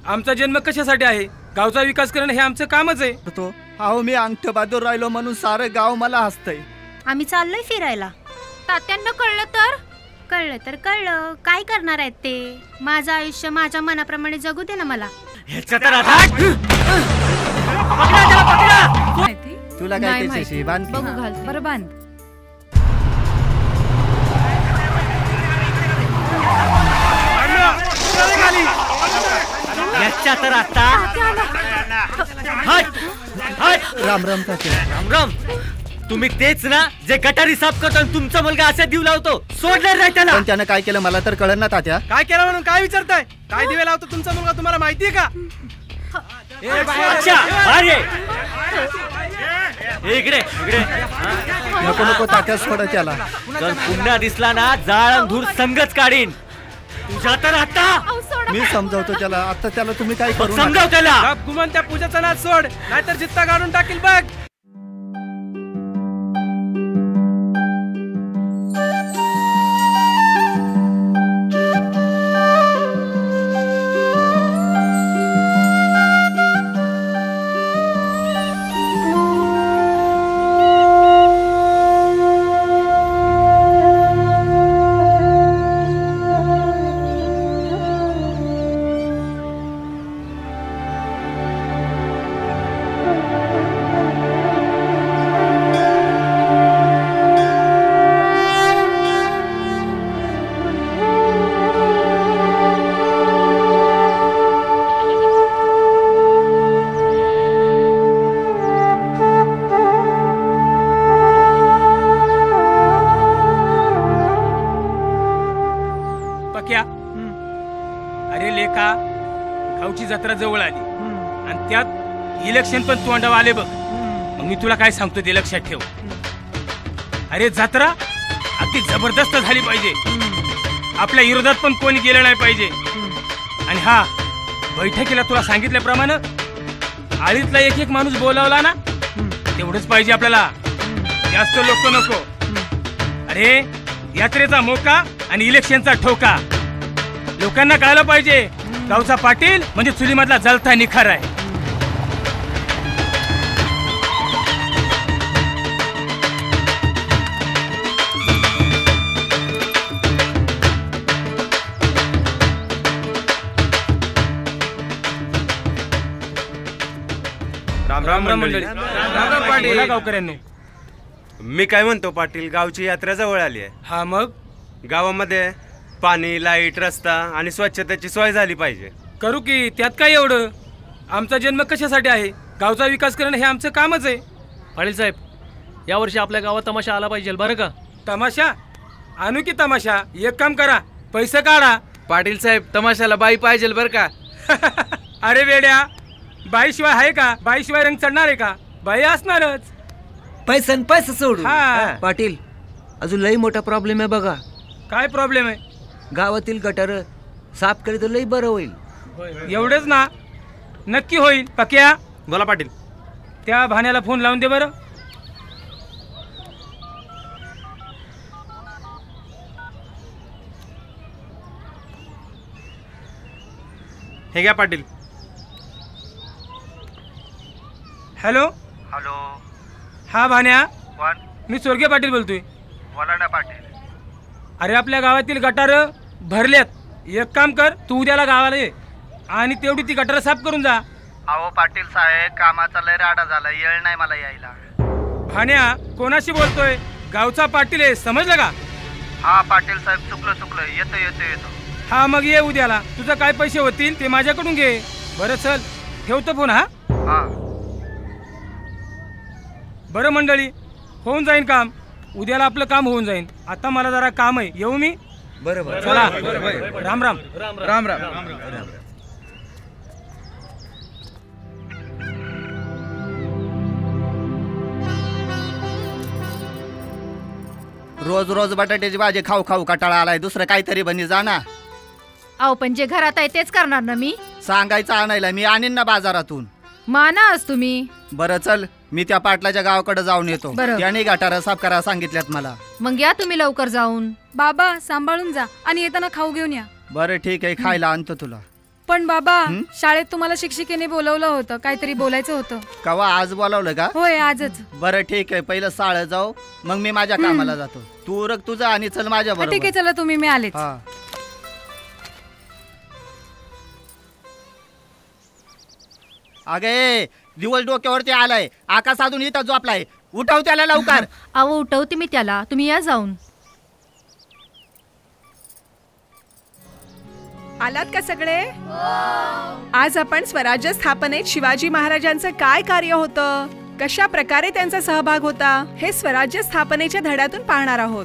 आमचा जन्म कशासाठी आहे? गावचा विकास करणं हे आमचं कामच आहे. तो अहो मी अंगठ बहादूर राहिलो म्हणून सारं गाव मला हसतंय. आम्ही चाललोय फिरायला. तात्यांना कळलं तर? कळलं तर कळलं, काय करणार आहेत ते? माझं आयुष्य माझ्या मनाप्रमाणे जगू दे ना मला. तुला काय त्याच्याशी बांध बघू घाल बरं बांध. तर आता राम राम राम राम. तुम्ही तेच ना जे गटारी साफ करतो आणि तुमचा मुलगा असा दिव लावतो? सोडणार नाही त्याला. पण त्यानं काय केलं मला तर कळलं ना तात्या. काय केलं म्हणून काय विचारताय? काय दिवे लावतो तुमचा मुलगा तुम्हाला माहितीये का? अच्छा अरे इकडे इकडे. नको नको तात्या सोड त्याला. जर पुन्हा दिसला ना जाळ धूर संगच काढीन तुझ्या. तर आता मी समजावतो त्याला. आता त्याला तुम्ही काय करू समजाव त्याला. गुमान त्या पूजाचा नाच सोड, नाहीतर जित्ता काढून टाकील बघ. अरे लेखा, गावची जत्रा जवळ आली आणि त्यात इलेक्शन पण तोंडावर आले बघ. मग मी तुला काय सांगतो ते लक्षात ठेव. अरे जत्रा अगदी जबरदस्त झाली पाहिजे. आपल्या विरोधात पण कोणी गेलं नाही पाहिजे. आणि हा बैठकीला तुला सांगितल्याप्रमाणे आळीतला एक एक माणूस बोलावला ना तेवढंच पाहिजे आपल्याला. जास्त लोक नको. अरे यात्रेचा मोका आणि इलेक्शनचा ठोका. लोकांना कळलं पाहिजे गावचा पाटील म्हणजे चुलीमधला जलता निखार आहे. राम राम मंडळी. पाटील गावकऱ्यांनी. मी काय म्हणतो पाटील, गावची यात्रा जवळ आली आहे. हा मग गावामध्ये पाणी, लाईट, रस्ता आणि स्वच्छतेची सोय झाली पाहिजे. करू की, त्यात काय एवढं? आमचा जन्म कशासाठी आहे? गावचा विकास करणं हे आमचं कामच आहे. पाटील साहेब, यावर्षी आपल्या गावात तमाशा आला पाहिजे बरं का? तमाशा आणू की तमाशा? एक काम करा, पैसे काढा. पाटील साहेब, तमाशाला बाई पाहिजे बरं का? अरे वेड्या, बाईशिवाय आहे का? बाईशिवाय रंग चढणार आहे का? बाई असणारच. पैसा सोडू. हा. पाटील, अजून लई मोठा प्रॉब्लेम आहे बघा. काय प्रॉब्लेम आहे? गावातील गटार साफ केली तर लई बरं होईल. एवढंच ना? नक्की होईल. पक्या बोला पाटील. त्या भाण्याला फोन लावून दे बरं. हे घ्या पाटील. हॅलो. हॅलो. हा भाण्या, कोण? मी स्वर्गीय पाटील बोलतोय. बोला ना पाटील. अरे आपल्या गावातील गटार भरल्यात. एक काम कर, तू उद्याला गावाला ये आणि तेवढी ती गटार साफ करून जा. अहो पाटील साहेब, कामाचा लय राडा झाला, येळ नाही मला यायला. भाण्या, कोणाशी बोलतोय? गावचा पाटील आहे, समजलं का? हा पाटील साहेब, चुकलं. येतो. हा मग ये उद्याला. तुझं काय पैसे होतील ते माझ्याकडून घे. बरं चल, ठेवतो फोन. हा हा. बरं मंडळी, होऊन जाईन काम. उद्याला आपलं काम होऊन जाईन. आता मला जरा काम आहे, येऊ मी. बरोबर. चला, राम राम. राम राम. रोज रोज बटाट्याची भाजी खाऊ खाऊ कटाळा आलाय. दुसरं काहीतरी बनी जा ना. अहो पण जे घरात आहे तेच करणार ना मी. सांगायचं आणायला मी आणीन ना बाजारातून. माना आज तुम्ही. बरं चल, मी त्या पाटलाच्या गावाकडे जाऊन येतो. बरं. त्याने गटार साफ करा सांगितल्यात मला. मग या तुम्ही लवकर जाऊन. बाबा सांभाळून जा आणि येताना खाऊ घेऊन या. बरं ठीक आहे, खायला आणतो तुला. पण बाबा शाळेत तुम्हाला शिक्षिकेने बोलवलं होतं, काहीतरी बोलायचं होतं. कवा आज बोलावलं का? होय आजच. बरं ठीक आहे, पहिलं शाळेत जाऊ, मग मी माझ्या कामाला जातो. तू रग तुझा आणि चल माझ्या बरोबर. ठीक आहे चला तुम्ही, मी आलेच. अगे दिवस डोक्यावरती आलाय, आकाश अजून इथं झोपलाय, उठव त्याला लवकर. अहो उठवते मी त्याला, तुम्ही या जाऊन. आलात का सगळे? आज आपण स्वराज्य स्थापनेत शिवाजी महाराजांचं काय कार्य होतं, कशा प्रकारे त्यांचा सहभाग होता, हे स्वराज्य स्थापनेच्या धड्यातून पाहणार आहोत.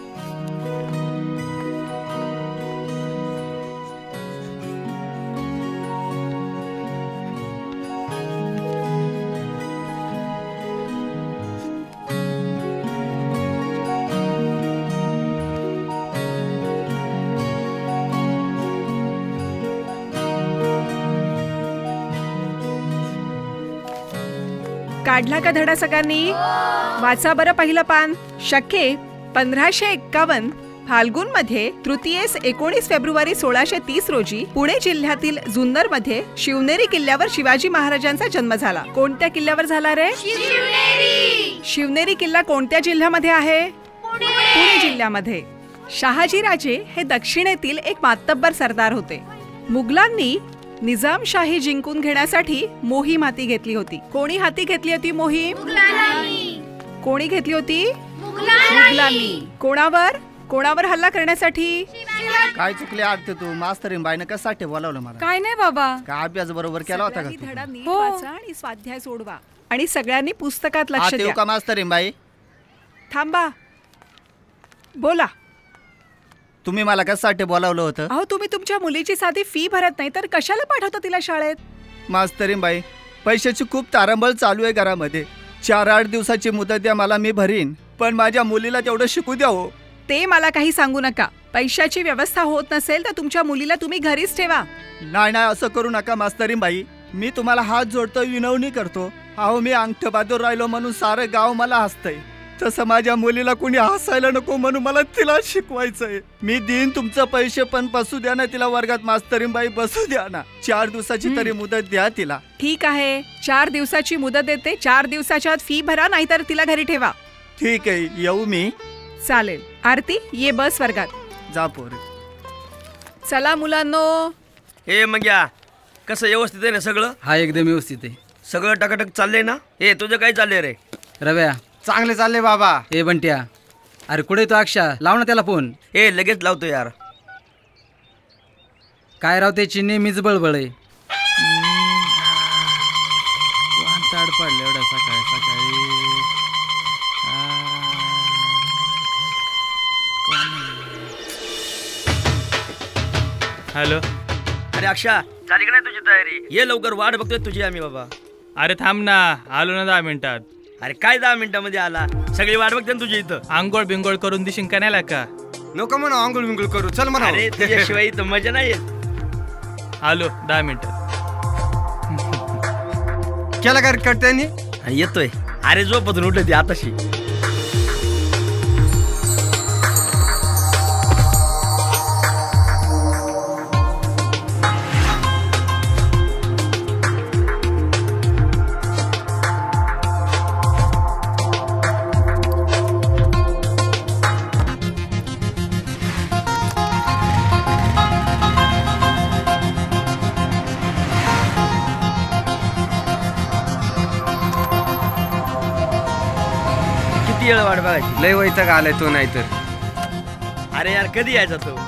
काढला का धडा सगळ्यांनी? वाचा बरं पहिलं पान. शके 1551 फाल्गुन मध्ये तृतीयेस 19 फेब्रुवारी 1630 रोजी पुणे जिल्ह्यातील जुन्नर मध्ये शिवनेरी किल्ल्यावर शिवाजी महाराजांचा जन्म झाला. कोणत्या किल्ल्यावर झाला रे? शिवनेरी किल्ला कोणत्या जिल्ह्यामध्ये आहे? पुणे जिल्ह्यामध्ये. शहाजीराजे हे दक्षिणेतील एक मातब्बर सरदार होते. मुघलांनी निजामशाही जिंकून घेण्यासाठी मोहीम हाती घेतली होती. कोणी हाती घेतली होती मोहीम? कोणी घेतली होती? मुघलांनी. कोणावर? कोणावर हल्ला करण्यासाठी? काय चुकले आरते तू? मास्तरीन बाईनं कशासाठी बोलावलं मला? काय नाही बाबा. का अभ्यास बरोबर केला होता का? धडा नीट वाचा आणि स्वाध्याय सोडवा आणि सगळ्यांनी पुस्तकात लक्ष द्या. का मास्तरीन बाई? थांबा, बोला. तुम्ही मला कशासाठी बोलावलं होतं? अहो तुम्ही तुमच्या मुलीची साधी फी भरत नाही तर कशाला पाठवता तिला शाळेत? मास्तरीन बाई, पैशाची खूप तारंबळ चालू आहे घरामध्ये. 4-8 दिवसाची मुदत द्या मला, मी भरीन, पण माझ्या मुलीला तेवढं शिकू द्या हो. ते मला काही सांगू नका. पैशाची व्यवस्था होत नसेल तर तुमच्या मुलीला तुम्ही घरीच ठेवा. नाही नाही, असं करू नका मास्तरीन बाई. मी तुम्हाला हात जोडतो, विनवणी करतो. अहो मी अंगठ बहादूर राहिलो म्हणून सारं गाव मला हसतंय, तसं माझ्या मुलीला कुणी हसायला नको म्हणून मला तिला शिकवायचंय. मी देईन तुमचं पैसे, पण बसू द्या ना तिला वर्गात मास्तरीन बाई, बसू द्या ना. 4 दिवसाची तरी मुदत द्या तिला. ठीक आहे, 4 दिवसाची मुदत देते. 4 दिवसाच्या आत फी भरा, नाहीतर तिला घरी ठेवा. ठीक आहे, येऊ मी? चालेल. आरती ये बस वर्गात. जा पोरे. चला मुलांनो. हे मग या कसं व्यवस्थित आहे ना सगळं? हा एकदम व्यवस्थित आहे. सगळं टकाटक चाललंय ना? हे तुझं काय चाललंय रे? रव्या चांगले चालले बाबा. ए बंट्या, अरे कुठे तो अक्षा? लाव ना त्याला फोन. हे लगेच लावतो यार. काय राव त्याची नेहमीच बळबळ आहे. ताड पडले एवढा सकाळी सकाळी. हॅलो. अरे अक्षा, झाली का नाही तुझी तयारी? ये लवकर, वाट बघतोय तुझी आम्ही बाबा. अरे थांब ना, आलो ना 10 मिनिटात. अरे काय 10 मिनिटामध्ये आला? सगळी वाट बघते ना तुझी इथं. आंघोळ बिंगोळ करून दिशील का नाही का? नको म्हणा, आंघोळ बिंगोळ करू, चल म्हणा. अरे तुझ्याशिवाय इथं मजा नाही येत. आलो 10 मिनिटात. केला काय करते? येतोय. अरे झोपतून उठली आताशी. वाट बघायची. लय वैताग आलाय तो. नाही तर अरे यार कधी यायचा तो?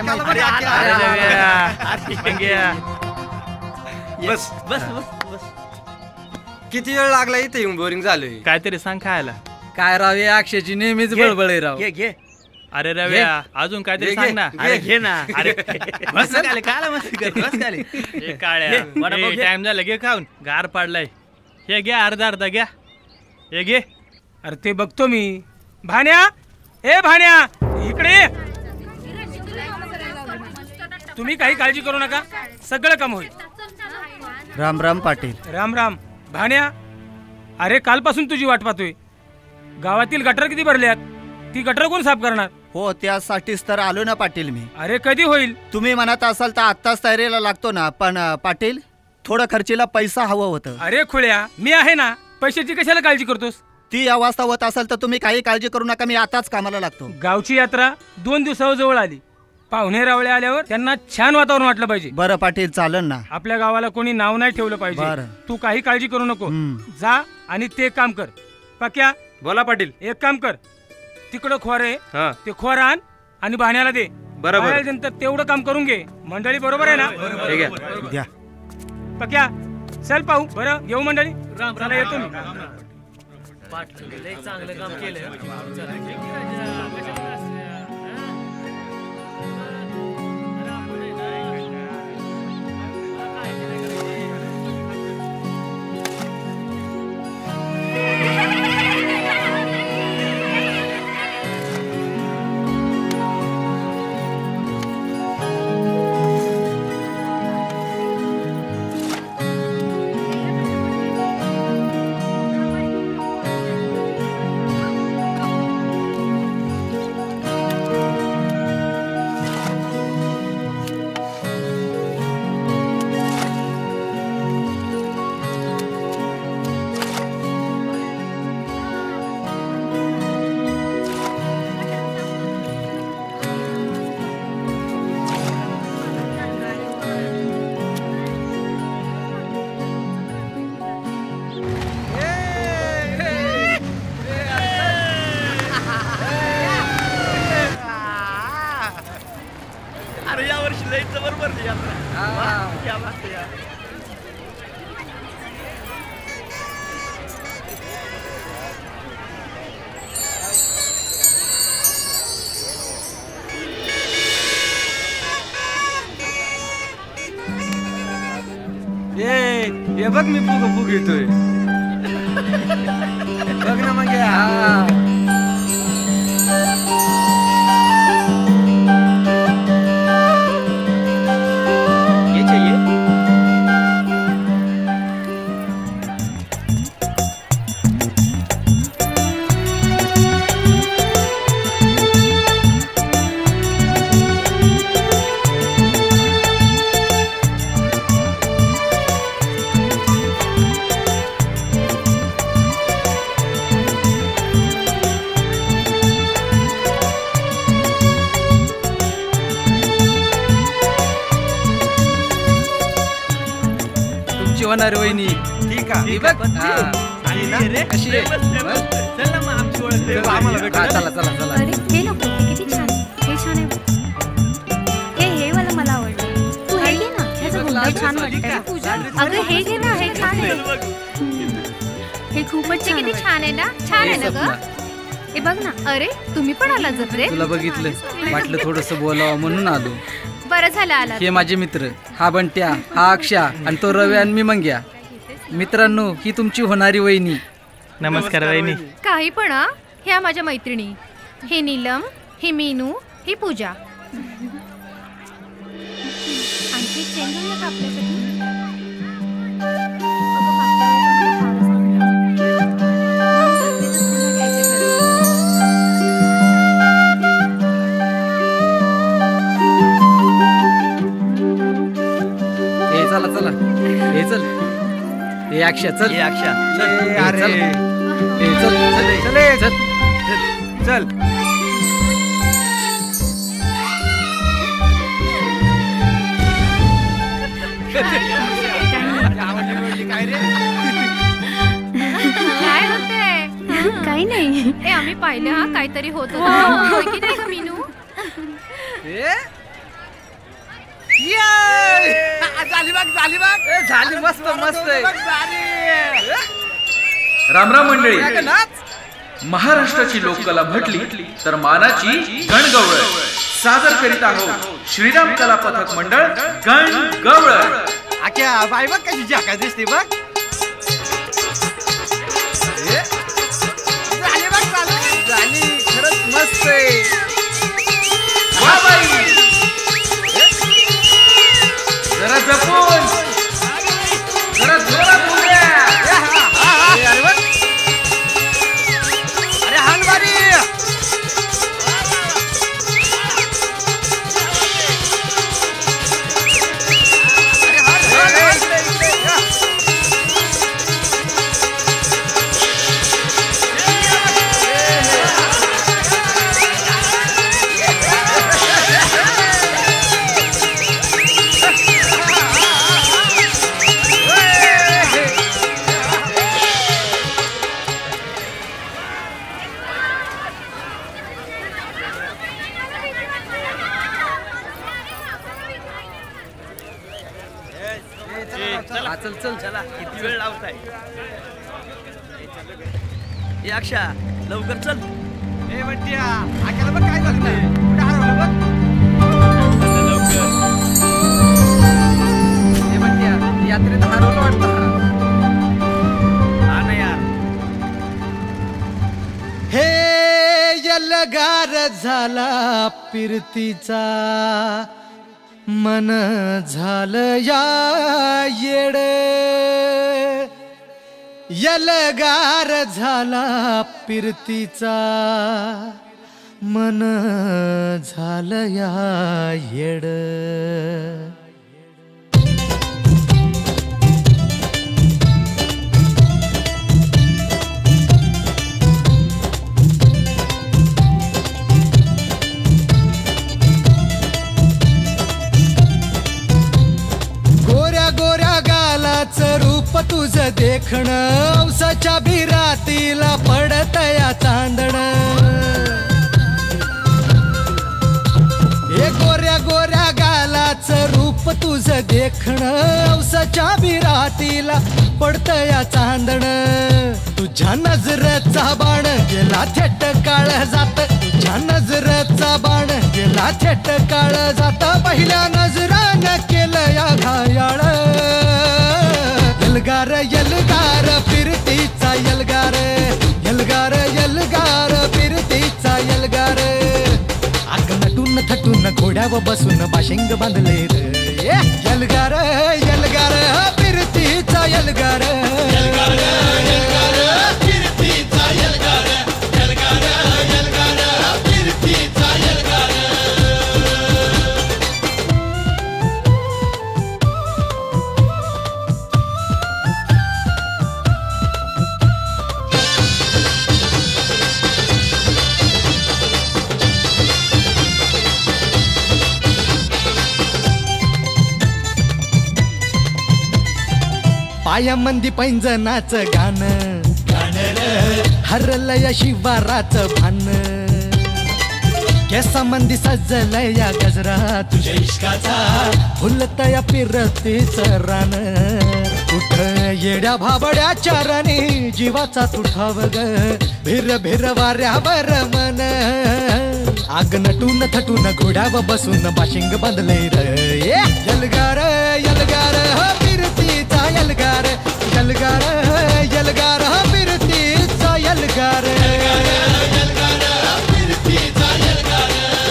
बस बस बस बस. किती वेळ लागला इथे येऊन? बोरिंग झालोय. काहीतरी सांग खायला. काय राव, या अक्षयची नेहमीच बळबळ आहे राव. घे घे. अरे रव्या, अजून काहीतरी सांग ना. अरे घे ना. अरे बस खाले, काला मस्ती कर, बस खाले. हे काळ्या, टाइम झाला, घे खाऊन. गार पाडलाय. हे घे, अर्धा घ्या. हे घे. अरे ते बघतो मी. भाण्या, ए भाण्या, इकडे ये. तुम्ही काही काळजी करू नका, सगळं काम होईल. राम राम पाटील. राम राम. भाण्या, अरे कालपासून तुझी वाट पाहतोय. गावातील गटर किती भरल्यात? ती गटर कोण साफ करणार? हो त्यासाठीच तर आलो ना पाटील मी. अरे कधी होईल? तुम्ही म्हणत असाल तर आत्ताच तयारीला लागतो ना, पण पाटील थोडं खर्चीला पैसा हवं होतं. अरे खुळ्या, मी आहे ना, पैशाची कशाला काळजी करतोस? ती या वाजता होत असेल तर तुम्ही काही काळजी करू नका, मी आताच कामाला लागतो. गावची यात्रा 2 दिवसावर जवळ आली. पाहुणे रावळे आल्यावर त्यांना छान वातावरण वाटलं पाहिजे. बरं पाटील, चालन ना. आपल्या गावाला कोणी नाव नाही ठेवलं पाहिजे. बरं. तू काही काळजी करू नको. जा आणि ते काम कर. पक्या बोला पाटील. एक काम कर, तिकडं खोर आहे ते खोर आण आणि भाण्याला दे. बरोबर. नंतर तेवढं काम करून घे. मंडळी बरोबर आहे ना? द्या. पक्या चल पाहू. बरं येऊ मंडळी. चला येतो मी. चांगलं काम केलं. हे बघ मी फुग येतोय. बघ ना मग. होणार वहिनी. ठीक आहे. बघ कशी आहे. चला चला चला. अरे हे नको, किती छान. हे छान आहे. हे वाला मला आवडलं. तू हे घे ना, ह्याचं गुंड छान वाटतं. अगं हे घे ना, हे छान आहे. हे खूपच किती छान आहे ना. छान आहे ना ग. हे बघ ना. अरे तुम्ही पण आला जत्रे. तुला बघितलं वाटलं थोडस बोलावं म्हणून आलो. बरं झालं आला. हे माझे मित्र, हा बंट्या, हा अक्षा आणि तो रवी आणि मी मंग्या. मित्रांनो, ही तुमची होणारी वहिनी. नमस्कार वहिनी. काही पण ह्या माझ्या मैत्रिणी. हे नीलम, ही मीनू, ही पूजा. आणखी चेंज होईल का आपल्यासाठी? चला चला. हे चल. हे अक्षा चल. हे अक्षा अरे चल चल चल चल. काय होतंय? काही नाही. ए आम्ही पाहिलं काहीतरी होत होतं. की नाही का मीनू? झाली मस्त मस्त. रामराम मंडळी. महाराष्ट्राची लोककला म्हटली तर मानाची गणगवळ सादर करीत आहोत श्रीराम कला पथक मंडळ गणगवळ. आख्या बाई बघ कशी जाका दिसते बघ. झाली खरंच मस्त आहे. वा बाई, जरा जपून, जरा जोरात उड्या. अरे हानवारी. चला चल चल चला किती वेळ लावताय ए अक्षा लवकर चल. ए बंट्या आकाला बघ काय झालं नाही कुठे हरवलं बघ. हे बंट्या यात्रेत हरवलं वाटतं. हा ना यार. हे यलगार झाला फिरतीचा मन झालं या येड. यलगार झाला फिरतीचा मन झालं या येड. गोऱ्या गोऱ्या गालाचं रूप तुझं देखणं औसाच्या बिरातीला पडतया चांदण. हे गोऱ्या गोऱ्या गालाचं रूप तुझं देखणं औसाच्या बिरातीला पडतया चांदण. तुझ्या नजरेचा बाण गेला थेट काळ जात. तुझ्या नजरेचा बाण गेला थेट काळ जात. पहिल्या नजरानं केलं या घायाळ. यलगार यलगार फिरतीचा यलगार. यलगार यलगार फिरतीचा यलगार. आग नटून थटून घोड्यावर बसून बाशिंग बांधले रे. यलगार यलगार फिरतीचा यलगार. यलगार यलगार फिरतीचा यलगार. यलगार यलगार फिरतीचा यलगार. पायामंदी पैंजनाचं गाणं हरलया शिवाराचं भान. केसामंदी सजलया गजरा तुझ्या इश्काचा. फुलतया फिरतीचं रान. कुठ येड्या भाबड्या चाराने जीवाचा तुठाव ग. भिर भिर वाऱ्यावर मन. आग नटून थटून घोड्यावर बसून बाशिंग बांधले रे. यलगार यलगार फिरतीचा यलगार. यलगार यलगार फिरतीचा यलगार. फिरतीचा यलगार.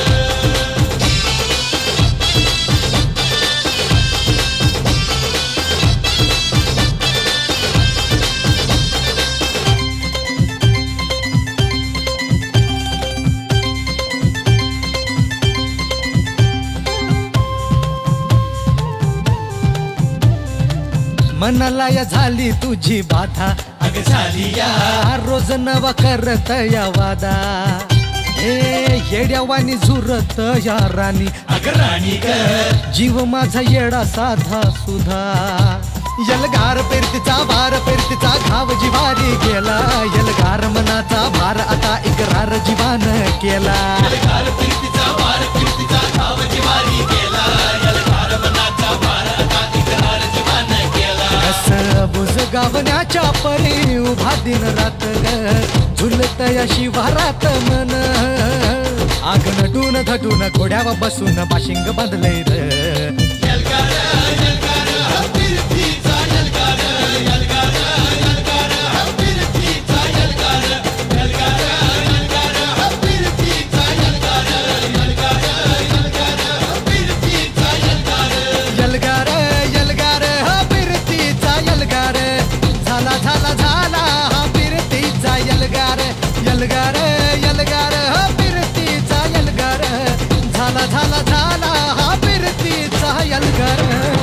मनाला या झाली तुझी बाधा. अग झाली या रोज नवा करत या वादा. हे येड्यावानी झुरत या राणी. अग राणी ग जीव माझा येडा साधा सुधा. यलगार फिरतीचा भार फिरतीचा घाव जिवारी गेला. यलगार मनाचा भार आता इकरार जीवान केला. यलगार फिरतीचा भार फिरतीचा घाव जिवारी गेला. यलगार मनाचा भार आता इकरार जीवान केला. कस बुज गावण्याच्या परी उभा दिन रात ग. झुलतया शिवारात मन. आग नटून थटून घोड्यावर बसून बाशिंग बांधले रे. यलगार यलगार फिरतीचा यलगार. यलगार यलगार फिरतीचा यलगार. यलगार यलगार फिरतीचा यलगार. यलगार यलगार फिरतीचा यलगार. यलगार यलगार फिरतीचा यलगार. झाला झाला झाला हा फिरतीचा यलगार. यलगार यलगार फिरतीचा यलगार. झाला झाला झाला हा फिरतीचा यलगार.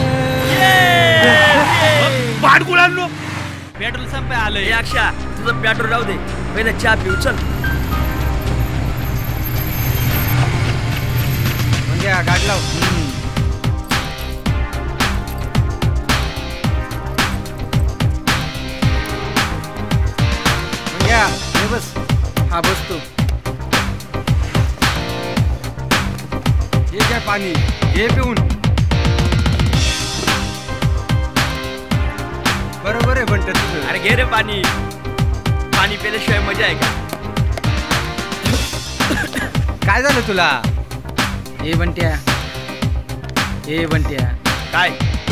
पाडगुळांनो पेट्रोल संपे आलंय. अक्षा तुझं पेट्रोल राहू दे. पहिले चहा पिऊ चल. म्हणजे गाडी लाव. बस. हा बसतो. हे काय पाणी हे पिऊन. म्हणतात तुझं. अरे घे रे पाणी. पाणी पिल्याशिवाय मजा आहे का? काय झालं तुला? ए बंट्या, ए बंट्या, काय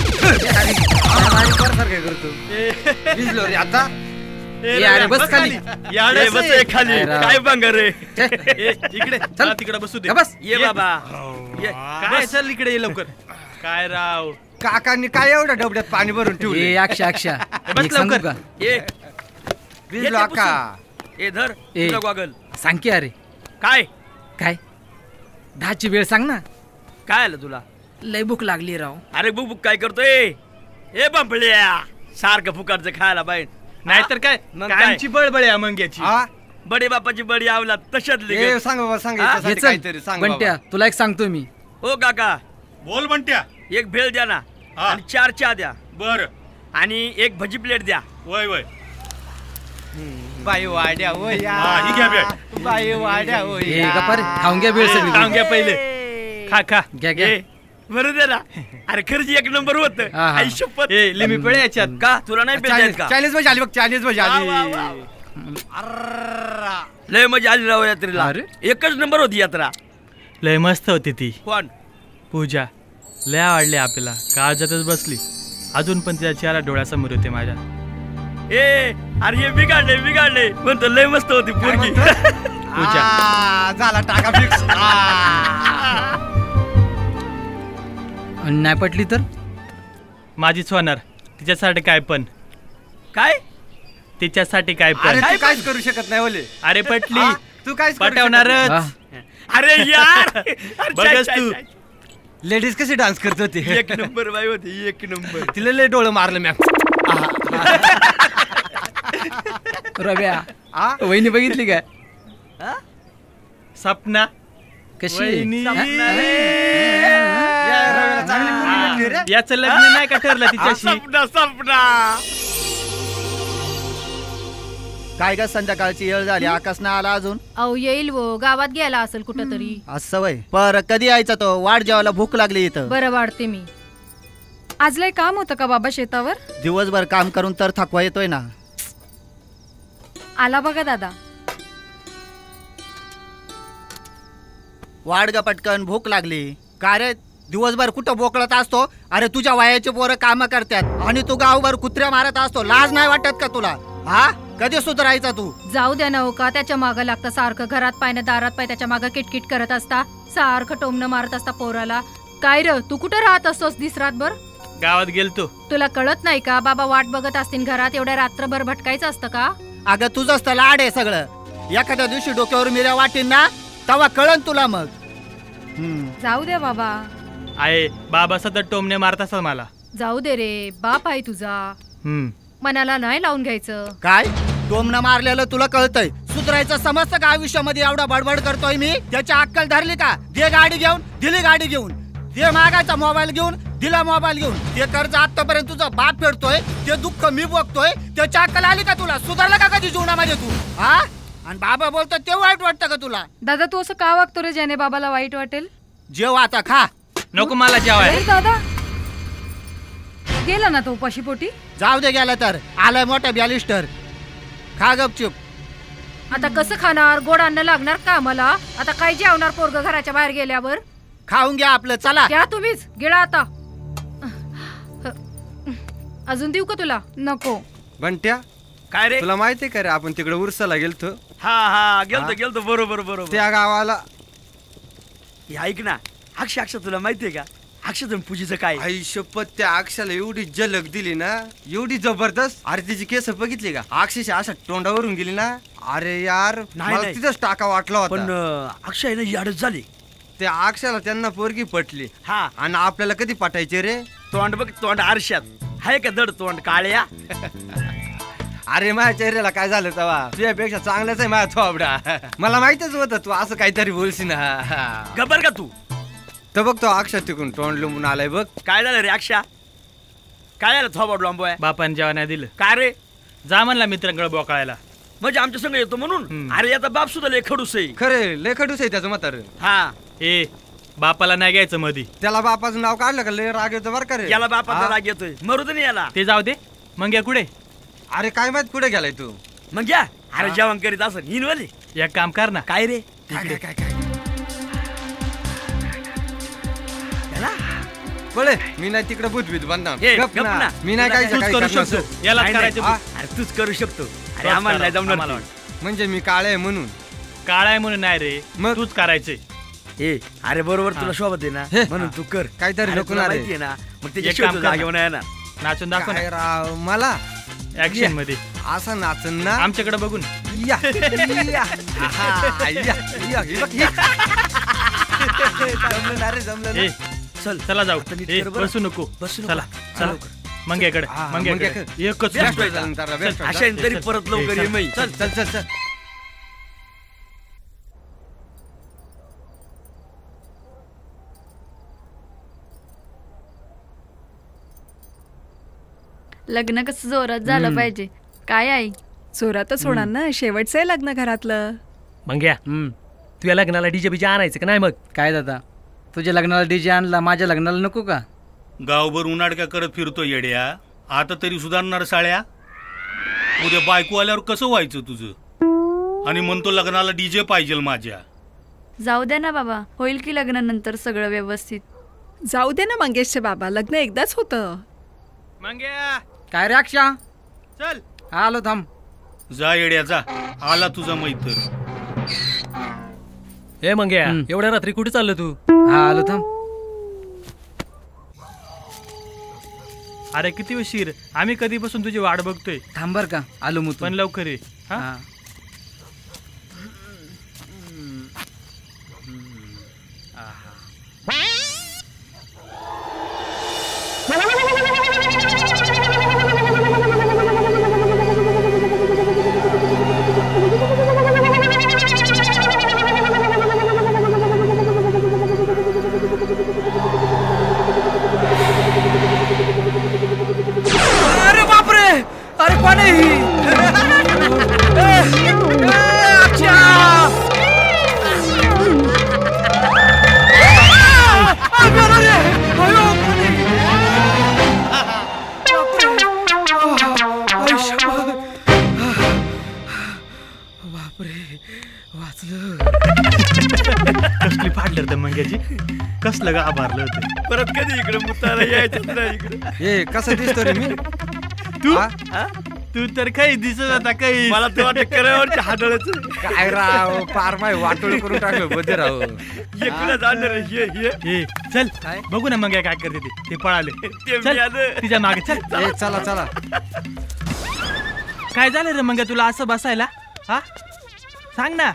सारखं करतो? भिजलो रे आता. अरे बस खाली. खाली काय बंगर रे. इकडे चल, तिकडे बसू दे. बस ये बाबा ये. काय चल इकडे ये लवकर. काय राव काकांनी काय एवढ्या डबड्यात पाणी भरून ठेवले? ए अक्षा अक्षा, बस एक सांगू लवकर. का? ये भिजलो अक्का. ए धर ए. तुला गॉगल. सांग की अरे. काय काय 10ची वेळ सांग ना. काय आलं तुला? लय भूक लागली राव. अरे बुक बुक काय करतोय? ए बंपळ्या सारखं फुकाटचं खायला पाहिजे. नाहीतर काय कायमची बळबळ आहे मंग्याची. बडे बापाची बडी आवला तशातली. सांग बाबा सांग हे याच्यासाठी चल, काहीतरी सांग बंट्या बाबा. तुला एक सांगतो मी. हो काका बोल म्हणत्या. एक भेळ द्या ना आणि 4 चहा द्या. बर. आणि एक भजी प्लेट द्या. वय वय. बाई वाड्या हो या. ही घ्या भेळ. बाई वाड्या हो ए या. गप्पा रे, खाऊन घ्या वेळ सगळी. खाऊन घ्या पहिले. खा खा. घ्या घ्या. बरं दे ना. अरे खरंच एक नंबर होत. हा, हा. आई शपथ. ए लिमी पळे याच्यात. का तुला नाही पेल का? चायनीज भाजी आली बघ, चायनीज भाजी आली. लय मजा आली राव यात्रेला. अरे? एकच नंबर होती यात्रा. लय मस्त होती ती. कोण? पूजा लय आवडली आपल्याला. काळजातच बसली. अजून पण तिच्या चेहरा डोळ्यासमोर होते माझ्या. ए अरे हे बिघाडले म्हणतो लय मस्त होती पोरगी. पूजा झाला टाका फिक्स. आणि नाही पटली तर माझीच होणार. तिच्यासाठी काय पण. काय? तिच्यासाठी काय अरे पण. तू काहीच करू शकत नाही ओले. अरे पटली. तू काहीच पटवणारच. हा. अरे यार बघच तू. लेडीज कशी डान्स करत होती. एक नंबर बाई होती. एक नंबर. तिला लय डोळं मारलं मॅम. रव्या वहिनी बघितली काय? सपना कशी? वहिनी. चांगली मुलगी भेटली रे. याचं लग्न नाही का ठरलं तिच्याशी? सपना काय ग संध्याकाळची वेळ झाली, आकाश ना आला अजून? अहो येईल वो, गावात गेला असेल कुठं तरी. असं वय. पर कधी यायचा तो? वाट जेवायला भूक लागली इथं. बरं वाढते मी. आज लय काम होतं का बाबा शेतावर? दिवसभर काम करून तर थकवा येतोय ना. आला बघा दादा. वाढ ग पटकन, भूक लागली. काय रे दिवसभर कुठं बोकळत असतो? अरे तुझ्या वयाचे पोरं काम करतात आणि तू गावभर कुत्र्या मारत असतो. लाज नाही वाटत का तुला? हा कधी सुधारायचा तू? जाऊ द्या ना हो का, त्याच्या मागं लागतं सारखं. घरात पाय ना दारात पाय त्याच्या मागं किटकिट करत असता. सारखं टोमणं मारत असता पोराला. काय र तू कुठं राहत असतोस दिसरातभर? गावात गेलतो. तुला कळत नाही का? बाबा वाट बघत असतील घरात. एवढ्या रात्रभर भटकायचं असतं का? अगं तुझंच तर लाड आहे सगळं. एखाद्या दिवशी डोक्यावर मिऱ्या वाटेन ना तेव्हा कळन तुला मग. जाऊ द्या बाबा. आहे बाबा सतत टोमणे मारत असतात मला. जाऊ दे रे, बाप आहे तुझा. मनाला नाही लावून घ्यायचं. काय टोमणं मारलेलं तुला कळतंय? सुधारायचं समजतं का? आयुष्यामध्ये एवढा बडबड करतोय मी. त्याची अक्कल धरली का? दे गाडी घेऊन, दिली गाडी घेऊन. ते मागायचा मोबाईल घेऊन, दिला मोबाईल घेऊन. ते कर्ज आतापर्यंत तुझा बाप फेडतोय, ते दुःख मी बघतोय. त्याची अक्कल आली का तुला? सुधारला का कधी जीवनामध्ये तू? हा आणि बाबा बोलतो ते वाईट वाटतं का तुला? दादा तू असं का वागतो रे ज्याने बाबाला वाईट वाटेल? जेव आता, खा. नको मला जेवाय. दादा गेला ना तो उपाशीपोटी. जाऊ दे गेला तर. आलाय मोठा बॅलिस्टर. खा गपचूप. आता कसं खाणार? गोड अन्न लागणार का मला? आता काय जेवणार पोरग घराच्या बाहेर गेल्यावर? खाऊन घ्या आपलं. चला घ्या तुम्हीच. गिळा आता. अजून देऊ का तुला? नको. बंट्या काय रे? तुला माहितीये का रे आपण तिकडे उरसाला गेलतो? हा गेलतो. बरोबर. त्या गावाला ऐक ना अक्षय तुला माहितीये का अक्षय पूजेचं काय? आई शपथ त्या अक्षाला एवढी झलक दिली ना, एवढी जबरदस्त. अरे तिची केस बघितली का? अक्षरशः अशा तोंडावरून गेली ना. अरे यार मला तिथंच टाका वाटला होता. पण अक्षय ना याडच झाली. त्या अक्षाला त्यांना पोरगी पटली. हा आणि आपल्याला कधी पटायचे रे? तोंड बघ, तोंड आरशात हाय का दड तोंड काळ्या. अरे माझ्या चेहऱ्याला काय झालं तेव्हा? तुझ्यापेक्षा चांगलाच आहे माझा थोबडा. मला माहितच होतं तू असं काहीतरी बोलशील ना. गबर का तू? तर बघ तो अक्षय तिकडून तोंड लिंबून आलाय बघ. काय झालं रे अक्षा? काय झालं थोबाड लांबोय? बापान जेव्हा नाही दिलं. काय रे? जा म्हणला मित्रांकडे बोकाळायला. म्हणजे आमच्या संग येतो म्हणून? अरे आता बाप सुद्धा लय खडूस आहे. खरे लय खडूस आहे त्याचं म्हातार. हा ए बापाला नाही घ्यायचं मधी. त्याला बापाचं नाव काढलं का लय राग येतो बरं का रे. याला बापाचा राग येतोय. मरू दे याला. ते जाऊ दे. मग या कुठे? अरे काय माहित कुठे गेलाय तू? मग घ्या. अरे जेवण करीत असं हिनवाले. एक काम कर ना. काय रे? काय बोले मी नाही तिकडे भूतभीत बांधणार. मी नाही काय करू शकतो. याला करायचं. अरे तूच करू शकतो. अरे आम्हाला नाही जमणार. म्हणजे मी काळे आहे म्हणून? काळा आहे म्हणून नाही रे, मग तूच करायचंय. ए अरे बरोबर तुला शोभत आहे ना म्हणून तू कर. काहीतरी नको ना रे. ना मग त्याच्या जागेवर नाही ना. नाचून दाखव ना राव मला ऍक्शन मध्ये. असं नाचन ना आमच्याकडे बघून. या जमलं. चल चला जाऊ. बसू नको. चला चला मंग्याकडे. मंग्याकडे एकच अशा तरी परत लवकर ये. चल चल चल चल. लग्न कसं जोरात झालं पाहिजे. काय आई जोरातच होणार ना. शेवटचं आहे लग्न घरातलं. मंग्या तुझ्या लग्नाला डीजे बीजे आणायचं का नाही? मग काय दादा तुझ्या लग्नाला डीजे आणला, माझ्या लग्नाला नको का? गावभर उन्हाडक्या करत फिरतो येड्या. आता तरी सुधारणार साळ्या. उद्या बायको आल्यावर कसं व्हायचं तुझं? आणि म्हणतो लग्नाला डीजे पाहिजे माझ्या. जाऊ दे ना बाबा, होईल की लग्नानंतर सगळं व्यवस्थित. जाऊ दे ना मंगेशचे बाबा, लग्न एकदाच होतं. मंग्या काय रे अक्षा? चल आलो थांब. जा येड्या जा. आला तुझा मैत्र. हे मंग्या एवढ्या रात्री कुठे चाललो तू? हा आलो थांब. अरे किती उशीर. आम्ही कधीपासून तुझी वाट बघतोय. थांब बर का आलो मग पण लवकर ये. हा अरे बापरे. अरे कोण आहे ही? अच्छा. बापरे वाचलं. कसली फाडलं तर मंग्याची. कसलं गा आभारलं होतं. परत कधी इकडे मुताला यायचं नाही इकडे. हे कसं दिसतो रे मी? तू तर काही दिसत आता काही. मला तर वाटतं करावरच्या हाडळच. काय राव पार माय वाटोळ करून टाकलं बदे राव. एकला जाणार हे चल बघू ना मंग्या काय करते ते पळाले. चल तिच्या मागे चल. चला चला. काय झालं रे मंग्या तुला असं बसायला? हा सांग ना.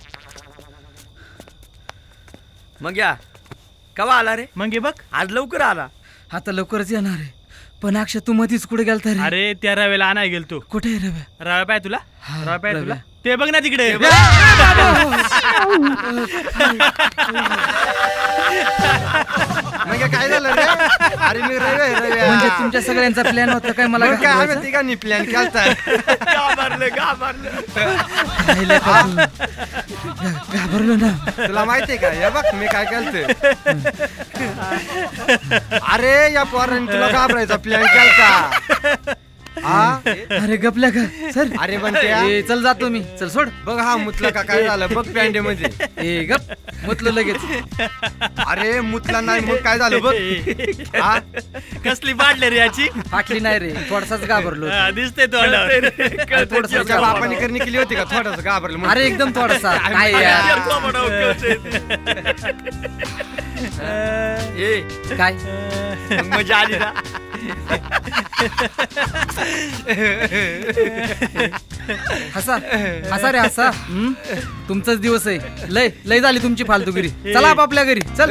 मंग्या कवा आला रे? मंगे बघ आज लवकर आला. आता लवकरच येणार आहे. पण अक्षा तू मधीच कुठे गेलता रे? अरे त्या रव्याला आणाय गेलतो. कुठे आहे रव्या? रव्या पाय तुला. रव्या पाय तुला ते बघ ना तिकडे. म्हणजे काय झालं रे? अरे मी रव्या. म्हणजे तुमच्या सगळ्यांचा प्लॅन होता काय? मला काय आम्ही तिघांनी प्लॅन केलता. घाबरलो ना. तुला माहितीये का? हे बघ मी काय केलते. अरे या पोरांनी तुला घाबरायचा प्लॅन केलता. अरे गपल्या का सर? अरे बनत्या चल जातो मी. चल सोड. बघ हा मुतला का काय झालं बघ पॅन्डे मध्ये. ए गप मुतलो लगेच. अरे मुतला नाही मग काय झालं बघ. कसली पाडले रे याची? फाटली नाही रे, थोडासाच घाबरलो. दिसते तो. थोडसा बापाने करणी केली होती का? थोडासा घाबरलो. अरे एकदम थोडासा. काय यार काय मजा आली ना. हसा हसा रे हसा. तुमचाच दिवस आहे. लय लय झाली तुमची फालतूगिरी. चला आपल्या घरी चल.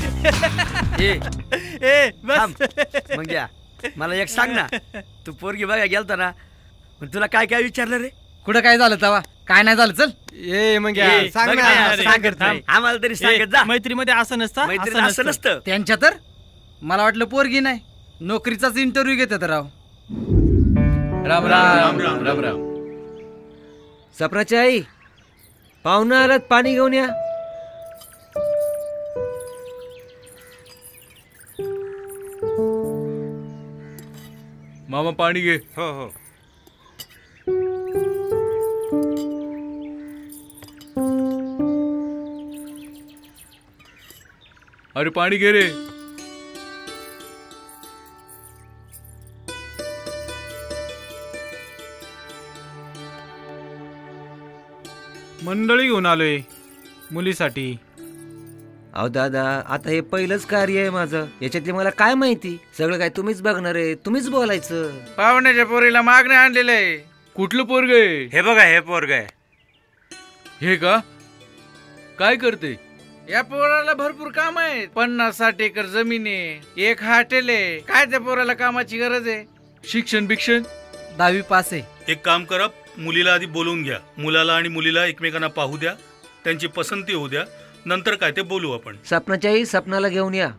मग या मला एक सांग ना. तू पोरगी बघा गेलता ना, तुला काय काय विचारलं रे? कुठं काय झालं तवा? काय नाही झालं. चल ए मग सांग ना. सांगत आम्हाला तरी सांगत जा. मैत्रीमध्ये असं नसतं. मैत्री असं नसतं. त्यांच्या तर मला वाटलं पोरगी नाही, नोकरीचाच इंटरव्ह्यू घेतात राव. राम राम राम राम राम. सप्राची आई पाहुणा आलात, पाणी घेऊन या. मामा पाणी घे. हो हो. अरे पाणी घे रे. मंडळी घेऊन आलोय मुलीसाठी. अहो दादा, आता हे पहिलंच कार्य आहे माझं, याच्यातली मला काय माहिती. सगळं काय तुम्हीच बघणार आहे, तुम्हीच बोलायचं. पाहुण्याच्या पोरीला मागणे आणलेलं आहे. कुठलं पोरग आहे? हे बघा, हे पोरग आहे. हे का? काय करते? या पोराला भरपूर काम आहे. 50-60 एकर जमीन आहे, एक हॉटेल आहे. काय त्या पोराला कामाची गरज आहे? शिक्षण बिक्षण? 10वी पास आहे. एक काम करा, मुलीला आधी बोलवून घ्या. मुलाला आणि मुलीला एकमेकांना पाहू द्या, त्यांची पसंती होऊ द्या, नंतर काय ते बोलू आपण. सपनाच्याही सपनाला घेऊन या.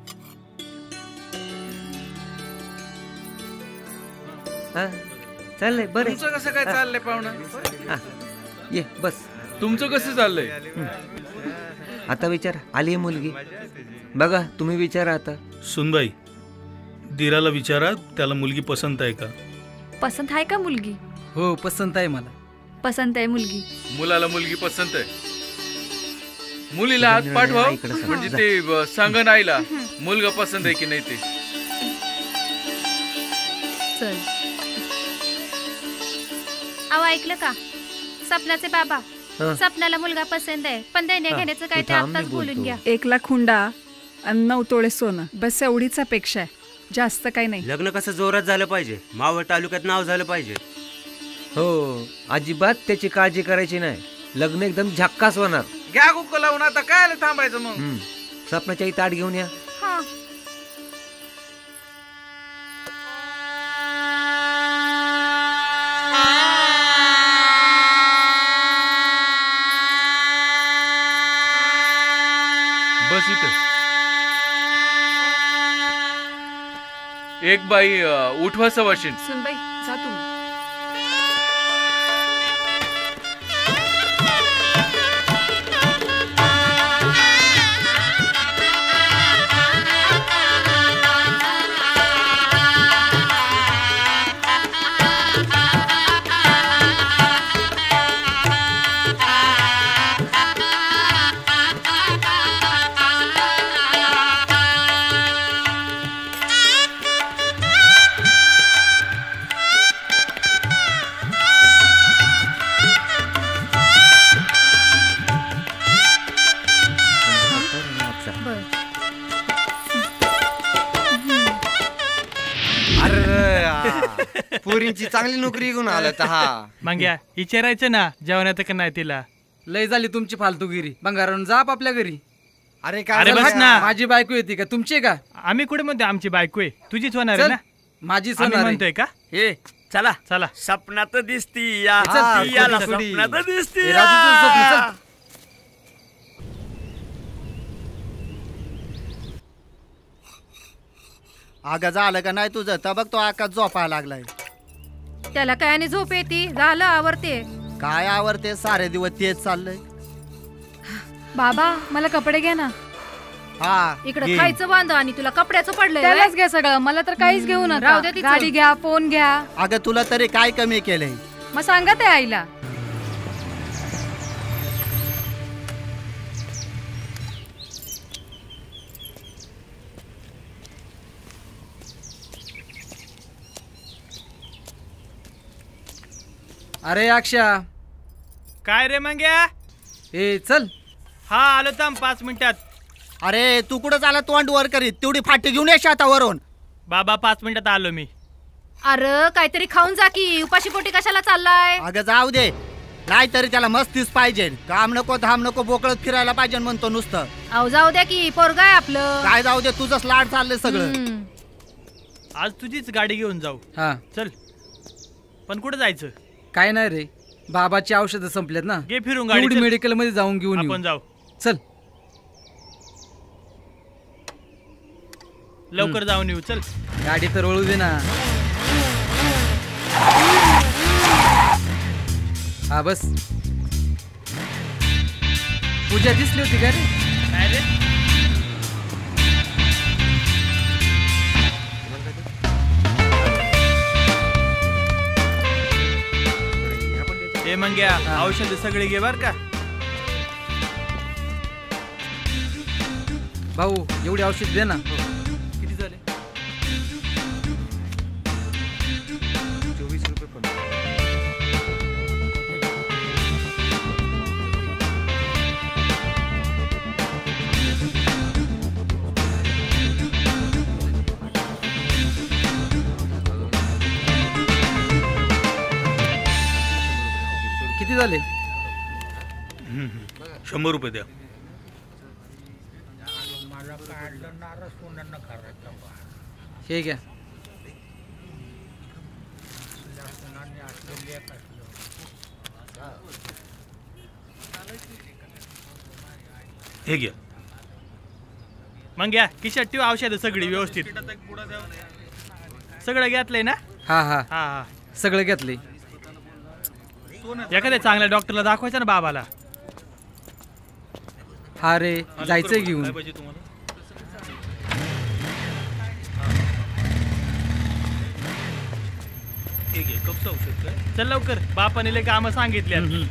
चाललंय बरं. तुमचं कसं काय चाललंय पाहुणा? ये बस. तुमचं कसं चाललंय? आता विचार. आली मुलगी बघा, तुम्ही विचारा आता. सुनबाई, दिराला विचारा त्याला मुलगी पसंत आहे का. पसंत आहे का मुलगी? हो पसंत आहे मला. पसंत आहे मुलगी. मुलाला मुलगी पसंत आहे. मुलीला हात पाठवा, म्हणजे ते सांगन आईला मुलगा पसंत आहे की नाही ते. चल. अहो ऐकलं का? सपनाचे बाबा, सपनाला मुलगा पसंत आहे, पण देण्या घेण्याचं काय ते आताच बोलून घ्या. 1 लाख हुंडा आणि 9 तोळे सोनं, बस एवढीच अपेक्षा आहे, जास्त काही नाही. लग्न कसं जोरात झालं पाहिजे, मावळ तालुक्यात नाव झालं पाहिजे. हो, अजिबात त्याची काळजी करायची नाही. लग्न एकदम झक्कास होणार. घ्या कुकर लावून. आता काय थांबायचं मग? सपनाच्याही ताट घेऊन या. बस इथं. एक बाई उठवा सवाशीन. सुनबाई जा तुम्ही. पोरींची चांगली नोकरी घेऊन आला. मंग्या विचारायचं ना जेवणात का नाही तिला. लय झाली तुमची फालतूगिरी. बंगारावरून जा आपल्या घरी. अरे अरे बस ना. माझी बायको येते का तुमची का? आम्ही कुठे म्हणतो आमची बायको आहे, तुझीच होणार आहे ना. माझीच आम्ही म्हणतोय का? हे चला चला. सपनात दिसती या, याला सपनात दिसती. अगं झालं का नाही तुझं? तर बघ तो आकाश झोपायला लागलाय. त्याला काय आणि झोप येते? झालं आवरते. काय आवरते? सारे दिवस तेच चाललंय. बाबा मला कपडे घ्या ना. हा इकडे खायचं बांध आणि तुला कपड्याचं पडलंय. त्यालाच घ्या सगळं, मला तर काहीच घेऊ नका. राहू दे तिचं. गाडी घ्या, फोन घ्या. अगं तुला तरी काय कमी केलंय? मग सांगा ते आईला. अरे अक्षा. काय रे मंग्या? ए चल. हा आलो थांब 5 मिनिटात. अरे तू कुठं चाला तोंड वर करीत? तेवढी फाटी घेऊन ये शेतावरून. बाबा 5 मिनिटात आलो मी. अरे काहीतरी खाऊन जा की, उपाशी पोटी कशाला चाललाय? अगं जाऊ दे, नाही तरी त्याला मस्तीच पाहिजे. काम नको धाम नको, बोकळत फिरायला पाहिजे म्हणतो नुसतं. अहो जाऊ द्या की, पोरगा आहे आपलं. काय जाऊ दे, तुझंच लाड चाललंय सगळं. आज तुझीच गाडी घेऊन जाऊ. हा चल. पण कुठे जायचं? काय नाही रे, बाबाची औषधं संपलेत ना. घे फिरून गाडी. मेडिकल मध्ये जाऊन घेऊन आपण जाऊ. चल लवकर जाऊन येऊ. चल. गाडी तर वळू दे ना. हा बस. पूजा दिसली होती का रे? काय रे? हे मंग्या औषध सगळे घे बर का. भाऊ एवढी औषध दे ना. किती झाले? 24 रुपये पण. किती झाले? 100 रुपये द्या. हे घ्या. हे घ्या. मग घ्या खिशात ठेव औषधं सगळी व्यवस्थित. सगळं घेतलंय ना? हा हा हा हा सगळं घेतले. एखाद्या चांगल्या डॉक्टरला दाखवायचं ना बाबाला. हा रे जायचंय घेऊन. चल लवकर बापाने लय कामं सांगितली.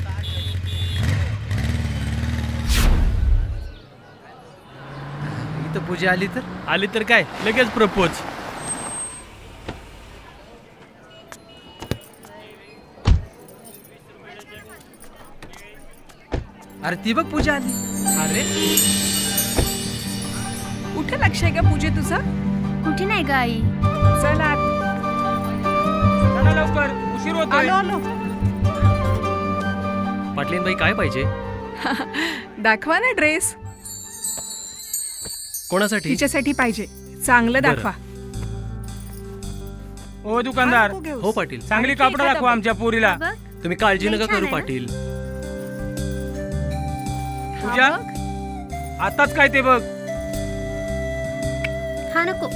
इथं पूजा आली तर काय लगेच प्रपोज. अरे ती बघ पूजा आली. अरे कुठे लक्ष आहे का पूजे तुझं? कुठे नाही ग आई. चला लवकर उशीर होतोय. आलो. पाटलीन बाई काय पाहिजे? दाखवा ना ड्रेस. कोणासाठी? तिच्यासाठी पाहिजे. चांगलं दाखवा. ओ दुकानदार. हो पाटील. चांगली कापड दाखवा आमच्या पोरीला. तुम्ही काळजी नका करू पाटील. पूजा आताच काय ते बघ. हा नको.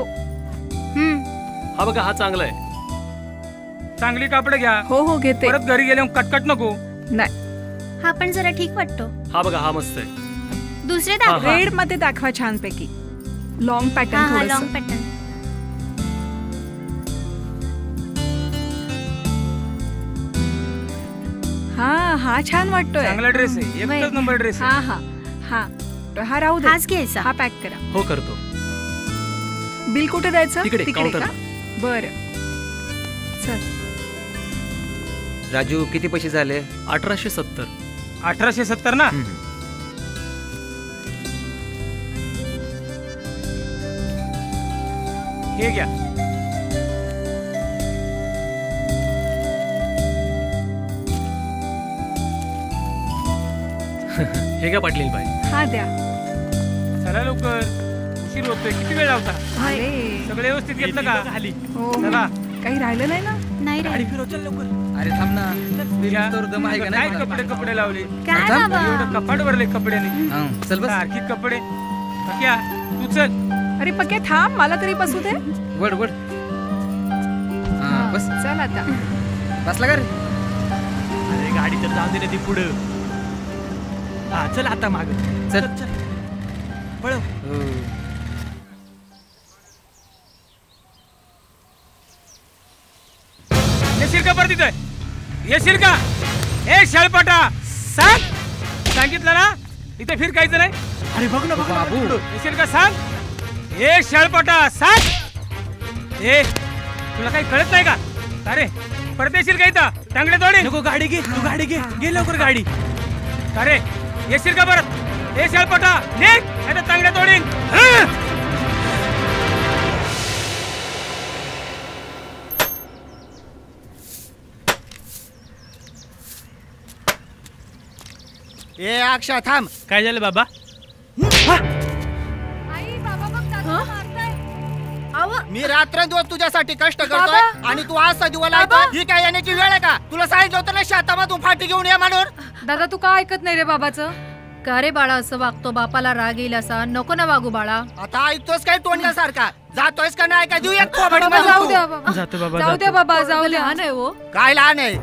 हा बघा हा चांगला आहे. चांगली कापड घ्या. हो घेते. परत घरी गेल्यावर कटकट नको. नाही. हा पण जरा ठीक वाटतो. हा बघा हा मस्त आहे. दुसरे दाखवा. रेड मध्ये दाखवा छानपैकी. Long pattern. हा लॉंग पॅटर्न. हा छान वाटतोय. चांगला ड्रेस आहे. एकच नंबर ड्रेस आहे. हा राहू दे. हाच घ्यायचा. हा पॅक करा. हो करतो. बिल कुठे द्यायचं? तिकडे काउंटरला. बरं चल. राजू किती पैसे झाले? 1870. 1870 ना? हे घ्या. हे घ्या पाटलीन बाई. हा द्या. चला लवकर उशीर होतोय. किती वेळ लावता? सगळं व्यवस्थित घेतलं का? हो. चला. काही राहिलं नाही ना? नाही रे. अरे थांब ना. दम आहे का काय नाही? कपडे लावले? काय बाबा? एवढं कपाट भरले कपड्याने. चल बस. सारखी कपडे. पक्या तू चल. अरे पक्या थांब. मला तरी बसू दे. वड बस. चल आता. बसला का रे? अरे गाडी तर जाऊ दे ना ती पुढं. हा चल आता माग. चल पळव. येशील का परत इथं? येशील का? ए शाळपाटा सांगितलं ना इथे फिरकायचं नाही. अरे बघ ना बाबू. येशील का सांग. ए शाळपाटा सांग. ए तुला काही कळत नाही का? अरे परत येशील का इथं? टांगडे तोडी. नको गाडी घे. तू गाडी घे लवकर गाडी. अरे येशील का परत? ए शाळपाटा निघ आता टांगडे तोडीन. ए अक्षा थांब. काय झालं बाबा? मी रात्रंदिवस तुझ्यासाठी कष्ट करतोय आणि तू आज दिवा लावतोय. ही काय येण्याची वेळ आहे का? तुला सांगितलं होतं ना शेतामधून फाटी घेऊन ये म्हणून. दादा तू का ऐकत नाही रे बाबाचं? का रे बाळा असं वागतो? बापाला राग येईल असा नको ना वागू बाळा. आता ऐकतोस काय तोंडल्यासारखा? जातोयस का नाही? काय देऊ एक बाबा जाऊ द्या बाबा. जातो बाबा. जाऊ द्या बाबा जाऊ द्या. लहान आहे हो. काय लहान आहे?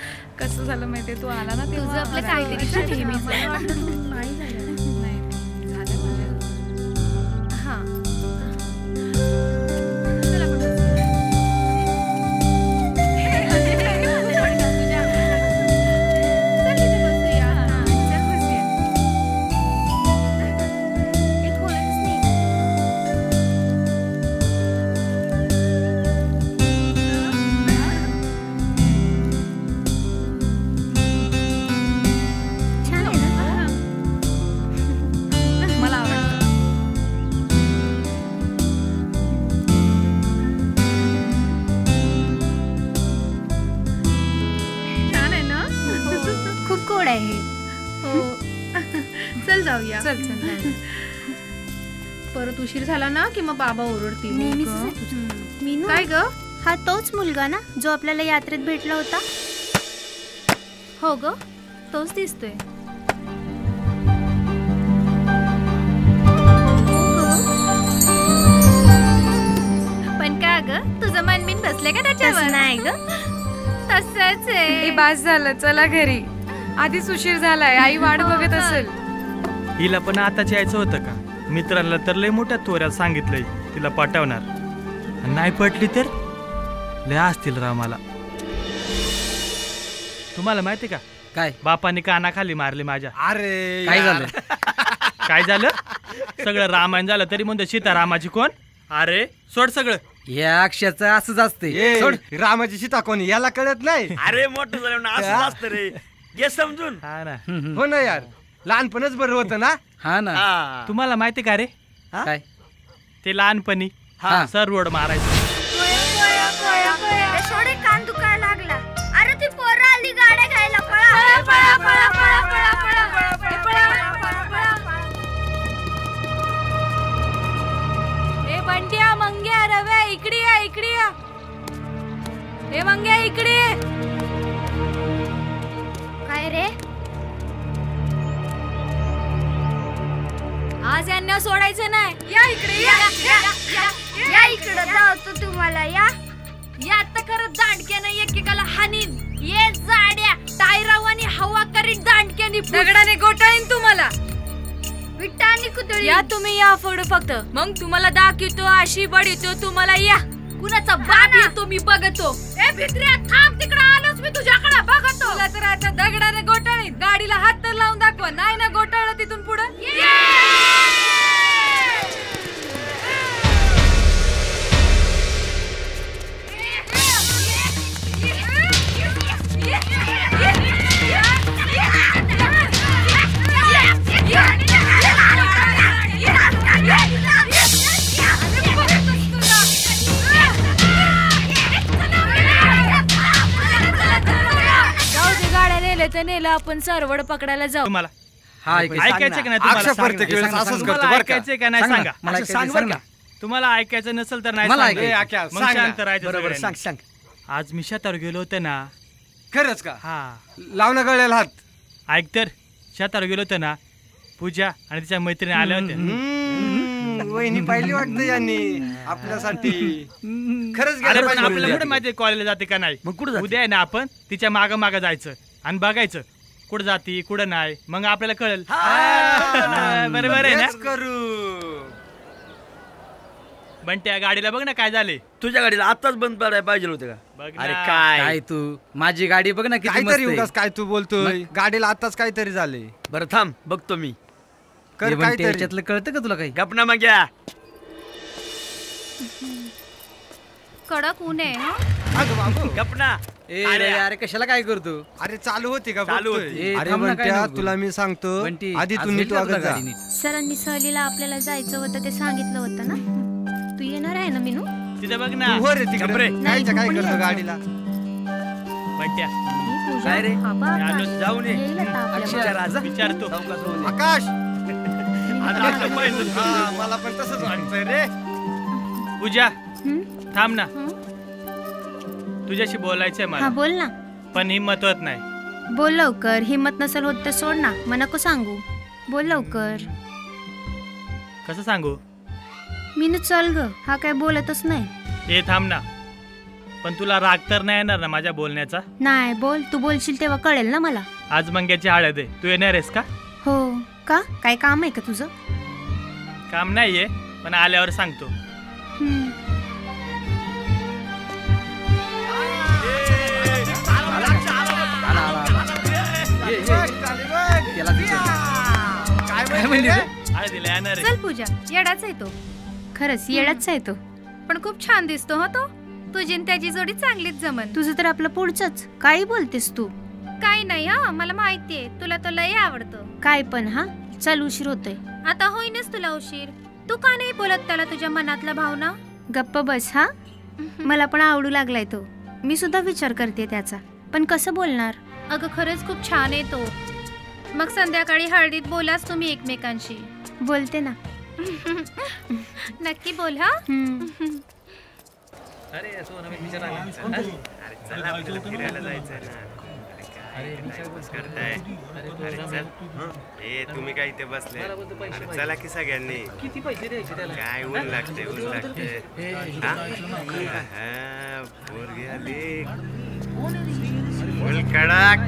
कसं झालं माहितीये, तू आला ना तुझं आपलं काहीतरी नेहमीच नाही झालं. हा चल जाऊया. चल चल. परत उशीर झाला ना की मग बाबा ओरडतील. मीनू काय ग? हा तोच मुलगा ना जो आपल्याला यात्रेत भेटला होता? हो ग, तोच दिसतोय. पण का ग, तुझं मन बिन बसले का त्याच्यावर? नाही ग, तसंच आहे. बास झालं, चला घरी. आधीच उशीर झालाय, आई वाट बघत असेल. हिला पण आताच यायचं होतं का? मित्रांना तर लय मोठ्या तोऱ्यात सांगितलंय तिला पाठवणार. नाही पटली तर लय असतील राव मला. तुम्हाला माहिती का काय बापाने कानाखाली मारली माझ्या? अरे काय झालं? काय झालं? सगळं रामायण झालं तरी म्हणतो सीतारामाची कोण? अरे सोड सगळं. या अक्षयाचं असंच असते. सोड, रामाची सीता कोणी याला कळत नाही. अरे मोठं झालं असं असतं रे, घे समजून. हा ना. हो ना यार, लहानपणच बरं होतं ना. हा ना. तुम्हाला माहिती का रे काय ते लहानपणी सर रोड मारायचं. सोडे कान दुखायला लागला. अरे ती पोरं आली गाड्या घ्यायला. पळा पळा पळा पळा पळा पळा पळा. ए बंट्या, मंग्या, रव्या, इकडे या, इकडे या. ए मंग्या, इकडे. काय रे? आज यांना सोडायचं नाही. या इकडे, या इकडे जातो तुम्हाला. या आता खरं दांडक्यानं एकेकाला हानीन. ये जाड्या टायरावानी हवा करीत दांडक्यानी दगडाने गोटाळीन तुम्हाला. विट्टा आणि कुदळी. या तुम्ही या फोड फक्त. मग तुम्हाला दाखवतो, अशी बडीतो तुम्हाला. या कुणाचा बाप येतो मी बघतो. ए भित्र्या थांब, तिकडे आलोच मी तुझ्याकडे बघतो. तुला तर आता दगडाने गोटाळीन. गाडीला हात तर लावून दाखवा. नाही ना गोटाळलं तिथून पुढे. नेलं आपण सरवड पकडायला जाऊ. तुम्हाला ऐकायचं का नाही? ऐकायचं का नाही सांगा. तुम्हाला ऐकायचं नसेल तर नाही. बरोबर सांग सांग. आज मी शेतावर गेलो होतो ना. खरंच का? हा. लावणं गळ्याला हात. ऐक तर, शेतावर गेलो होतो ना, पूजा आणि तिच्या मैत्रिणी आल्या होत्या. वहिनी पाहिली वाटतं यांनी आपल्यासाठी. खरंच. अरे पण आपल्याला कुठे माहिती कॉलेजला जाते का नाही? मग कुठं उद्या आहे ना आपण तिच्या माग माग जायचं आणि बघायचं कुठं जाती कुठं नाही. मग आपल्याला कळेल. बरोबर आहे ना? करू. बंट्या गाडीला बघ ना काय झाले. तुझ्या गाडीला आताच बंद पडायला पाहिजे होते का? बघ अरे ना. काय तू माझी गाडी बघ ना किती मस्त काहीतरी आहे. उगाच काय तू बोलतोय. गाडीला आताच काहीतरी झाले. बरं थांब, बघतो मी. कर काहीतरी. याच्यातलं कळतं का तुला काही? गपना मग या. कडक ऊन आहे. गपना. अरे कशाला काय करतो? अरे चालू होती का? चालू बघतोय. होती. अरे थांब ना, काय बंट्या, नको. तुला मी सांगतो बंटी, आधी आज तू नीट गेली का तुला वागत जा. गाडी नीट? सरांनी सहलीला आपल्याला जायचं होतं ते सांगितलं होतं ना. तू येणार आहे ना मीनू? तिथे बघ ना. तू हो रे तिकडे. कायच्या काय करतो गाडीला? बंट्या काय रे? आलो. जाऊन ये. अक्षय राजा विचारतो. आकाश. मला पण तसंच वाटतंय रे. पूजा थांब ना, तुझ्याशी बोलायचंय हा मला. बोल ना. पण हिंमत होत नाही. बोल लवकर. हिम्मत नसेल होत तर सोड ना. मग नको सांगू. बोल लवकर. कसं सांगू? मीनू चल ग. हा काय बोलतच नाही. हे थांब ना. पण तुला राग तर नाही येणार ना माझ्या बोलण्याचा? नाही बोल, तू बोलशील तेव्हा कळेल ना मला. आज मंग्याची हळद आहे, तू येणार आहेस का? हो का, काय काम आहे का तुझं? काम नाहीये, पण आल्यावर सांगतो. चल पूजा, येडाच आहे तो. खरंच येडाच आहे तो, पण खूप छान दिसतो हा तो. तुझी आणि त्याची जोडी चांगलीच जमन. तुझं तर आपलं पुढचंच. काही बोलतेस तू? काही नाही हा, मला माहितीये तुला तो लय आवडतो. काय पण हा, चल उशीर होतोय. आता होईनच तुला उशीर. तू का नाही बोलत त्याला तुझ्या मनातला भावना? गप्प बस हा. मला पण आवडू लागलाय तो. मी सुद्धा विचार करते त्याचा, पण कसं बोलणार? अगं खरंच खूप छान आहे तो. मग संध्याकाळी हळदीत बोलास तुम्ही एकमेकांशी. बोलते ना. नक्की बोल हा. अरे तो नवीन विचार आला. अरे चला आपल्याला फिरायला जायचं ना. अरे करताय. अरे चल. ए तुम्ही काय इथे बसले? अरे चला की सगळ्यांनी. किती पैसे द्यायचे त्याला? काय ऊन लागते, ऊन लागते. हा पोरगी आली. फुल कडक.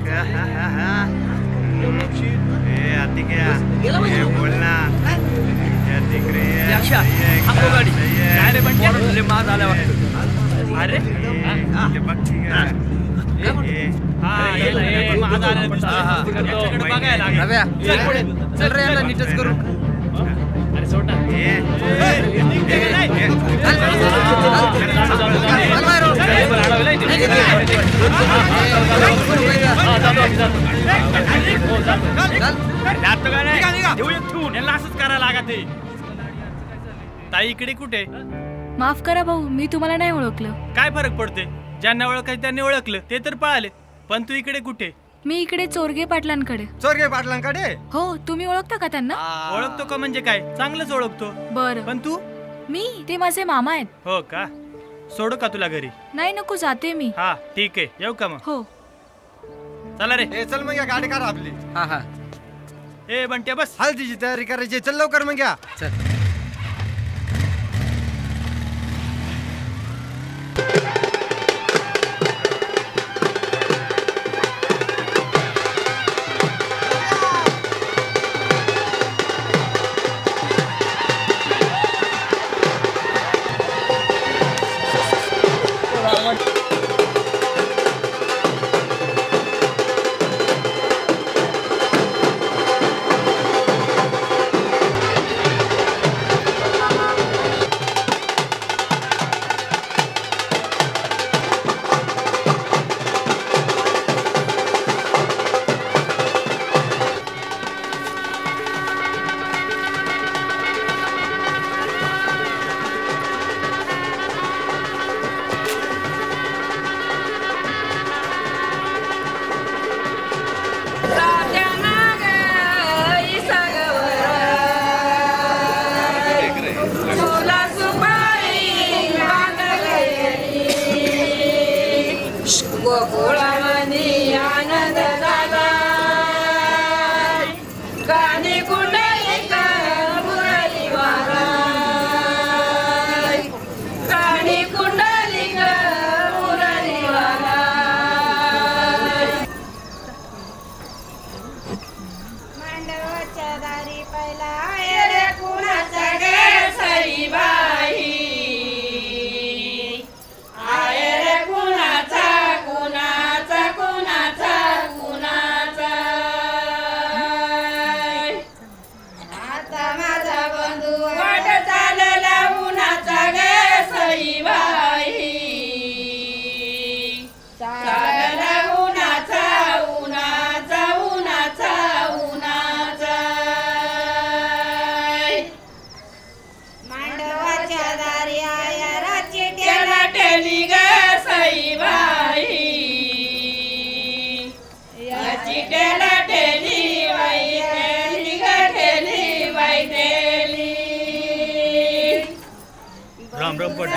ए आती क्या? ए बोल ना. या तिकडे गाडी. काय रे बंटी? माज आला वाटतं. अरे ते बघती का? चल रे याला नीटच करू. अरे सोड ना. असंच करा लागत. ताई इकडे कुठे? माफ करा भाऊ, मी तुम्हाला नाही ओळखलं. काय फरक पडते? ज्यांना ओळखायचं त्यांनी ओळखलं, ते तर पळाले. पण तू इकडे कुठे? मी इकडे चोरगे पाटलांकडे. चोरगे पाटलांकडे? हो, तुम्ही ओळखता का त्यांना? ओळखतो का म्हणजे काय, चांगलंच ओळखतो. बरं. पण तू? मी, ते माझे मामा आहेत. हो का? सोडू का तुला घरी? नाही नको, जाते मी. हा ठीक आहे, येऊ का मग? हो चला रे. चल मग गाडी करा आपली. हा हा. ए बंट्या बस. हळदीची तयारी करायची, चल लवकर मग घ्या. चल. राम राम पटेल.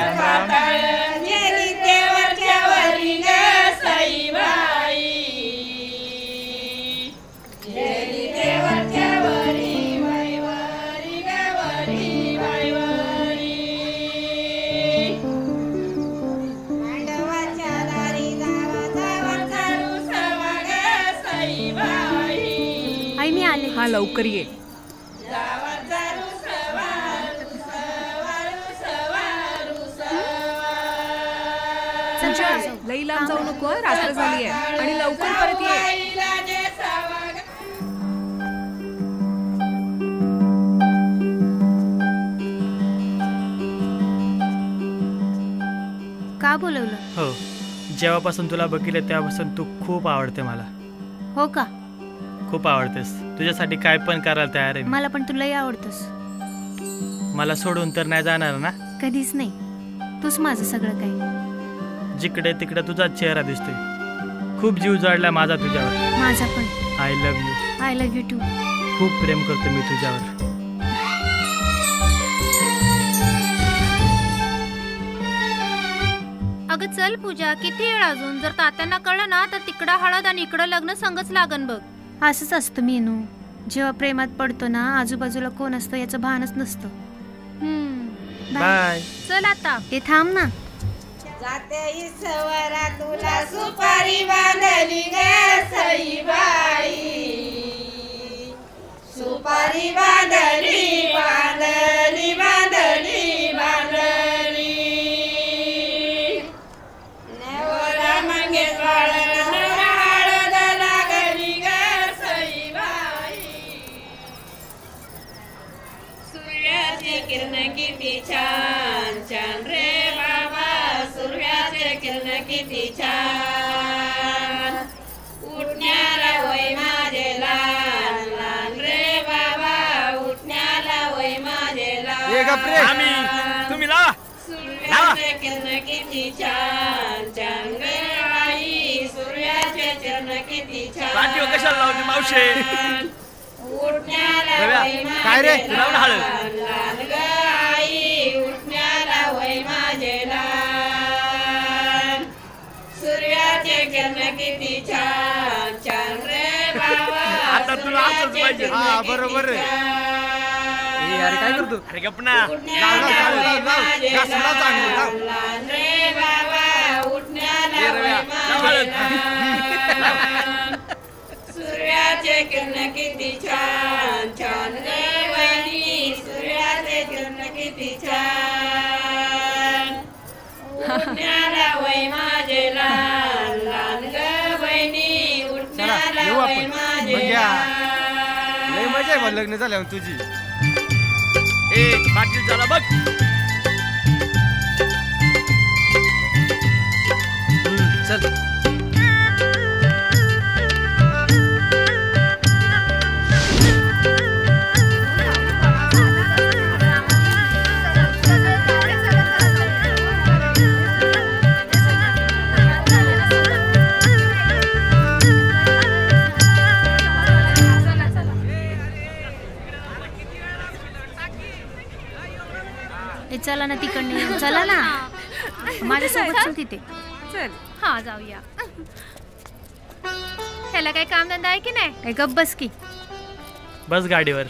आई मी आले. हा लवकर ये. पूजा, लई लांब जाऊ नको, रात्र झाली आहे आणि लवकर परत ये. का बोलवलं? हो, जेव्हापासून तुला बघितलं तेव्हापासून तू खूप आवडते मला. हो का? खूप आवडतेस. तुझ्यासाठी काय पण करायला तयार आहे. मला पण तुलाही आवडतोस. मला सोडून तर नाही जाणार ना? कधीच नाही. तूच माझं सगळं काही. जिकडे तिकडे तुझाच चेहरा दिसतोय. खूप जीव जडला माझा तुझ्यावर. माझा पण. I love you. I love you too. खूप प्रेम करतो मी तुझ्यावर. अगं चल पूजा, किती वेळ अजून? जर तात्यांना कळलं ना तर तिकडं हळद आणि इकडं लग्न संगच लागन बघ. असंच असतं मीनू. जेव्हा प्रेमात पडतो ना आजूबाजूला कोण असतं याचं भानच नसतं. बाय. चल आता. ते थांब ना. जाते ईश्वरा तुला सुपारी बांधली ग सईबाई, सुपारी बांधली बांधली बांधली बांधली, नेवरा मंगेशवाळ नवरा हळद लागली ग सईबाई, सूर्याचे किरण किती छान छान रे बाबा, सूर्याचे किरण किती छान, उठण्याला वय माझे लहान लहान रे बाबा, उठण्याला वय माझे लहान, तुम्ही लावा. सूर्याचे किरण किती छान छान गे आई, सूर्याचे किरण किती छान, कशाला लावते मावशे? उठण्याला वय काय रे माझे लहान लहान ग आई, उठण्याला वय माझे लहान, सूर्याचे किरण किती छान छान रे बाबा, आता तुला असंच पाहिजे. हा बरोबर आहे. अरे काय करतो? अरे गपना. लहान रे बाबा, उठण्याला वय माझे लहान, सूर्याचे किरण किती छान छान रे वहिनी, सूर्याचे किरण किती छान, उठण्याला वय माझे लहान लहान ग बहिणी, उठण्याला वय माझे लहान. लय मजा आहे लग्न झाल्यावर तुझी. ए पाटील झाला बघ. चल. चला ना तिकडनं. चला ना माझ्यासोबत चल तिथे. चल. हा जाऊया. ह्याला काही काम धंदा आहे की नाही? गप बस की. बस गाडीवर.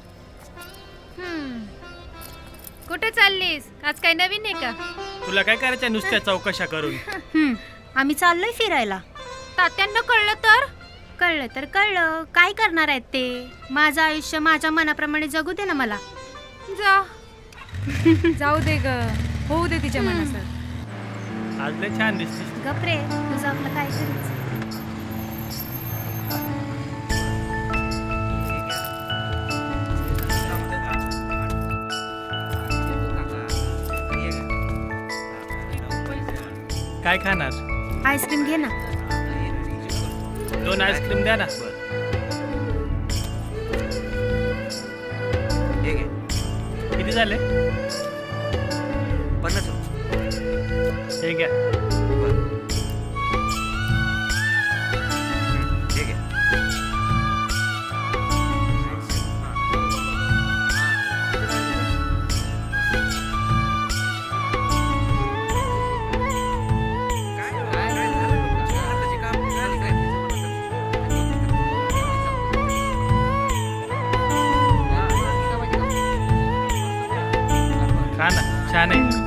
कुठे चाललीस? आज काही नवीन आहे का? तुला काय करायचं नुसत्या चौकशा करून? आम्ही चाललोय फिरायला. तात्यांना कळलं तर? कळलं तर कळलं. काय करणार आहेत ते? माझं आयुष्य माझ्या मनाप्रमाणे जगू दे ना मला. जा. जाऊ दे ग, होऊ दे तिच्या मनासारखं. आज लय छान दिसतेस. गप रे, तुझं आपलं काय करायचं? काय खाणार? आईस्क्रीम घे ना. 2 आईस्क्रीम द्या ना. किती झाले? 50. हे घ्या. खा ना, छान आहे.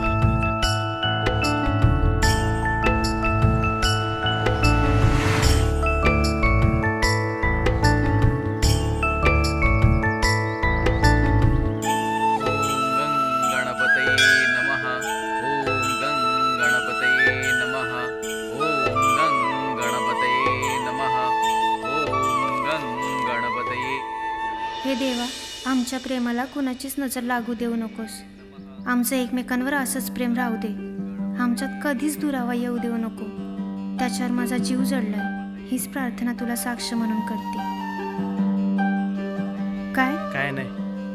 हे देवा, आमच्या प्रेमाला कुणाचीच नजर लागू देऊ नकोस. आमचं एकमेकांवर असंच प्रेम राहू दे. आमच्यात कधीच दुरावा येऊ देऊ नको. त्याच्यावर माझा जीव जडलाय. हीच प्रार्थना तुला साक्ष म्हणून करते. काय नाही.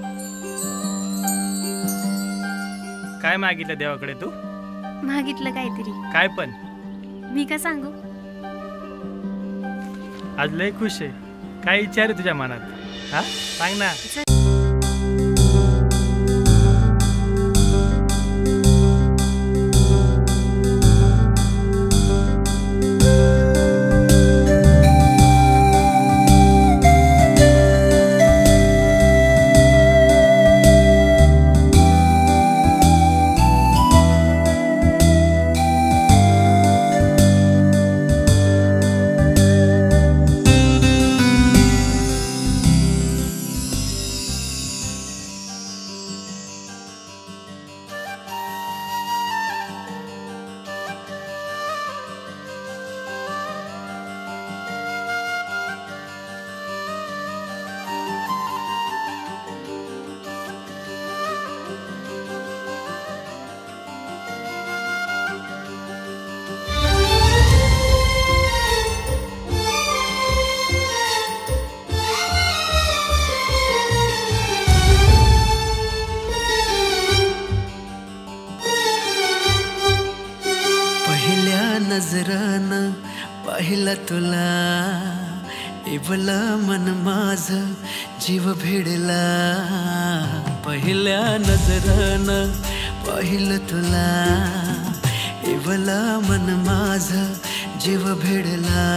काय मागितलं देवाकडे तू? मागितलं काहीतरी. काय पण? मी का सांगू? आज लय खुश आहे. काय विचार आहे तुझ्या मनात? हा सांग ना. नजरानं पाहिलं तुला, इवला मन माझं जीव भेडला. पहिल्या नजरानं पाहिलं तुला, इवला मन माझं जीव भेडला.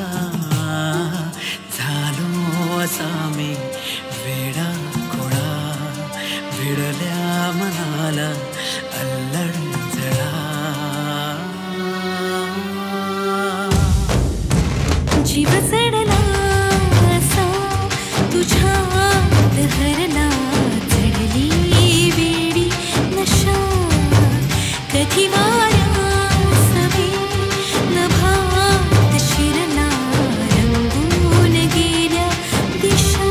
झालो असा मी वेडा खोडा, भिडल्या मनाला अल्लड जळा. जीव चढला असा तुझ्यात हरला, चढली वेडी नशा. कधी वाऱ्यासवे नभात शिरला, रंगून गेल्या दिशा.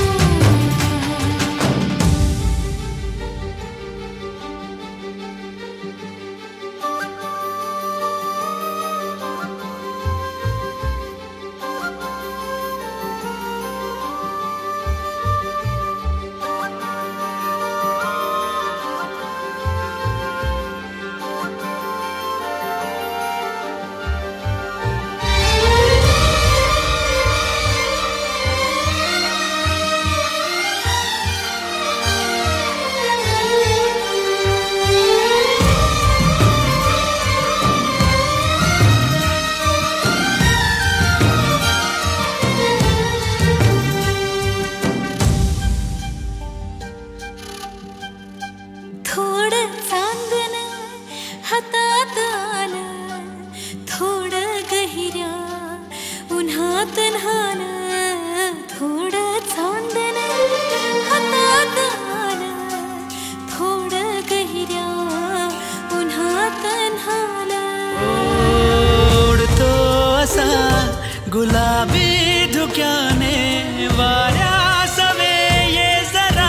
थोडं चांदण हातात आलं, थोडं गहिऱ्या उन्हात न्हालं. थोडं चांदण हातात आलं, थोडं गहिऱ्या उन्हात न्हालं. ओढतो असा गुलाबी धुक्याने वाऱ्या सवे ये जरा.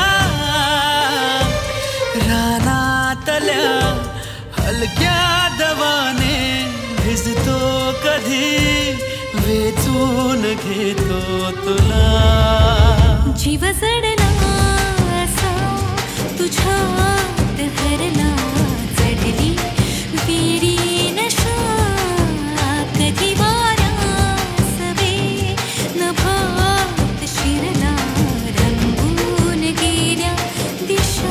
रानातल्या हलक्या दवाने भिजतो कधी, वेचून घेतो तुला. जीव चढला असा तुझ्यात हरला, चढली वेडी नशा. कधी वाऱ्यासवे नभात शिरला, रंगून गेल्या दिशा.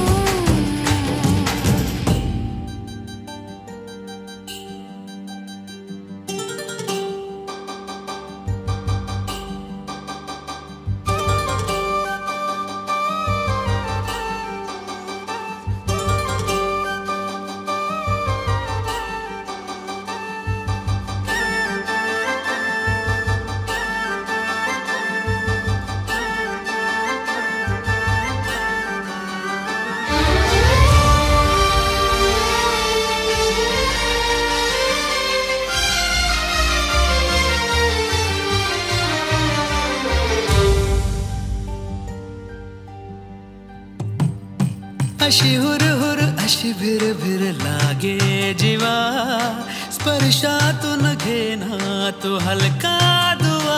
अशी हुरहुर अशी भिर भिर लागे जीवा स्पर्शातून घेना तो हलका दुवा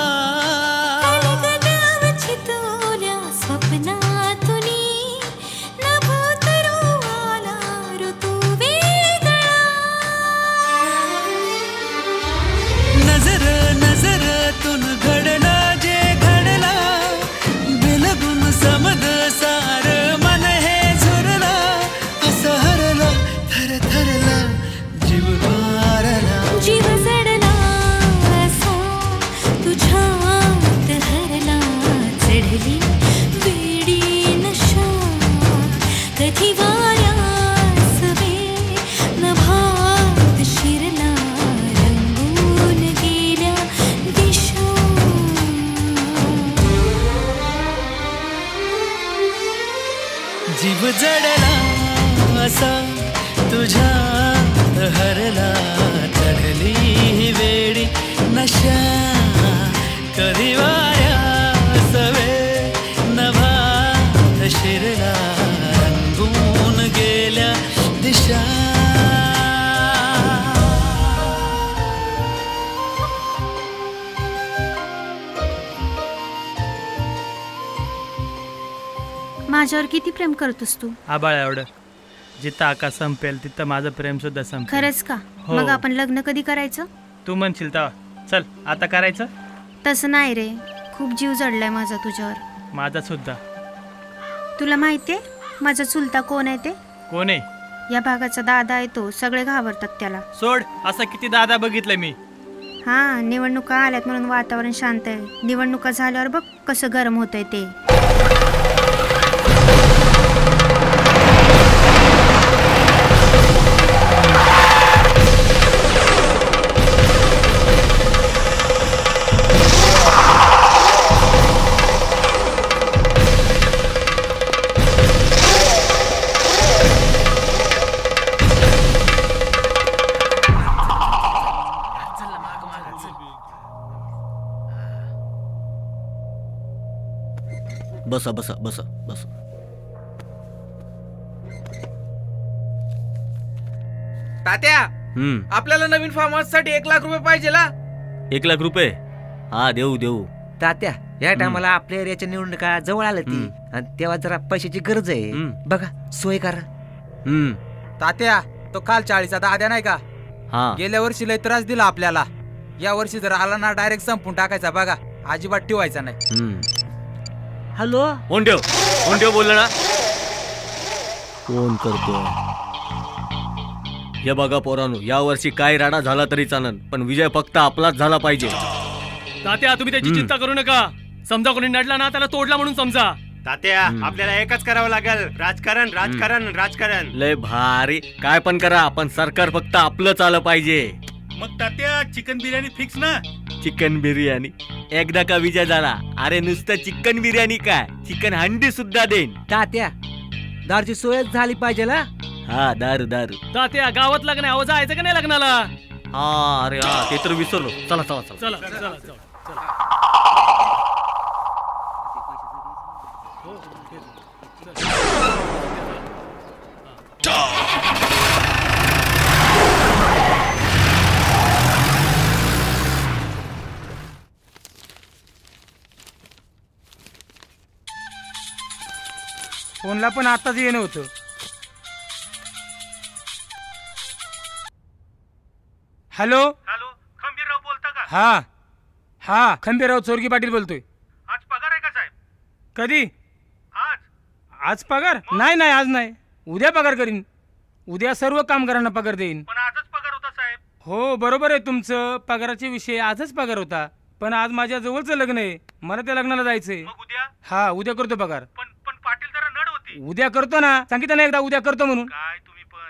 नजर नजरतून घडला जे घडला बिलगुन समद सार मन हे झुरला असं हरला थर थरला जीव मारला जीव जडला असा तुझ्यात हरला चढली वेडी नशा कधी वाऱ्यास वे नभात शिरला रंगून गेल्या दिशा जीव जडला असा तुझ्यात हरला चढली वेडी नशा कधी वाऱ्यास वे नभात शिरला रंगून गेल्या दिशा माझ्यावर किती प्रेम करतोस तू? आबाळ एवढं जिथं आकाश संपेल तिथं माझं प्रेम सुद्धा संपेल. खरंच का? हो. मग आपण लग्न कधी करायचं? तू म्हणशील तेव्हा. चल आता करायचं. तसं नाही रे, खूप जीव जडलाय माझा तुझ्यावर. माझा सुद्धा. तुला माहितीये माझा चुलता कोण आहे ते? कोण आहे? या भागाचा दादा आहे तो. सगळे घाबरतात त्याला. सोड, असं किती दादा बघितलंय मी. हा, निवडणुका आल्यात म्हणून वातावरण शांत आहे. निवडणुका झाल्यावर बघ कसं गरम होतंय ते. बसा बसा बसा बसा. तात्या, आपल्याला नवीन फार्म हाऊस साठी 1 लाख रुपये पाहिजे ला. 1 लाख रुपये? हा देऊ देऊ. तात्या, या टायमाला आपल्या एरियाच्या निवडणुका जवळ आल्या ती आणि तेव्हा जरा पैशाची गरज आहे. बघा सोय करा. तात्या, तो काल 40चा दाद्या नाही का? हा. गेल्या वर्षी लय त्रास दिला आपल्याला. या वर्षी जर आला ना डायरेक्ट संपून टाकायचा. बघा, अजिबात ठेवायचा नाही. हॅलो, कोण ठेव बोलला ना. कोण करतो? हे बघा पोरांनो, या वर्षी काय राडा झाला तरी चालन, पण विजय फक्त आपलाच झाला पाहिजे. तात्या, तुम्ही त्याची चिंता करू नका. समजा कोणी नडला ना त्याला तोडला म्हणून समजा. तात्या, आपल्याला एकच करावं लागेल. राजकारण राजकारण राजकारण. लय भारी. काय पण करा, पण सरकार फक्त आपलंच आलं पाहिजे. मग तात्या, चिकन बिर्याणी फिक्स ना? चिकन बिर्याणी एकदा का विजय झाला. अरे नुसतं चिकन बिर्याणी काय, चिकन हंडी सुद्धा देईन. तात्या, दारूची सोयच झाली पाहिजे ना. हा, दारू दारू. तात्या, गावात लग्न आहे, जायचं का नाही लग्नाला? हा, अरे हा, ते तर विसरलो. चला चला चला चला चला चला. फोनला पण आताच येणं होतं. हॅलो हॅलो, खंबीरराव बोलता का? हा हा, खंबीरराव चोरगी पाटील बोलतोय. आज पगार आहे का साहेब? कधी? आज. आज पगार? नाही नाही, आज नाही. उद्या पगार करीन. उद्या सर्व कामगारांना पगार देईन. पण आजच पगार होता साहेब. हो, बरोबर आहे तुमचं. पगाराचे विषय आजच पगार होता, पण आज माझ्या जवळचं लग्न आहे. मला त्या लग्नाला जायचंय. मग उद्या? हा, उद्या करतो पगार. पण पाटील जरा नड होती. उद्या करतो ना, सांगितलं ना एकदा उद्या करतो म्हणून. काय तुम्ही पण.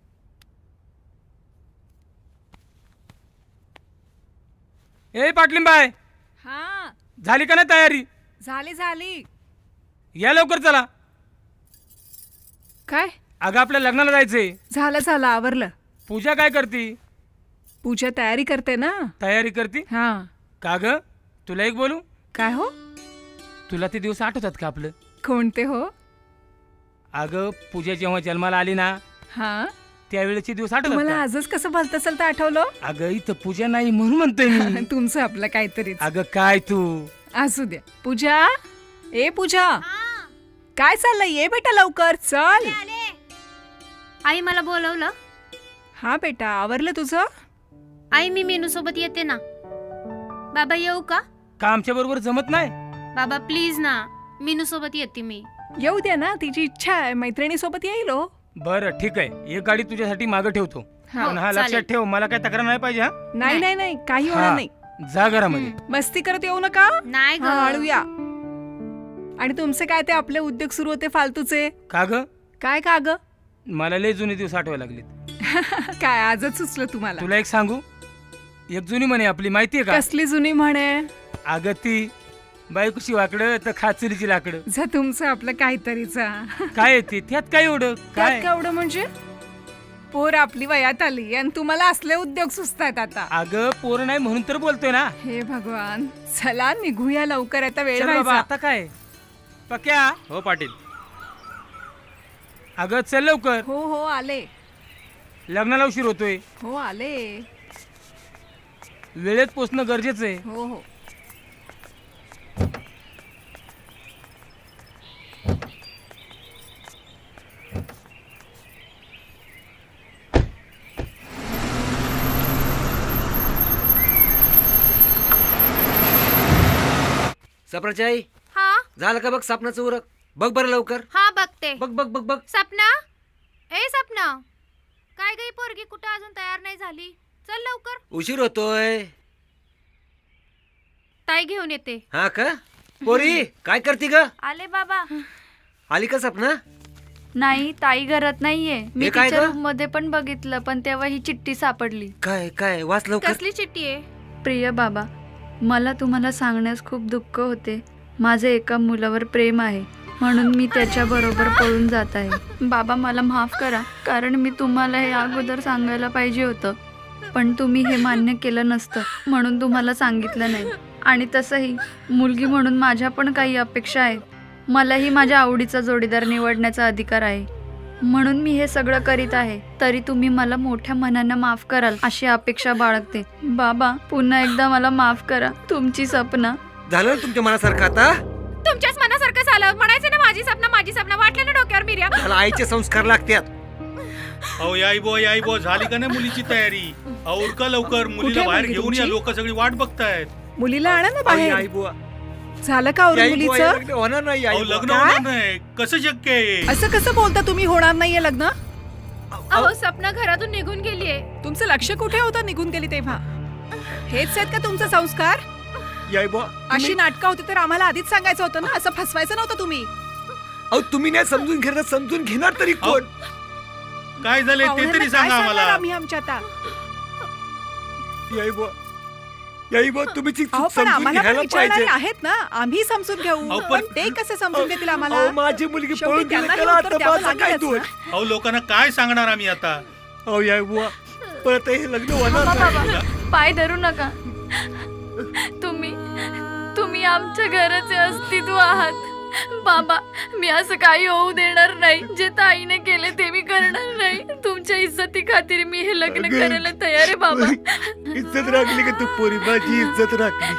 ए पाटलीबाई, हा, झाली का नाही तयारी? झाली. या लवकर चला. काय? अगं आपल्या लग्नाला जायचंय. झालं आवरलं. पूजा काय करती? पूजा तयारी करते ना. तयारी करती? हा. का ग, तुला एक बोलू? काय हो? तुला ते दिवस आठवतात का आपलं? कोणते हो? अगं पूजा जेव्हा जन्माला आली ना हा त्यावेळेचे दिवस आठवतात तुम्हाला का? आजच कसं भलतं चलतं आठवलं? अगं इथं पूजा नाही म्हणून म्हणतोय मी. तुमचं आपलं काहीतरी. अगं काय तू असू द्या. पूजा, ए पूजा, काय चाललंय? ये बेटा लवकर चल. आई मला बोलवलं. हा बेटा आवरलं तुझं? आई मी मीनू सोबत येते ना. बाबा येऊ का? का आमच्या बरोबर जमत नाही? बाबा प्लीज ना, मीनू सोबत येते मी. येऊ द्या ना, तिची इच्छा आहे, मैत्रिणी सोबत येईल. हो बरं ठीक आहे, एक गाडी तुझ्यासाठी मागं ठेवतो. पण हा लक्षात ठेव, मला काय तक्रार नाही पाहिजे. हा नाही नाही नाही, काही होणार नाही. जा घरामध्ये. मस्ती करत येऊ नका. नाही ग. हळूया. आणि तुमचे काय ते आपले उद्योग सुरू होते फालतूचे? का ग? काय का ग? मला लय जुने दिवस आठवायला लागलेत. काय आजच सुचलं तुम्हाला? तुला एक सांगू, एक जुनी म्हणे आपली माहितीये का? कसली जुनी म्हणे? अगं ती बायकोशी वाकडं तर खाचरीची लाकडं. जा तुमचं आपलं काहीतरीचा. काय येते त्यात? काय एवढं? काय एवढं म्हणजे? पोर आपली वयात आली आणि तुम्हाला असले उद्योग सुचतात आता. अगं पोर नाही म्हणून तर बोलतोय ना. हे भगवान, चला निघूया लवकर, आता वेळ चल बाबा, व्हायचा. आता काय पक्या? हो पाटील. अगं चल लवकर. हो हो आले. लग्नाला उशीर होतोय. हो आले. वेळेत पोचणं गरजेचं आहे. हो हो. सप्राचाई, हा झालं का बघ सपनाचं उरक? बघ बरं लवकर. हा बघते. बघ बघ बघ बघ. सपना, ए सपना, काय गई पोरगी कुठं अजून तयार नाही झाली? चल लवकर. उशीर होतोय. ताई घेऊन येते. हा का? पोरी काय करते ग? आले बाबा. आली का सपना? नाही, ताई घरात नाहीये. मी हे काय तिच्या ग? रूम मध्ये पण बघितलं, पण तेव्हा ही चिठ्ठी सापडली. काय काय वाच लवकर. कसली चिठ्ठी आहे? प्रिय बाबा, मला तुम्हाला सांगण्यास खूप दुःख होते. माझे एका मुलावर प्रेम आहे, म्हणून मी त्याच्या बरोबर पळून जात आहे. बाबा मला माफ करा, कारण मी तुम्हाला हे अगोदर सांगायला पाहिजे होतं, पण तुम्ही हे मान्य केलं नसतं म्हणून तुम्हाला सांगितलं नाही. आणि तसंही मुलगी म्हणून माझ्या पण काही अपेक्षा आहेत. मलाही माझ्या आवडीचा जोडीदार निवडण्याचा अधिकार आहे, म्हणून मी हे सगळं करीत आहे. तरी तुम्ही मला मोठ्या मनानं माफ कराल अशी अपेक्षा बाळगते. बाबा पुन्हा एकदा मला माफ करा. तुमची सपना. झालं तुमच्या मनासारखं आता? तुमच्याच मनासारखं झालं. म्हणायचं ना माझी सपना वाटलं ना डोक्यावर मिर्या. मला आईचे संस्कार लागतात. अहो याई बो झाली का नाही मुलीची तयारी? अहो उरका लवकर, मुलीला बाहेर घेऊन या, लोक सगळी वाट बघतायत. मुलीला आणा ना बाहेर. आई बुवा झालं का मुलीचं? होणार नाही. लग्न होणार नाही. कसं शक्य आहे? असं कसं बोलता तुम्ही? होणार नाहीये लग्न? अहो सपना घरातून निघून गेलीये. तुमचं लक्ष कुठे होतं निघून गेली तेव्हा? हेच आहेत का तुमचे संस्कार? अशी नाटकं होती तर आम्हाला आधीच सांगायचं होतं ना, असं फसवायचं नव्हतं तुम्ही. अहो तुम्ही नाही समजून घेणार, समजून घेणार तरी कोण? काय झाले ते तरी सांगा आम्हाला. आम्ही आमच्या आता याई बुवा तुम्ही पण आम्हाला पण विचारणारे आहेत ना, आम्ही समजून घेऊ. पण ते कसे समजून घेतील आम्हाला? माझी मुलगी शेवटी पळून त्यांना गेली, हे उत्तर द्यावं त्याला काय लागेलच दोष? ना. अहो लोकांना काय सांगणार आम्ही आता? अहो याई बुवा परत हे लग्न होणार बाबा, नाही. बाबा, पाय धरू नका. तुम्ही आमच्या घराचे अस्तित्व आहात. बाबा मी असं काही होऊ देणार नाही. जे ताईने केले ते मी करणार नाही. तुमच्या इज्जती खातीर मी हे लग्न करायला तयार आहे बाबा. इज्जत राखली का तू पोरी? माझी इज्जत राखली.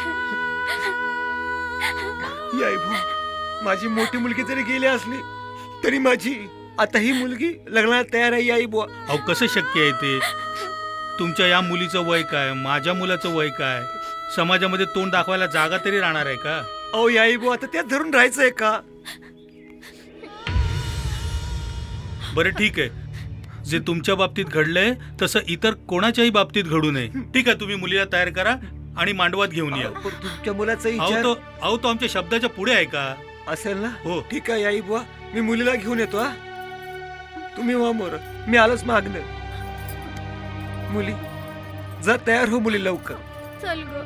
याई बुवा माझी मोठी मुलगी जरी गेली असली तरी माझी आता ही मुलगी लग्नाला तयार आहे. याई बुवा अहो कसं शक्य आहे ते? तुमच्या या मुलीचं वय काय, माझ्या मुलाचं वय काय? समाजामध्ये तोंड दाखवायला जागा तरी राहणार आहे का? अहो याई बुवा आता त्यात धरून राहायचंय का? बरं ठीक आहे, जे तुमच्या बाबतीत घडलंय तसं इतर कोणाच्याही बाबतीत घडू नये. ठीक आहे, तुम्ही मुलीला तयार करा आणि मांडवात घेऊन या. तुमच्या मुलाचा अहो तो आमच्या शब्दाच्या पुढे आहे का? असेल ना. हो ठीक आहे याई बुवा, मी मुलीला घेऊन येतो. हा तुम्ही वा मोर, मी आलोच मागणं. मुली जा तयार हो, मुली लवकर. चल ग.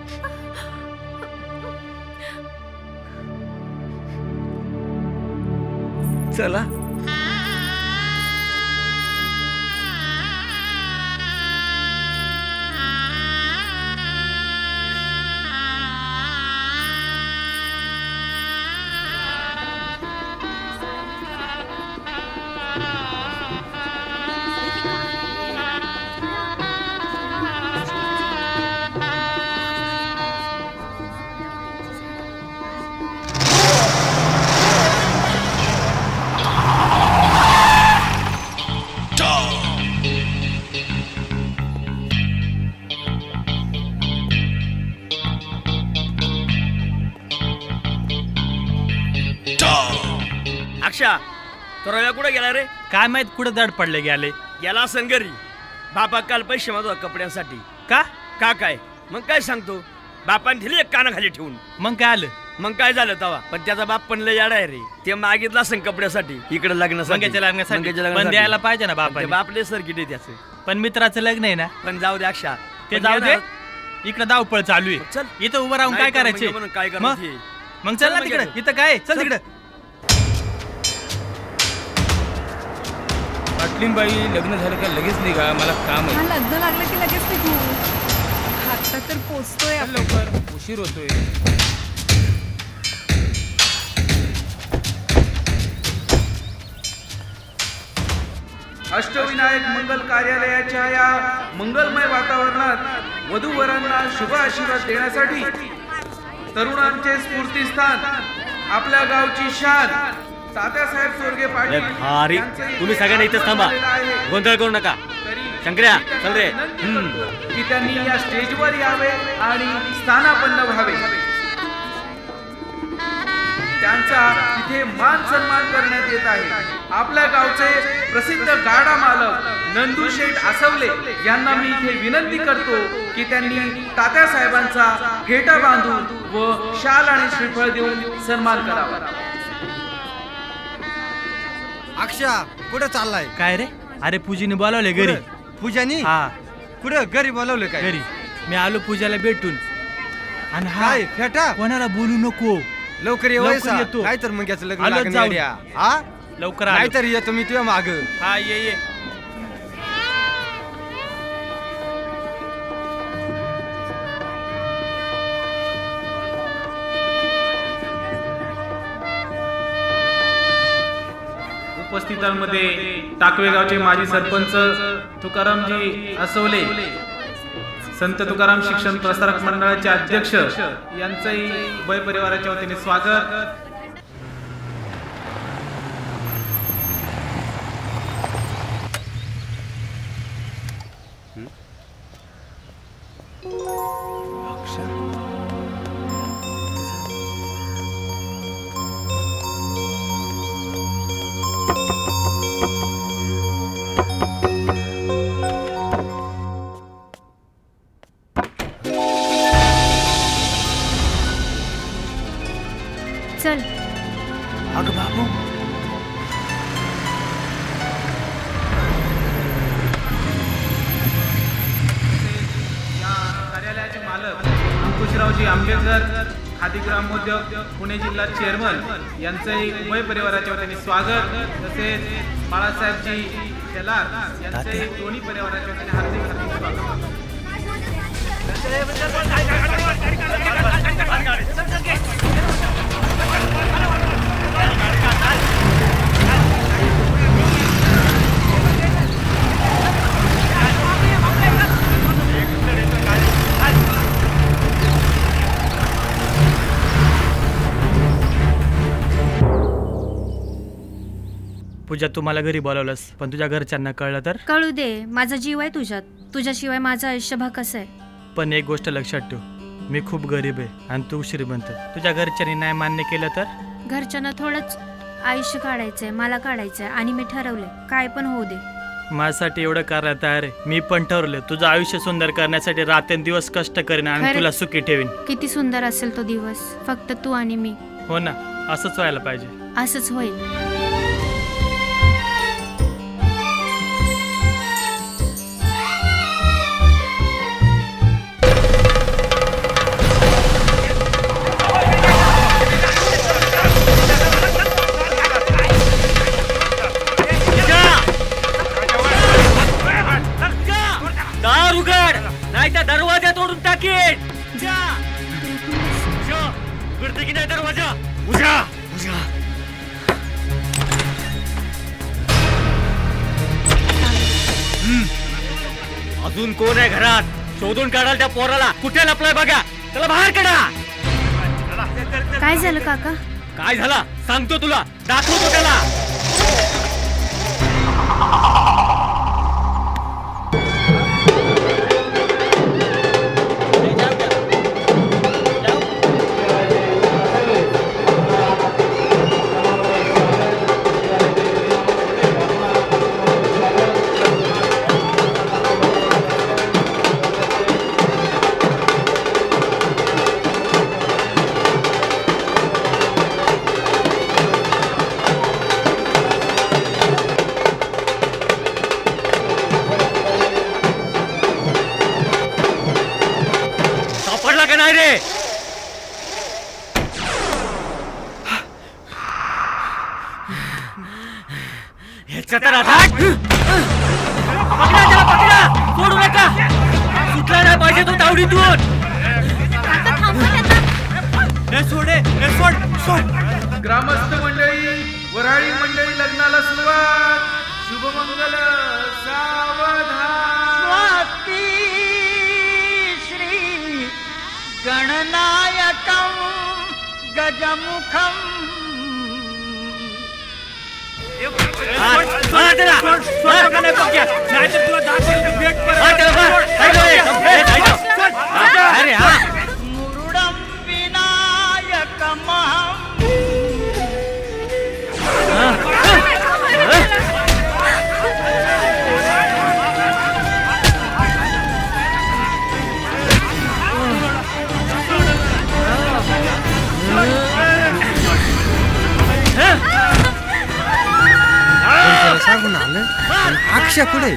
चला. अक्षा तो रव्या कुठे गेला रे? काय माहित कुठे दड पडले गेले. गेला असन घरी. बापा काल पैसे मागतो कपड्यांसाठी. का काय मग काय सांगतो, बापाने दिले एक कानाखाली ठेवून. मग काय आलं? मग काय झालं तवा? पण त्याचा बाप पण लय याडा आहे रे. ते मागितला असेल कपड्यासाठी इकडे लग्नासाठी. पण द्यायला पाहिजे ना बापा. बापले सर्किट आहे त्याचं. पण मित्राचं लग्न आहे ना. पण जाऊ दे अक्षा, ते जाऊ दे. इकडे धावपळ चालू आहे. चल इथं उभं राहून काय करायचे? मग चल ना तिकडे. इथं काय चल तिकडे. पाटलीबाई लग्न झालं का लगेच निघा, मला काम आहे. लग्न लागलं की लगेच निघू. आता तर पोचतोय लवकर, उशीर होतोय. अष्टविनायक मंगल कार्यालयाच्या या मंगलमय वातावरणात वधूवरांना शुभ आशीर्वाद देण्यासाठी तरुणांचे स्फूर्तीस्थान, आपल्या गावची शान तात्यासाहेब सोरगे पाटील. तुम्ही सगळ्यांना इथेच थांबा, गोंधळ करू नका. शंकर्या चल रे. की त्यांनी या स्टेजवर यावे आणि स्थानापन्न व्हावे. त्यांचा इथे मान सन्मान करण्यात येत आहे. आपल्या गावचे प्रसिद्ध गाडा मालक नंदू शेठ आसवले यांना मी इथे विनंती करतो की त्यांनी तात्यासाहेबांचा फेटा बांधून व शाल आणि श्रीफळ देऊन सन्मान करावा. अक्षा कुठे चाललाय? काय रे? अरे पूजीने बोलावले घरी. पूजानी? हा. कुठे घरी बोलावले? काय घरी. मी आलो पूजाला भेटून. आणि हाय फेटा कोणाला बोलू नको. लवकर येतो. काय तर मग याचं लग्न लवकर नाही तर येतो मी तुझ्या माग. हा ये. उपस्थितांमध्ये टाकवे गावचे माजी सरपंच तुकारामजी आसवले, संत तुकाराम शिक्षण प्रसारक मंडळाचे अध्यक्ष यांचंही बय परिवाराच्या वतीने स्वागत. चल. अगं बाबू, या कार्यालयाचे मालक अंकुशरावजी आंबेडकर, खादी ग्रामोद्योग पुणे जिल्हा चेअरमन यांचंही उभय परिवाराच्या वतीने स्वागत. तसेच बाळासाहेबजी शेलार यांचंही दोन्ही परिवाराच्या वतीने हार्दिक स्वागत. पूजा तुम्हाला घरी बोलावलंस, पण तुझ्या घरच्यांना कळलं तर? कळू दे, माझा जीव आहे तुझ्यात. तुझ्याशिवाय माझं आयुष्य भाकस आहे. पण एक गोष्ट लक्षात ठेव, मी खूप गरीब आहे आणि तू श्रीमंत. तुझ्या घरच्यांनी नाही मान्य केलं तर? घरच्यांना थोडंच आयुष्य काढायचंय, मला काढायचंय आणि मी ठरवलंय काय पण होऊ दे. माझ्यासाठी एवढं करायला तयार आहे. मी पण ठरवलं तुझं आयुष्य सुंदर करण्यासाठी रात्रंदिवस कष्ट करीन आणि तुला सुखी ठेवीन. किती सुंदर असेल तो दिवस, फक्त तू आणि मी. हो ना, असंच व्हायला पाहिजे. असंच होईल. दरवाजा तोडून टाकेन. उघडते की नाही दरवाजा? अजून कोण आहे घरात? शोधून काढाल त्या पोराला. कुठे लपलाय बघा, त्याला बाहेर काढा. काय झालं काका? काय झालं सांगतो तुला, दाखवतो त्याला. तिच्या तर सोडू नका, सुटला नाही पाहिजे तो तावडीतून. ग्रामस्थ मंडळी, वऱ्हाडी मंडळी, लग्नाला सुरुवात. शुभमंगल सावधान. श्री गणनायकं गजमुखं मुरुडं विनायकमहं. सांगून आलं अक्षय कुठे?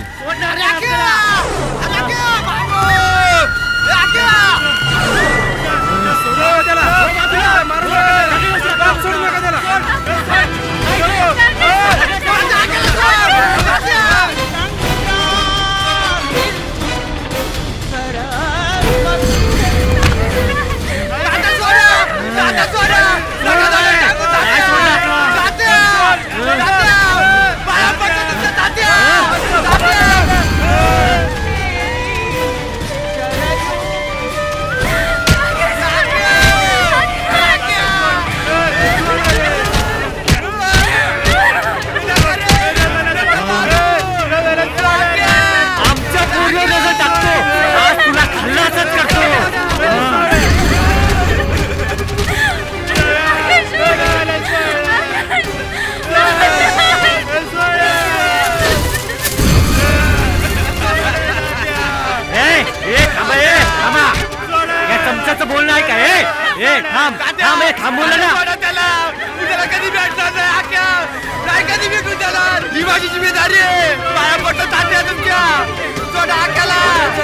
बोलणं आहे का? थांब थांब थांब बोल ना. त्याला कधी भेटणार नाही आख्या, नाही कधी भेटून त्याला. ही माझी जिम्मेदारी आहे. पाया पडतो तात्या तुमच्या. सोडा आख्याला,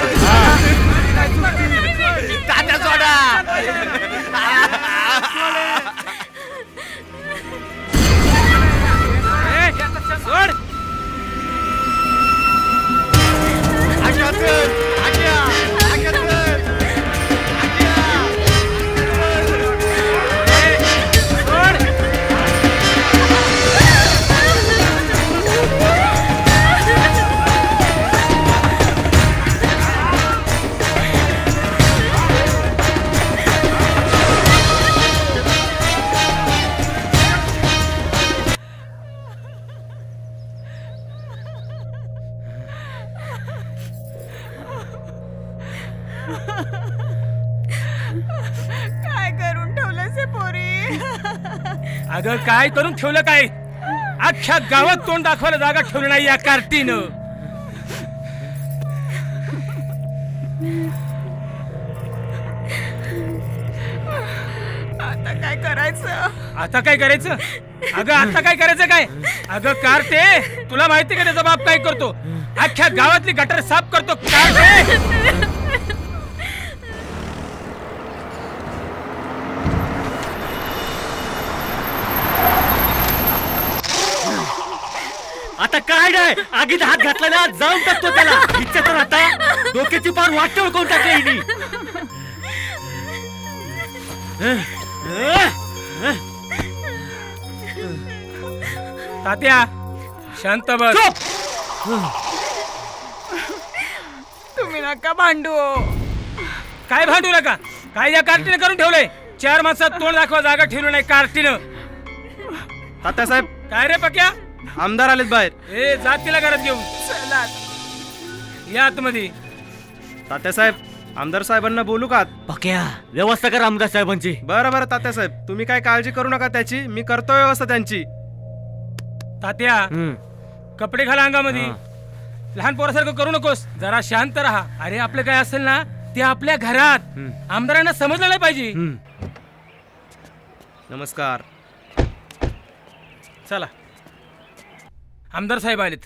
तात्या सोडा. सोड. आख्या आख्या काय करून ठेवलं से पोरी? अगं काय करून ठेवलं काय? अख्ख्या गावात तोंड दाखवायला जागा ठेवली नाही या कार्टीनं. आता काय करायचं? आता काय करायचं? अगं आता काय करायचं काय? अगं कार्टे, तुला माहिती का त्याचा बाप काय करतो? अख्ख्या गावातली गटर साफ करतो. कार्टे आता काय नाही, आगीत हात घातला ना जाऊन टाकतो त्याला. इच्छा तर आता डोक्याची पार वाट कोण टाकली हिनी. तात्या शांत बस. तुम्ही नका भांडू. काय भांडू नका? काय या कार्टीनं करून ठेवलंय? 4 माणसात तोंड दाखवा जागा ठेवली नाही कार्टीनं. तात्यासाहेब. काय रे पक्या? आमदार आलेत बाहेर. ए जात तिला घरात घेऊन. चला या आतमध्ये. तात्यासाहेब, आमदार साहेबांना बोलू का? पक्या व्यवस्था कर आमदार साहेबांची. बरं बरं तात्यासाहेब, तुम्ही काय काळजी करू नका त्याची. मी करतो व्यवस्था त्यांची. तात्या कपडे घाला अंगामध्ये. लहान पोरासारखं करू नकोस. जरा शांत राहा. अरे आपलं काय असेल ना ते आपल्या घरात. आमदारांना समजलं नाही पाहिजे. नमस्कार. चला आमदार साहेब आलेत.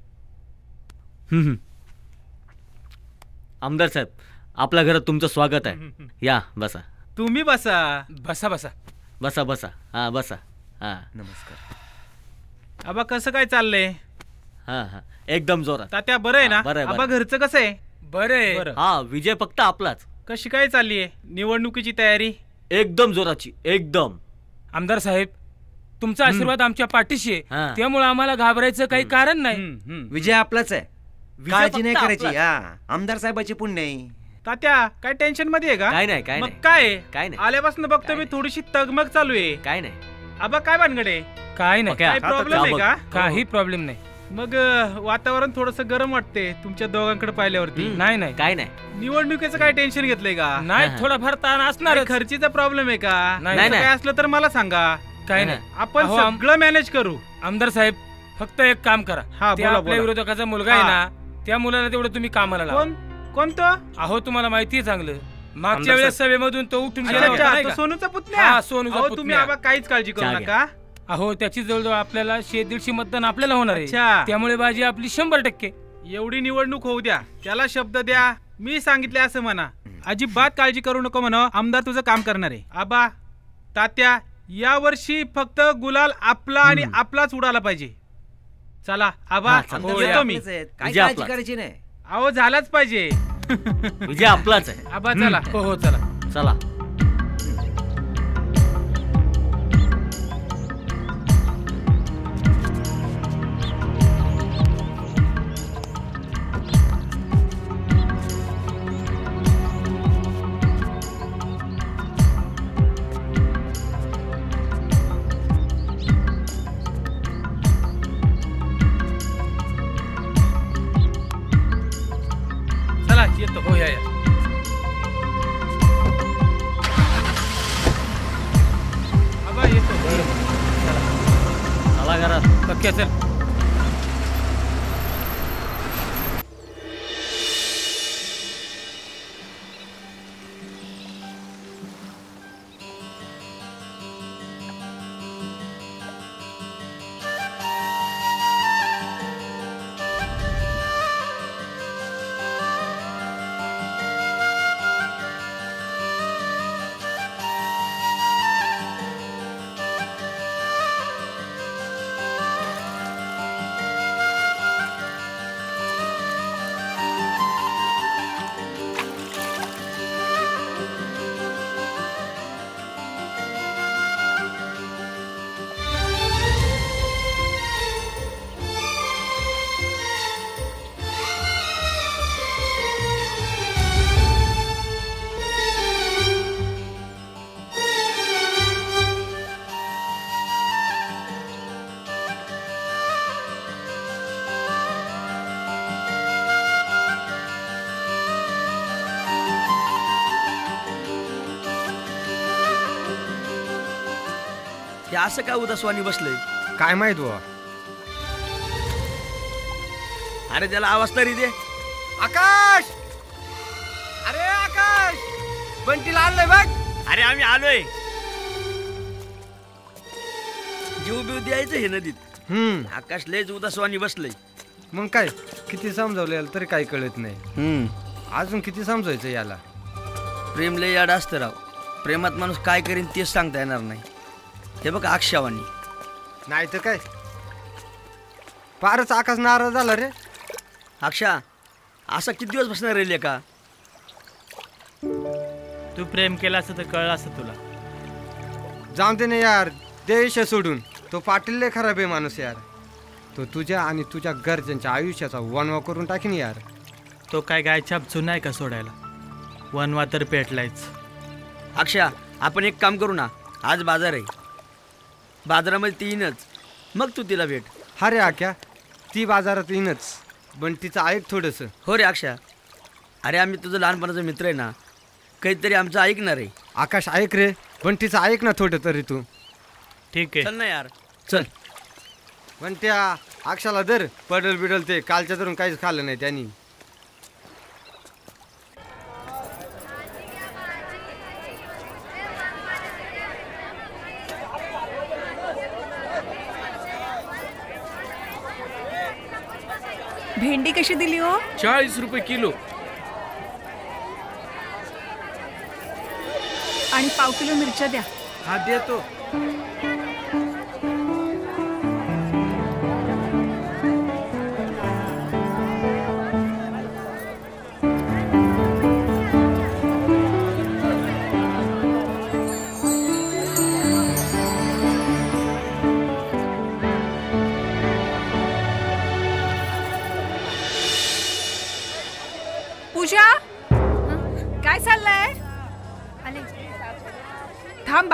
आमदार साहेब, आपल्या घरात तुमचं स्वागत आहे. या बसा. तुम्ही बसा. बसा बसा बसा बसा. हा बसा. हा नमस्कार. आबा कसं काय चाललंय? हा हा एकदम जोरात. तात्या बरं आहे ना? बरं आबा घरचं कसं आहे? बरं हा विजय फक्त आपलाच. कशी काय चालली आहे निवडणुकीची तयारी? एकदम जोराची एकदम. आमदार साहेब तुमचा आशीर्वाद आमच्या पाठीशी आहे, त्यामुळे आम्हाला घाबरायचं काही कारण नाही. विजय आपलाच आहे, काळजी नाही करायची. आमदार साहेबाची पुण्य आहे. तात्या काय टेन्शन मध्ये आहे का? काय नाही काय मग नाही काय आल्यापासून बघतो मी थोडीशी तगमग चालू आहे. काय नाही आबा काय भानगडे? काय नाही, काय प्रॉब्लेम आहे का? काही प्रॉब्लेम नाही. मग वातावरण थोडस गरम वाटते तुमच्या दोघांकडे पाहिल्यावरती. नाही नाही काय नाही. निवडणुकीचं काय टेन्शन घेतलंय का? नाही, थोडाफार ताण असणार. खर्चीचा प्रॉब्लेम आहे का? नाही, काय असलं तर मला सांगा. काय नाही, आपण सगळं मॅनेज करू. आमदार साहेब फक्त एक काम करा, बोला, आपल्या बोला. विरोधकाचा मुलगा आहे ना, त्या मुलाला तेवढं तुम्ही कामाला लावा. कोणतं? अहो तुम्हाला माहिती आहे चांगलं, मागच्या आमदार वेळेस साहेब. सभेमधून तो उठून अच्छा, गेला होता, अच्छा, नाही तो का? सोनूचा पुतण्या? हा, सोनूचा अहो, पुतण्या. तुम्ही आबा काहीच काळजी करू नका. अहो त्याची जवळजवळ आपल्याला 100-150 मतदान आपल्याला होणार आहे. अच्छा. त्यामुळे बाजी आपली 100%. एवढी निवडणूक होऊ द्या, त्याला शब्द द्या, मी सांगितले असं म्हणा. अजिबात काळजी करू नको म्हणा, आमदार तुझं काम करणार आहे. आबा तात्या या वर्षी फक्त गुलाल आपला आणि आपलाच उडाला पाहिजे. चला आबा येतो मी. काय काळजी करायची नाही. अहो झालाच पाहिजे. विजय आपलाच आहे. आबा चला. हो चला चला. चला येतो. हो या आबा येतो. चला घरात. पक्क्या चल. हे असं काय उदासवानी बसलंय? काय माहित बुवा. अरे त्याला आवाज तरी दे. आकाश, अरे आकाश, बंटीला आणलंय बघ. अरे आम्ही आलोय. जीव बिव द्यायचं हे नदीत. आकाश लयच उदासवानी बसलंय. मग काय किती समजावलं याला तरी काही कळत नाही. अजून किती समजायचं याला. प्रेम लय याड असतं राव. प्रेमात माणूस काय करीन तेच सांगता येणार नाही. हे बघ अक्षावानी. नाही तर काय, फारच आकाश नाराज झाला रे. अक्षा असा किती दिवस बसणार राहिले का? तू प्रेम केला असं तर कळलं असं तुला. जाऊन दे ना यार, देश सोडून. तो पाटील लय खराब आहे माणूस यार. तो तुझ्या आणि तुझ्या घरच्यांच्या आयुष्याचा वनवा करून टाकीन यार. तो काय गायछाप चुना आहे का सोडायला? वनवा तर पेटलायच. अक्षा आपण एक काम करू ना, आज बाजार आहे, बाजारामध्ये ती येईनच, मग तू तिला भेट. हा रे आक्या, ती बाजारात येईनच, पण तिचं ऐक थोडस. हो रे अक्षा, अरे आम्ही तुझं लहानपणाचा मित्र आहे ना, काहीतरी आमचं ऐकणार आहे. आकाश ऐक रे, पण तिचं ऐक ना थोडं तरी तू. ठीक आहे चल ना यार चल. पण त्या अक्षाला धर, पडल बिडल ते कालच्या धरून काहीच खाल्लं नाही त्यांनी. भेंडी कशी दिली हो? 40 रुपये किलो. आणि पाव किलो मिरच्या द्या. हा देतो.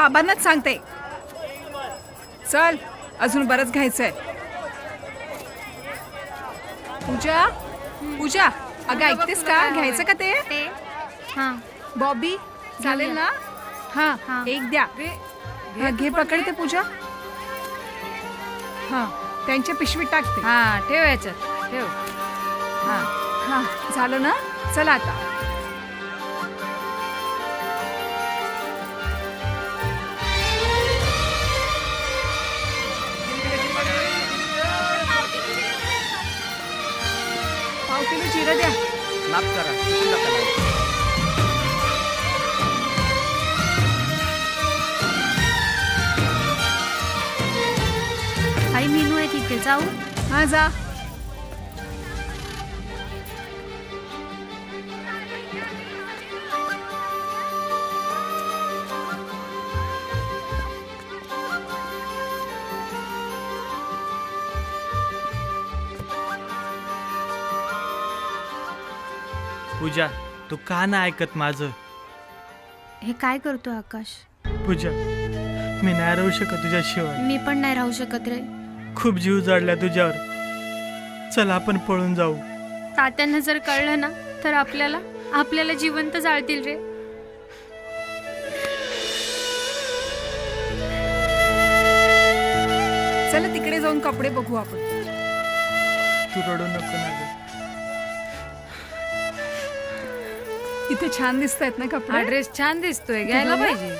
बाबांनाच सांगते. चल, अजून बरंच घ्यायचंय. पूजा, पूजा, अगं ऐकतेस का? घ्यायचं का ते? हां. बॉबी, चालेल ना? हां, एक द्या. घे, पकडते पूजा. हां, त्यांच्या पिशवीत टाकते. हां, ठेव याच्यात, ठेव. हां, झालं ना? चला आता. पाव किलो जिरं द्या. माफ करा. आई मेनू आहे तिथे, जाऊ? हां, जा. पूजा, तू का नाही ऐकत माझं? हे काय करतो आकाश? पूजा, मी नाही राहू शकत तुझ्याशिवाय. मी पण नाही राहू शकत रे. खूप जीव जाडला तुझ्यावर. चल आपण पळून जाऊ. तात्यांना जर कळलं ना तर आपल्याला जिवंत जाळतील रे. चला तिकडे जाऊन कपडे बघू आपण. तू रडू नको ना गं. इथे छान दिसतायत ना कपडे. हा ड्रेस छान दिसतोय, घ्यायला पाहिजे.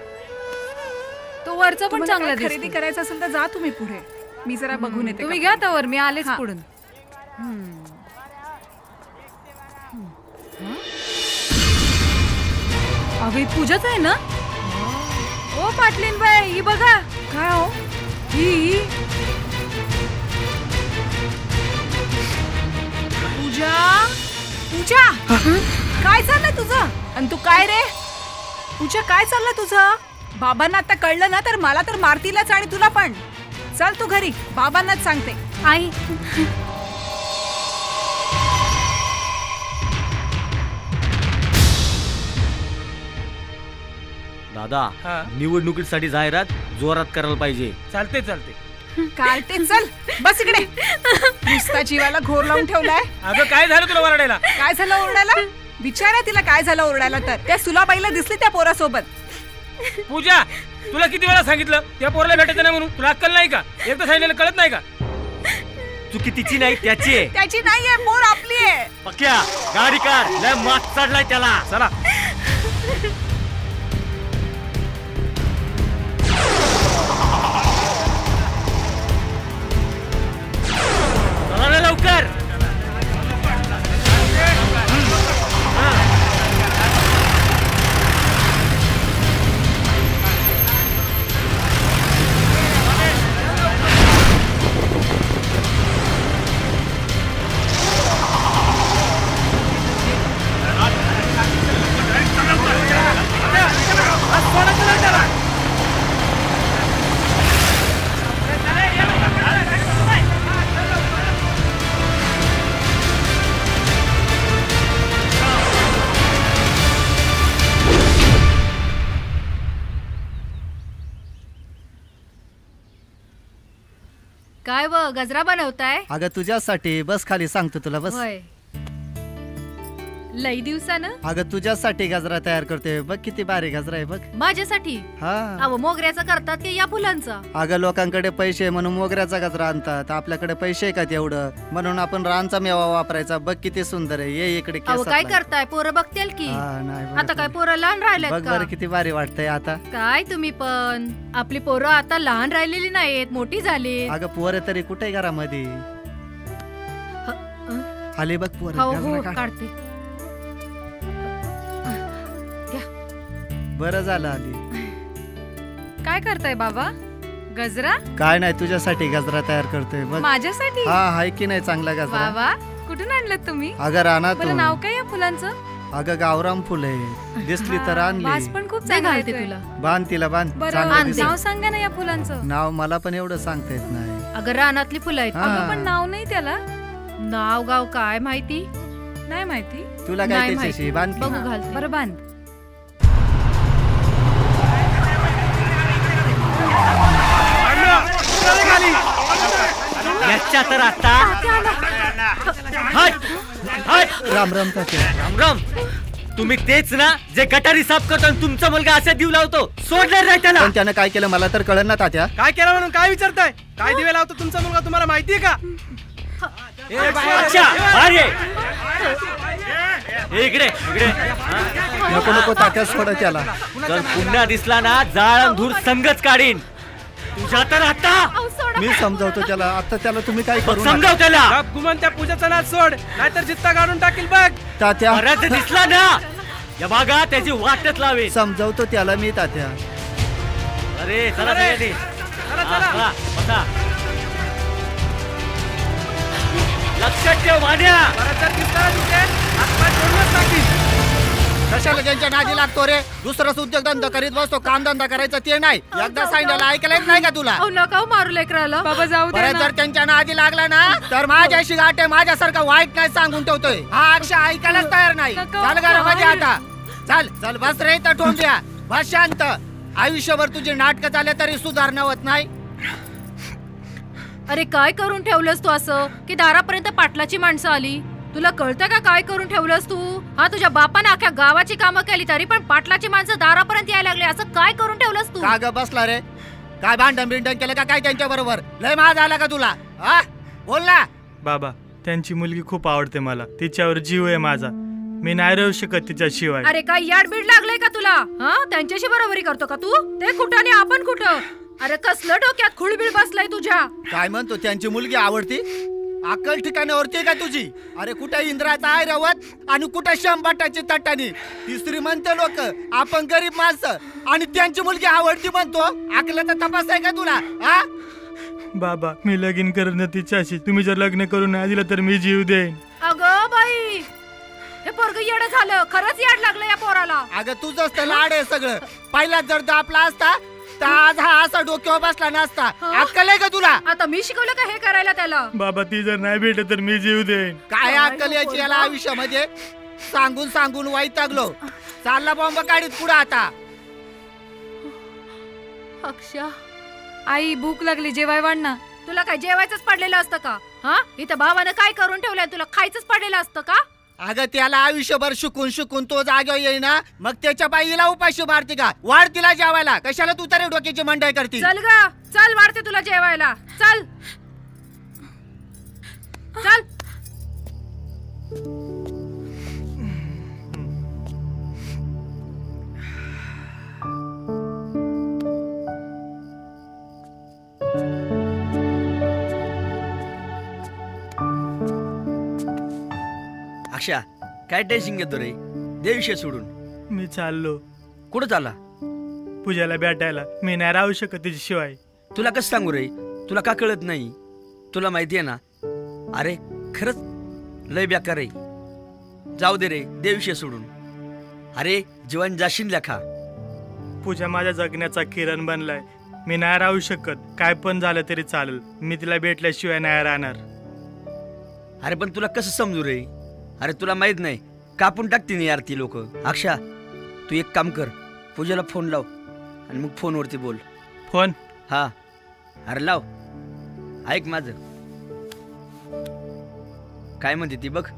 तो वरचा पण चांगला दिसतो. खरेदी करायचं असेल तर जा तुम्ही पुढे. मी जरा बघून येते. तुम्ही घ्या त्यावर, मी आलेच पुढून. अगं पूजाच आहे ना? ओ पाटलीन बाई, ही बघा. काय हो? ही पूजा, पूजा, काय चाललंय तुझं? आणि तू काय रे? पूजा, काय चाललंय तुझं? बाबांना आता कळलं ना तर मला तर मारतीलच आणि तुला पण. चल तू घरी, बाबांनाच सांगते. आई, दादा, निवडणुकीसाठी जाहिरात जोरात करायला पाहिजे. चालते चालते. कालते, चल बस इकडे. नुसता जीवाला घोर लावून ठेवलाय. अगं काय झालं तुला ओरडायला? काय झालं ओरडायला? विचारा तिला काय झालं ओरडायला. तर त्या सुलाबाईला दिसली त्या पोरासोबत. पूजा, तुला किती वेळा सांगितलं त्या पोराला भेटायचं नाही म्हणून? तुला अक्कल नाही का? एकदा सांगितलेलं कळत नाही का? चुकी तिची नाही, त्याची आहे. त्याची नाहीये, पोर आपली आहे. पक्या गाडी काढ, लय मात चढलाय त्याला. चला. लवकर. काय व गजरा बनवताय? अगं तुझ्यासाठी. बस खाली, सांगतो तुला. बस. होय. लई दिवसानं? अगं तुझ्यासाठी गजरा तयार करते. बघ किती भारी गजरा आहे बघ. माझ्यासाठी? हा. अहो मोगऱ्याचा करतात की या फुलांचा? अगं लोकांकडे पैसे म्हणून मोगऱ्याचा गजरा आणतात. आपल्याकडे पैसे का तेवढं? म्हणून आपण रानचा मेवा वापरायचा. बघ किती सुंदर आहे. ये इकडे. अहो काय करताय? पोरं बघतील की? आता काय पोरं लहान राहिलेत बघ का? बरं किती भारी वाटतंय आता. काय तुम्ही पण, आपली पोरं आता लहान राहिलेली नाहीत, मोठी झाली. अगं पोरं तरी कुठे घरामध्ये आले बघ पोरं. हो काढते. बरं झालं आली. काय करताय बाबा? गजरा? काय नाही, तुझ्यासाठी गजरा तयार करतोय बघ. माझ्यासाठी? हा, हाय की नाही चांगला गजरा? बाबा, कुठून आणलं तुम्ही? अगं रानातून. मला नाव काय या फुलांचं? अगं गावराम फुल आहे. दिसली तर आणली. वास पण खूप चांगला येतोय. तुला बांध तिला, बांध. नाव सांगा ना या फुलांचं. नाव मला पण एवढं सांगता येत नाही. अगं रानातली फुलं आहेत. अगं पण नाव नाही त्याला. नाव गाव काय माहिती? नाही माहिती. तुला काय त्याच्याशी? बांध. बघू घालते. बरं बांध. याच्या तर आता राम राम तात्या. राम राम. तुम्ही तेच ना जे गटारी साफ करतो आणि तुमचा मुलगा असा जीव लावतो, सोडणार नाही त्याला. पण त्यानं काय केलं मला तर कळलं ना तात्या. काय केलं म्हणून काय विचारताय? काय दिवे लावतो तुमचा मुलगा तुम्हाला माहितीये का? अच्छा, अरे इकडे इकडे. नको नको तात्या, सोड त्याला. जर पुन्हा दिसला ना जाळ धूर संगच काढीन तुझ्या. तर आता मी समजावतो त्याला. आता त्याला तुम्ही काय करू समजाव त्याला. गुमान त्या पूजाचा नाच सोड, नाहीतर जित्ता काढून टाकील बघ. तात्या परत दिसला ना या भागा त्याची वाटच लावे. समजावतो त्याला मी तात्या. अरे चला सगळ्यांनी. चला बसा. लक्षात ठेव मान्या. कशाला त्यांच्या नादी लागतो रे? दुसराच उद्योगधंदा करीत बसतो, कामधंदा करायचा ते नाही. एकदा सांगितलं ऐकलंच नाही का तुला? नका मारू लेकराला. बाबा जाऊ दे. जर त्यांच्या नादी लागला ना तर माझ्याशी गाठ आहे. माझ्यासारखा वाईट नाही सांगून ठेवतोय. हा अक्षय ऐकायलाच तयार नाही. चाल घरामध्ये आता. चल चल बस रे तर ठोंब्या. बस शांत. आयुष्यभर तुझी नाटकं झाले तरी सुधारणा होत नाही. अरे काय करून ठेवलंस तू असं की दारापर्यंत पाटलाची माणसं आली? तुला कळतं का काय करून ठेवलंस तू? हा तुझ्या बापाने अख्ख्या गावाची कामं केली तरी पण पाटलाची माणसं दारापर्यंत यायला लागले. असं काय करून ठेवलंस तू? का ग बसला रे? काय भांडण बिंडण केलं का काय त्यांच्या बरोबर? लय माज आला का तुला? हा बोल ना. बाबा त्यांची मुलगी खूप आवडते मला. तिच्यावर जीव आहे माझा. मी नाही राहू शकत तिच्याशिवाय. अरे काय याडबीड लागलंय का तुला? हा त्यांच्याशी बरोबरी करतो का तू? ते कुठं आणि आपण कुठं? अरे कसलं डोक्यात खुळबीळ बसलाय तुझ्या? काय म्हणतो त्यांची मुलगी आवडती? अक्कल ठिकाणावरती का तुझी? अरे कुठे इंद्राचा आहे रवत आणि कुठे शंभाटाची तटानी. ती श्रीमंत लोक, आपण गरीब माणसं आणि त्यांची मुलगी आवडती म्हणतो. अकलाचा तपास आहे का तुला? हा बाबा मी लगीन करणं तिच्याशी. तुम्ही जर लग्न करून नाही दिलं तर मी जीव देईन. अगं बाई हे पोरग येड झालं. खरंच याड लागलं या पोराला. अगं तुझंच तर लाड आहे सगळं. पहिला जर दापला असता तर आज हा असा डोक्यावर बसला नसता. अक्कल आहे का तुला? आता मी शिकवलं का हे करायला त्याला? बाबा ती जर नाही भेटत तर मी जीव देईन. काय अक्कल याची याला आयुष्यामध्ये? सांगून सांगून वैतागलो. चालला बॉम्ब काढीत पुढे आता. अक्षा आई भूक लागली, जेवाय वाढ ना. तुला काय जेवायचंच पडलेलं असतं का? हा इथं भावानं काय करून ठेवलंय? तुला खायचंच पडलेलं असतं का? अगं त्याला आयुष्यभर शिकून शिकून तो जागेवर येईना. मग त्याच्या बाईला उपाशी मारते का? वाढ तिला जेवायला. कशाला तू तरी डोक्याची मंडई करते? चल ग चल, वाढते तुला जेवायला. चल चल. अक्षा काय टेन्शन घेतो रे? देविषय सोडून. मी चाललो. कुठं चालला? पूजाला भेटायला. मी नाही राहू शकत तिच्याशिवाय. तुला कसं सांगू रे? तुला का कळत नाही? तुला माहिती आहे ना, अरे खरंच लय बेकार रे. जाऊ दे रे, देविषय सोडून. अरे जीवन जाशीन लेखा. पूजा माझ्या जगण्याचा किरण बनलाय. मी नाही राहू शकत. काय पण झालं तरी चालेल. मी तिला भेटल्याशिवाय नाही राहणार. अरे पण तुला कसं समजू रे? अरे तुला माहित नाही कापून टाकतील यार ती लोक. अक्षा तू एक काम कर, पूजाला फोन लाव आणि मग फोनवरती बोल. फोन? हा अरे लाव. ऐक माझं काय म्हणते ती बघ.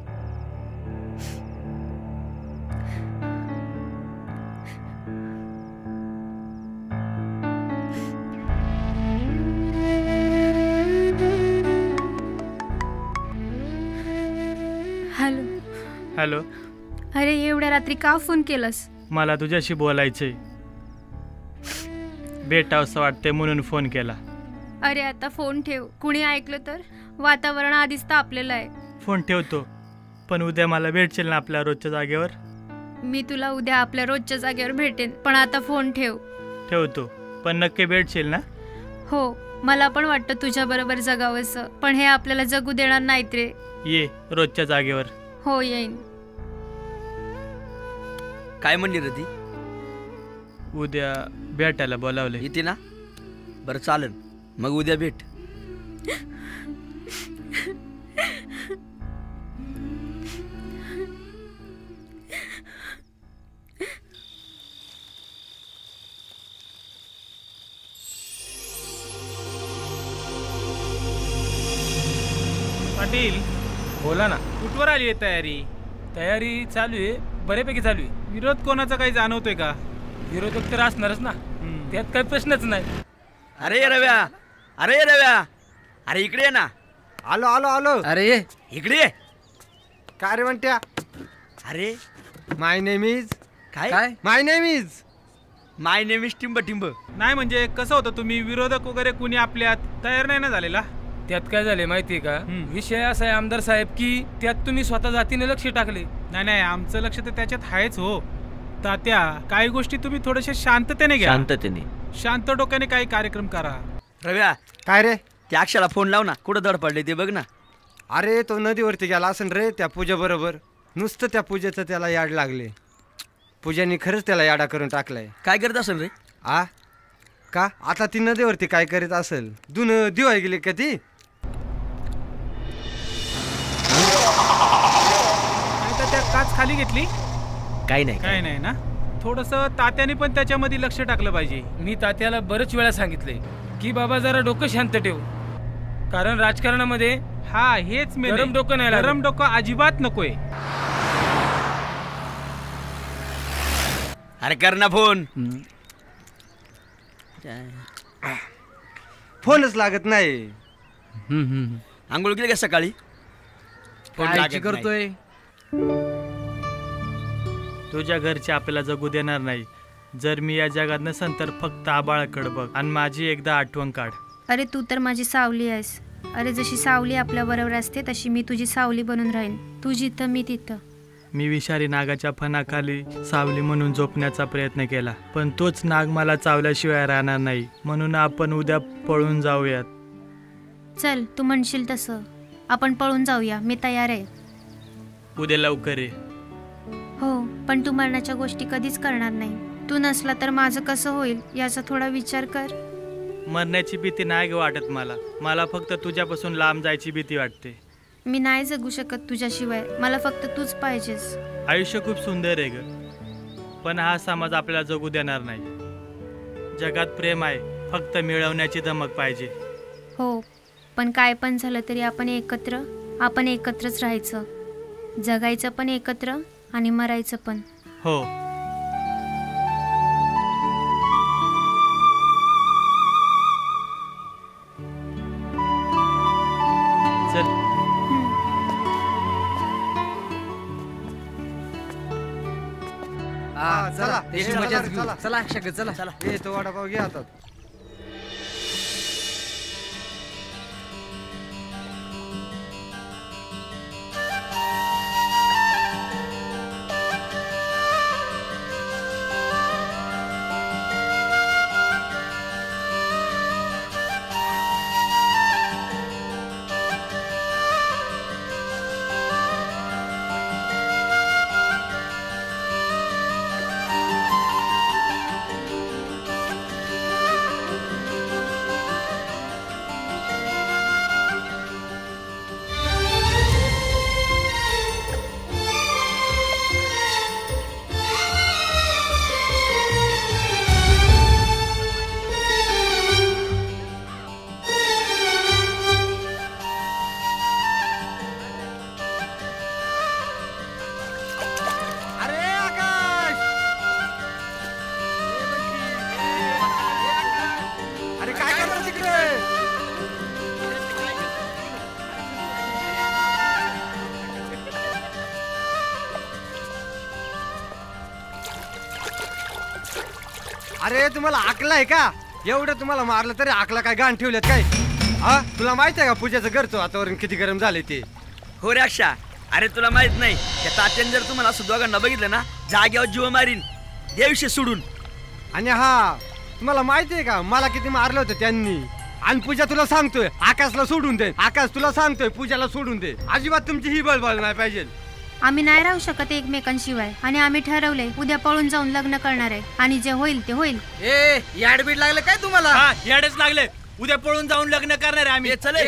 हॅलो. हॅलो. अरे एवढ्या रात्री का फोन केलास? मला तुझ्याशी बोलायचंय. भेटावंसं वाटतंय म्हणून फोन केला. अरे आता फोन ठेव, कुणी ऐकलं तर. वातावरण आधीच तापलेलं आहे. फोन ठेवतो, पण उद्या मला भेटशील ना आपल्या रोजच्या जागेवर? मी तुला उद्या आपल्या रोजच्या जागेवर भेटेन, पण आता फोन ठेव. ठेवतो, पण नक्की भेटशील ना? हो, मला पण वाटतं तुझ्या बरोबर जगावंसं, पण हे आपल्याला जगू देणार नाहीत रे. ये रोजच्या जागेवर. हो येईन. काय म्हणली रे ती? उद्या भेटायला बोलावले. येते ना? बरं चालेल, मग उद्या भेट. पाटील बोला ना. कुठवर आली आहे तयारी? तयारी चालू आहे, बऱ्यापैकी चालू आहे. विरोध कोणाचा काही जाणवतोय का? विरोधक तर असणारच ना, त्यात काही प्रश्नच नाही. अरे रव्या, अरे रव्या, अरे इकडे ये ना. आलो आलो आलो. अरे इकडे ये. काय रे म्हणत्या? अरे माय नेम इज काय? माय नेम इज टिंब टिंब. नाही म्हणजे कसं होतं, तुम्ही विरोधक वगैरे कुणी आपल्यात तयार नाही ना झालेला? त्यात काय झाले माहितीये का, विषय असा आहे आमदार साहेब की त्यात तुम्ही स्वतः जातीने लक्ष टाकले. नाही आमचं लक्ष तर त्याच्यात आहेच हो. तात्या, काही गोष्टी तुम्ही थोडेसे शांततेने घ्या. शांत डोक्याने काही कार्यक्रम करा. रव्या, काय रे? त्या अक्षाला फोन लाव ना, कुठं दड पडले ते बघ ना. अरे तो नदीवरती गेला असेल रे त्या पूजा बरोबर. नुसतं त्या पूजेचं त्याला याड लागले. पूजाने खरंच त्याला याडा करून टाकलाय. काय करत असेल रे? का आता ती नदीवरती काय करीत असेल? दिवाय गेली का ती? त्या काच खाली घेतली? काही नाही काय नाही ना. थोडस तात्याने पण त्याच्यामध्ये लक्ष टाकलं पाहिजे. मी तात्याला बरेच वेळा सांगितले की बाबा जरा डोकं शांत ठेव, कारण राजकारणामध्ये हेच गरम डोकं नाही, गरम डोकं अजिबात नकोय. अरे कर ना फोन. फोनच लागत नाही. आंघोळ केली का सकाळी? काय करतोय? तुझ्या घरचे आपल्याला जगू देणार नाही. जर मी या जगात नसन तर फक्त आबाळाकडे बघ आणि माझी एकदा आठवण काढ. अरे तू तर माझी सावली आहेस. अरे जशी सावली आपल्या बरोबर असते तशी मी तुझी सावली बनून राहीन. तू जिथं मी तिथं. मी विषारी नागाच्या फणाखाली सावली म्हणून झोपण्याचा प्रयत्न केला, पण तोच नाग मला चावल्याशिवाय राहणार नाही. म्हणून आपण उद्या पळून जाऊयात. चल तू म्हणशील तसं आपण पळून जाऊया. मी तयार आहे. उद्या लवकर ये. हो, पण तू मरणाच्या गोष्टी कधीच करणार नाही. तू नसला तर माझं कसं होईल याचा थोडा विचार कर. मरण्याची भीती नाही वाटत मला. मला फक्त तुझ्यापासून लांब जायची भीती वाटते. मी नाही जगू शकत तुझ्याशिवाय. मला फक्त तूच पाहिजेस. आयुष्य खूप सुंदर आहे ग, पण हा समाज आपल्याला जगू देणार नाही. जगात प्रेम आहे, फक्त मिळवण्याची धमक पाहिजे. हो, पण काय पण झालं तरी आपण एकत्रच राहायचं. जगायचं पण एकत्र आणि मरायचं पण. हो. चल. चला त्याची मजाच घेऊ. चला शक्य चला. ये तो वडापाव घे आता. अरे तुम्हाला आकला आहे का? एवढं तुम्हाला मारलं तरी आकला काय गाण ठेवल्यात काय? तुला माहित आहे का पूजेचं घरचं वातावरण किती गरम झाले ते? हो रे अक्षा, अरे तुला माहित नाही त्या तात्याने जर तुम्हाला असं दोघांना बघितलं ना जागेवर जीव मारीन देवशी सोडून. आणि तुम्हाला माहिती आहे का मला किती मारलं होतं त्यांनी? आणि पूजा तुला सांगतोय आकाशला सोडून दे. आकाश तुला सांगतोय पूजाला सोडून दे. अजिबात तुमची ही बळबळ नाही पाहिजे. आम्ही नाही राहू शकत एकमेकांशिवाय आणि आम्ही ठरवलंय उद्या पळून जाऊन लग्न करणार आहे आणि जे होईल ते होईल. याडबीड लागलं काय तुम्हाला? याडच लागले. उद्या पळून जाऊन लग्न करणार आहे आम्ही. चल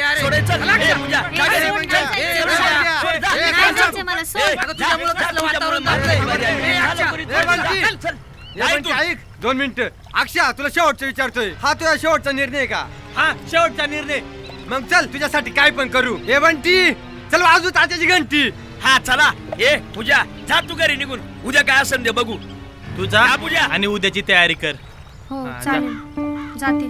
ऐक 2 मिनिटं. अक्षा तुला शेवटचं विचारतोय, हा तुझा शेवटचा निर्णय का? हा शेवटचा निर्णय. मग चल तुझ्यासाठी काय पण करू. हे बंटी चल वाजू तात्याची घंटी. हा चला. ए पूजा जा तू घरी निघून. उद्या काय असेल ते बघू. तू जा पूजा आणि उद्याची तयारी कर. हो चालेल जाते.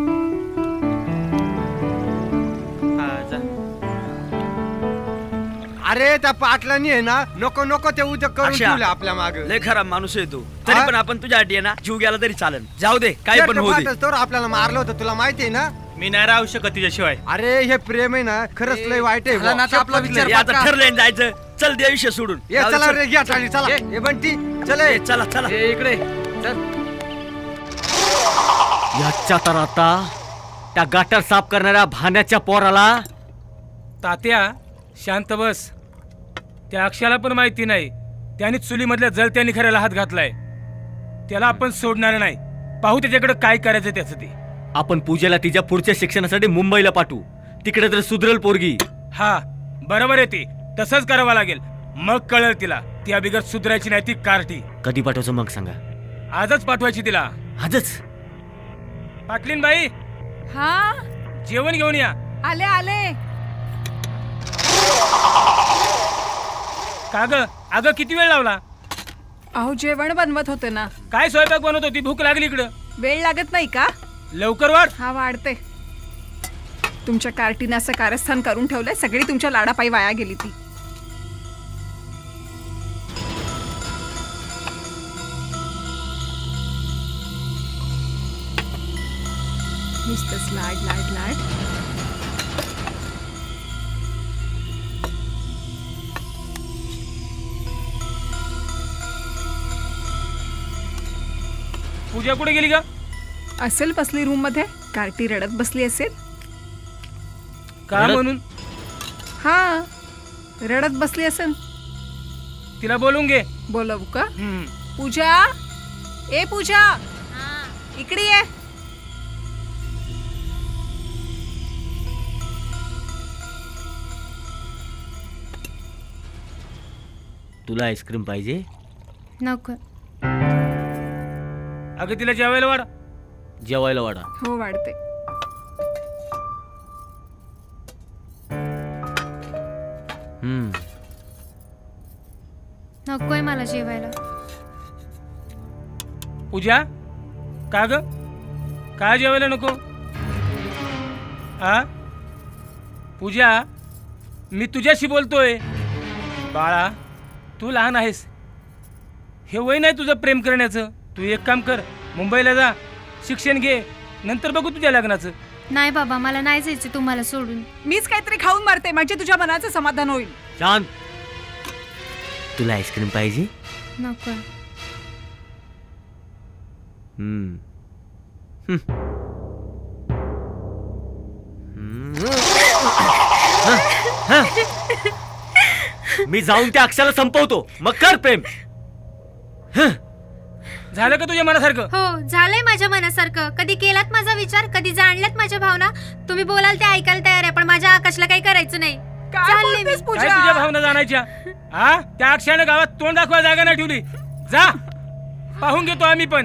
अरे त्या पाटलानी आहे ना नको नको ते उद्या करून ठेवले आपल्या मागे. लय खराब माणूस आहे तू. तरी पण आपण तुझ्या अटी आहे ना जीव गेला तरी चालेल. जाऊ दे काय पण होऊ दे. तर आपल्याला मारलं होतं तुला माहिती आहे ना. मी नाही राहू शकत तिच्याशिवाय. अरे हे प्रेम आहे ना खरंच लय वाईट आहे. आपला विचार आता ठरलंय जायचं. चल देविषय सोडून. चला रे घ्या टाळी चला. हे बंटी चल चला चला इकडे चल. याच्या तर आता त्या गाटर साफ करणाऱ्या भाण्याच्या पोराला. तात्या शांत बस. त्या अक्षयाला पण माहिती नाही त्याने चुलीमधल्या जळत्याने खऱ्याला हात घातलाय. त्याला आपण सोडणार नाही. पाहू त्याच्याकडे काय करायचं त्याचं ते. आपण पूजेला तिच्या पुढच्या शिक्षणासाठी मुंबईला पाठवू. तिकडे तर सुधरेल पोरगी. हा बरोबर आहे ते. तसंच करावं लागेल. मग कळेल तिला ती अभिगत सुधरायची नाही ती कार्टी. कधी पाठवायचं मग सांगा. आजच पाठवायची तिला. आजच. पाटलीन बाई हा जेवण घेऊन या. आले आले. का ग अगं किती वेळ लावला. अहो जेवण बनवत होते ना. काय स्वयंपाक बनवत होती. भूक लागली इकडं. वेळ लागत नाही का. लवकर वाढ. हा वाढते. तुमच्या कार्टीने असं कारस्थान करून ठेवलंय. सगळी तुमच्या लाडापायी वाया गेली ती. नुसतंच लाड लाड लाड. पूजा कुठे गेली का. असेल बसली रूम मध्ये. कार्टी रडत बसली असेल. का म्हणून. हा रडत बसली असेल. तिला बोलून घे. बोलवू का. पूजा ए पूजा इकडे ये. तुला आईस्क्रीम पाहिजे. नको. अगं तिला जेवायला वाढ. जेवायला वाढा. हो वाढते. नकोय मला जेवायला. पूजा का ग का जेवायला नको. हा पूजा मी तुझ्याशी बोलतोय. बाळा तू लहान आहेस. हे वय नाही तुझं प्रेम करण्याचं. तू एक काम कर मुंबईला जा शिक्षण घे नंतर बघू तुझ्या लग्नाचं. नाही बाबा मला नाही जायचं तुम्हाला सोडून. मीच काहीतरी खाऊन मारते म्हणजे तुझ्या मनाचं समाधान होईल. शांत. तुला आईस्क्रीम पाहिजे. नको. मी जाऊन त्या अक्षाला संपवतो मग कर प्रेम. झालं का तुझ्या मनासारखं. हो झालंय माझ्या मनासारखं. कधी केलात माझा विचार. कधी जाणलात माझ्या भावना. तुम्ही बोलाल ते ऐकायला तयार आहे पण माझ्या आकाशला काही करायचं नाही. काय तुझ्या भावना जाणायच्या. हा त्या अक्षयाने गावात तोंड दाखवा जागा नाही ठेवली. जा पाहून घेतो आम्ही पण.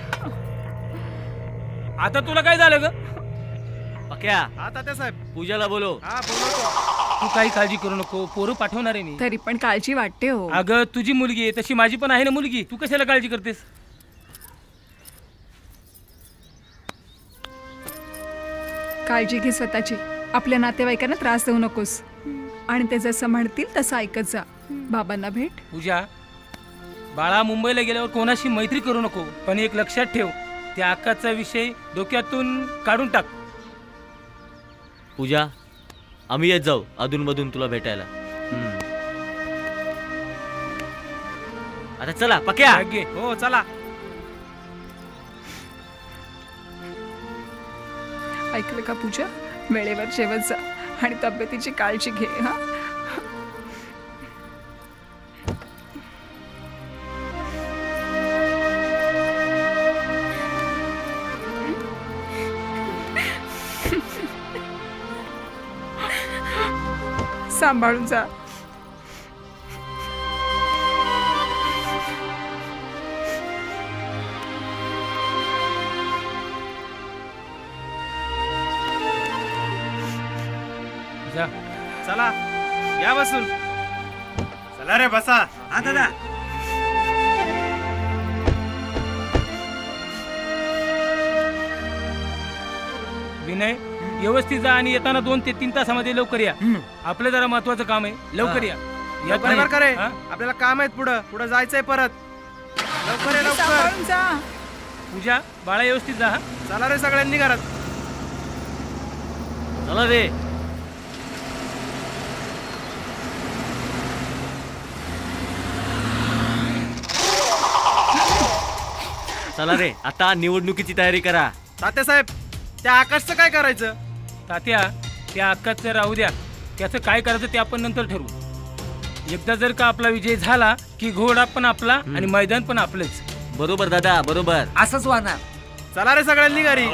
आता तुला काय झालं ग. पक्या. आता साहेब पूजाला बोलो. हा बोलवतो. तू काही काळजी करू नको. पोरं पाठवणार आहे मी. तरी पण काळजी वाटते हो. अगं तुझी मुलगी आहे तशी माझी पण आहे ना मुलगी. तू कशाला काळजी करतेस. काळजी घे स्वतःची. आपल्या नातेवाईकांना त्रास देऊ नकोस. आणि ते जसं म्हणतील तसं ऐकत जा. बाबांना भेट. पूजा बाळा मुंबईला गेल्यावर कोणाशी मैत्री करू नको. पण एक लक्षात ठेव त्या अक्काचा विषय डोक्यातून काढून टाक. पूजा आम्ही येत जाऊ अधूनमधून तुला भेटायला. आता चला पक्या. हो चला. ऐकलं का पूजा. वेळेवर जेवत जा आणि तब्येतीची काळजी घे. हा सांभाळून जा. चला या बसून. चला रे बसा. हा दादा. विनय व्यवस्थित जा आणि येताना 2 ते 3 तासामध्ये लवकर या. आपलं जरा महत्वाचं काम आहे. लवकर या. बरोबर करे. आपल्याला काम आहेत पुढं जायचंय परत. लवकर ये लवकर. पूजा बाळा व्यवस्थित जा. चला रे सगळ्यांनी घरात. चला रे. चला रे आता निवडणुकीची तयारी करा. तात्यासाहेब त्या आकाशचं काय करायचं? तात्या त्या आकाशचं राहू द्या. त्याचं काय करायचं ते आपण नंतर ठरवू. एकदा जर का आपला विजय झाला की घोडा पण आपला आणि मैदान पण आपलंच. बरोबर दादा बरोबर. असंच होणार. चला रे सगळ्यांनी घरी.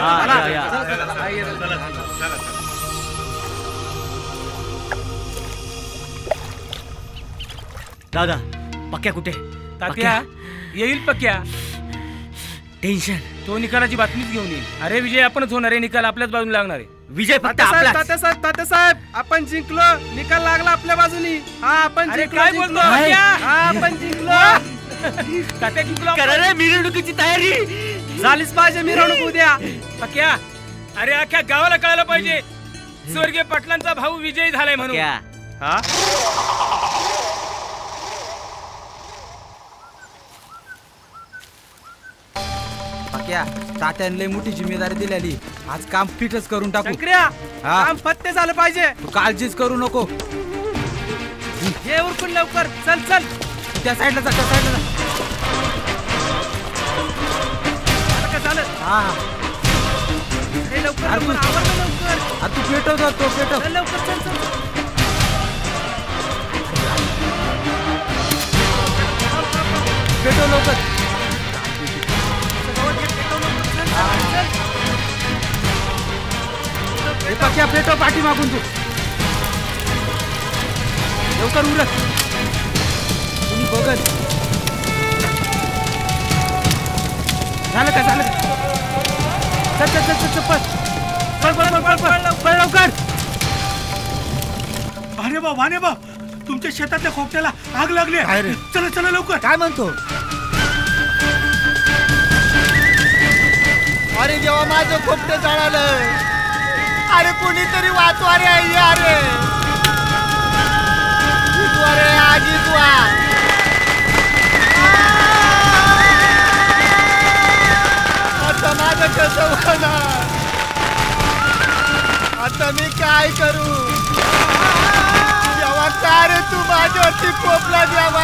दादा पक्या कुठे? तात्या येईल पक्या. टेन्शन तो निकालाची बातमीच घेऊन येईल. अरे विजय आपणच होणार आहे. निकाल आपल्याच बाजूने लागणार आहे. विजय फक्त आपला. तात्यासाहेब आपण जिंकलो. निकाल लागला आपल्या बाजूनी. हा आपण जिंकलो. काय बोलतो? आपण जिंकलो. तात्या जिंकलो. करा रे मिरवणुकीची तयारी. झालीच पाहिजे मिरवणूक उद्या. पक्या अरे अख्ख्या गावाला कळायला पाहिजे स्वर्गीय पाटलांचा भाऊ विजयी झालाय म्हणून. हा पक्या तात्याने लय मोठी जिम्मेदारी दिलेली. आज काम फिटच करून टाकू. काम फत्ते झालं पाहिजे. तू काळजीच करू नको. ये उरकून लवकर. चल चल त्या साईडला जा. त्या साईडला जा. झालं. हा लवकर आवडलं लवकर. तू पेटव तो पेटव. लवकर चल चल. पेटव लवकर. पक्या पेटव पाठी मागून तू. लवकर उरक. तुम्ही बघत झालं का? झालं चल चल चल चल पळ लवकर. भानेबा तुमच्या शेतातल्या खोपट्याला आग लागली. चला चला लवकर. काय म्हणतो? अरे जेव्हा माझं खोपटं जळालं. अरे कोणीतरी वाचवा रे. अरे रे आजी आता माझं कसं होणार? आता मी काय करू? जेव्हा का रे तू माझ्यावरती खोपला जेव्हा.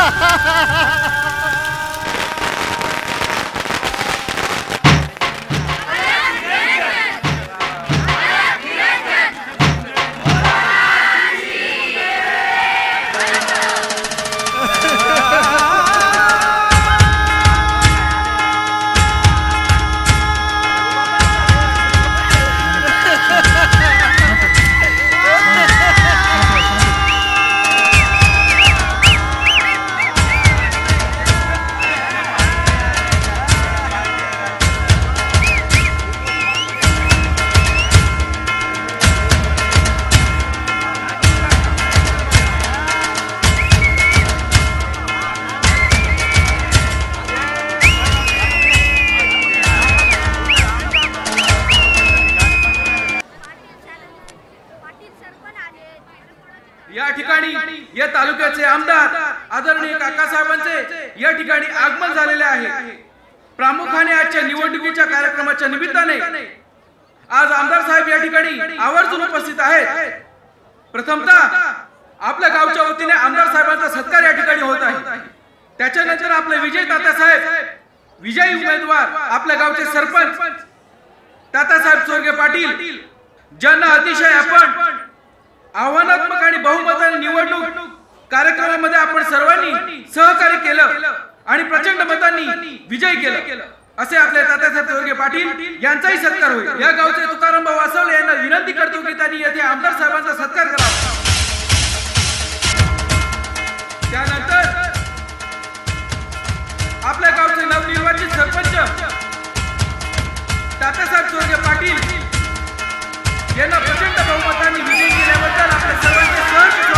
या ठिकाणी या तालुक्याचे आमदार आदरणीय काकासाहेबांचे या ठिकाणी आगमन झालेले आहे. प्रामुख्याने आजच्या निवडणुकीच्या कार्यक्रमाच्या निमित्ताने आज आमदार साहेब या ठिकाणी आवर्जून उपस्थित आहेत. प्रथमतः आपल्या गावच्या वतीने आमदार साहेबांचा सत्कार या ठिकाणी होत आहे. त्याच्यानंतर आपले विजय तात्यासाहेब विजयी उमेदवार आपल्या गावचे सरपंच तात्यासाहेब स्वर्गीय पाटील ज्यांना अतिशय आपण आव्हानात्मक आणि बहुमताने निवडणूक कार्यक्रमामध्ये आपण सर्वांनी सहकार्य केलं आणि प्रचंड मतांनी विजय केलं असे आपले तात्यासाहेब स्वर्गीय पाटील यांचाही सत्कार होईल. या गावचे तुकारामभाऊ वासवले यांना विनंती करतो की त्यांनी येथे आमदार साहेबांचा सत्कार करावा. त्यानंतर आपल्या गावचे नवनिर्वाचित सरपंच तात्यासाहेब स्वर्गीय पाटील यांना प्रचंड बहुमताने विजय केल्याबद्दल आपल्या सर्वांचे सहर्ष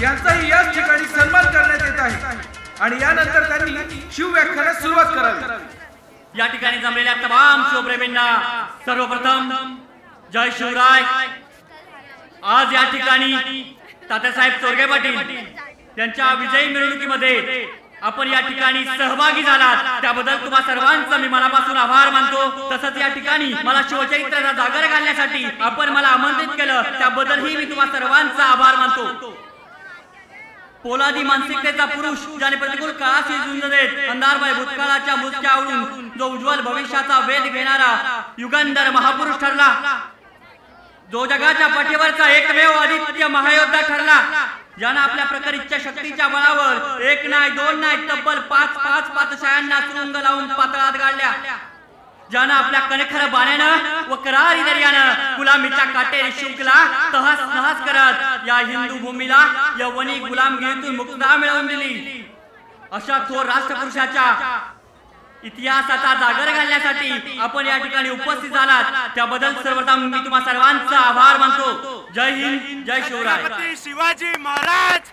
यांचाही याच ठिकाणी सन्मान करण्यात येत आहे आणि यानंतर त्यांनी शिवव्याख्यानास सुरुवात करावी। या ठिकाणी जमलेल्या तमाम शिवप्रेमींना सर्वप्रथम जय शिवराय। आज या ठिकाणी तात्यासाहेब चोरगे पाटील यांच्या विजयी मिरवणुकीमध्ये आपण या ठिकाणी सहभागी झालात त्याबद्दल तुम्हा सर्वांचा मी मनापासून आभार मानतो। तसंच या ठिकाणी मला शिवचरित्राचा जागर घालण्यासाठी आपण मला आमंत्रित केलं त्याबद्दलही मी तुम्हा सर्वांचा आभार मानतो। पोलादी मानसिकतेचा पुरुष ज्याने प्रतिकूल काळाशी झुंज देत अंधारमय भूतकाळाच्या मुसक्यावरून जो उज्ज्वल भविष्याचा वेध घेणारा युगंधर महापुरुष ठरला, जो जगाच्या पाठीवरचा एकमेव आदित्य महायोद्धा ठरला, ज्यानं आपल्या प्रखर इच्छा शक्तीच्या बळावर एक नाही दोन नाही तब्बल 5 पातशायांना सुरुंग लावून पातळात गाडल्या, ज्यानं आपल्या कणखर बाण्यानं व करारी दर्यानं गुलामीच्या काटेरी शुल्कला तहस नहस करत या हिंदू भूमीला यवनी गुलामगिरीतून मुक्तता मिळवून दिली, अशा थोर राष्ट्रपुरुषाच्या इतिहासाचा जागर घालण्यासाठी आपण या ठिकाणी उपस्थित झालात त्याबद्दल सर्वप्रथम मी तुम्हा सर्वांचा आभार मानतो। जय हिंद, जय शिवराय। शिवाजी महाराज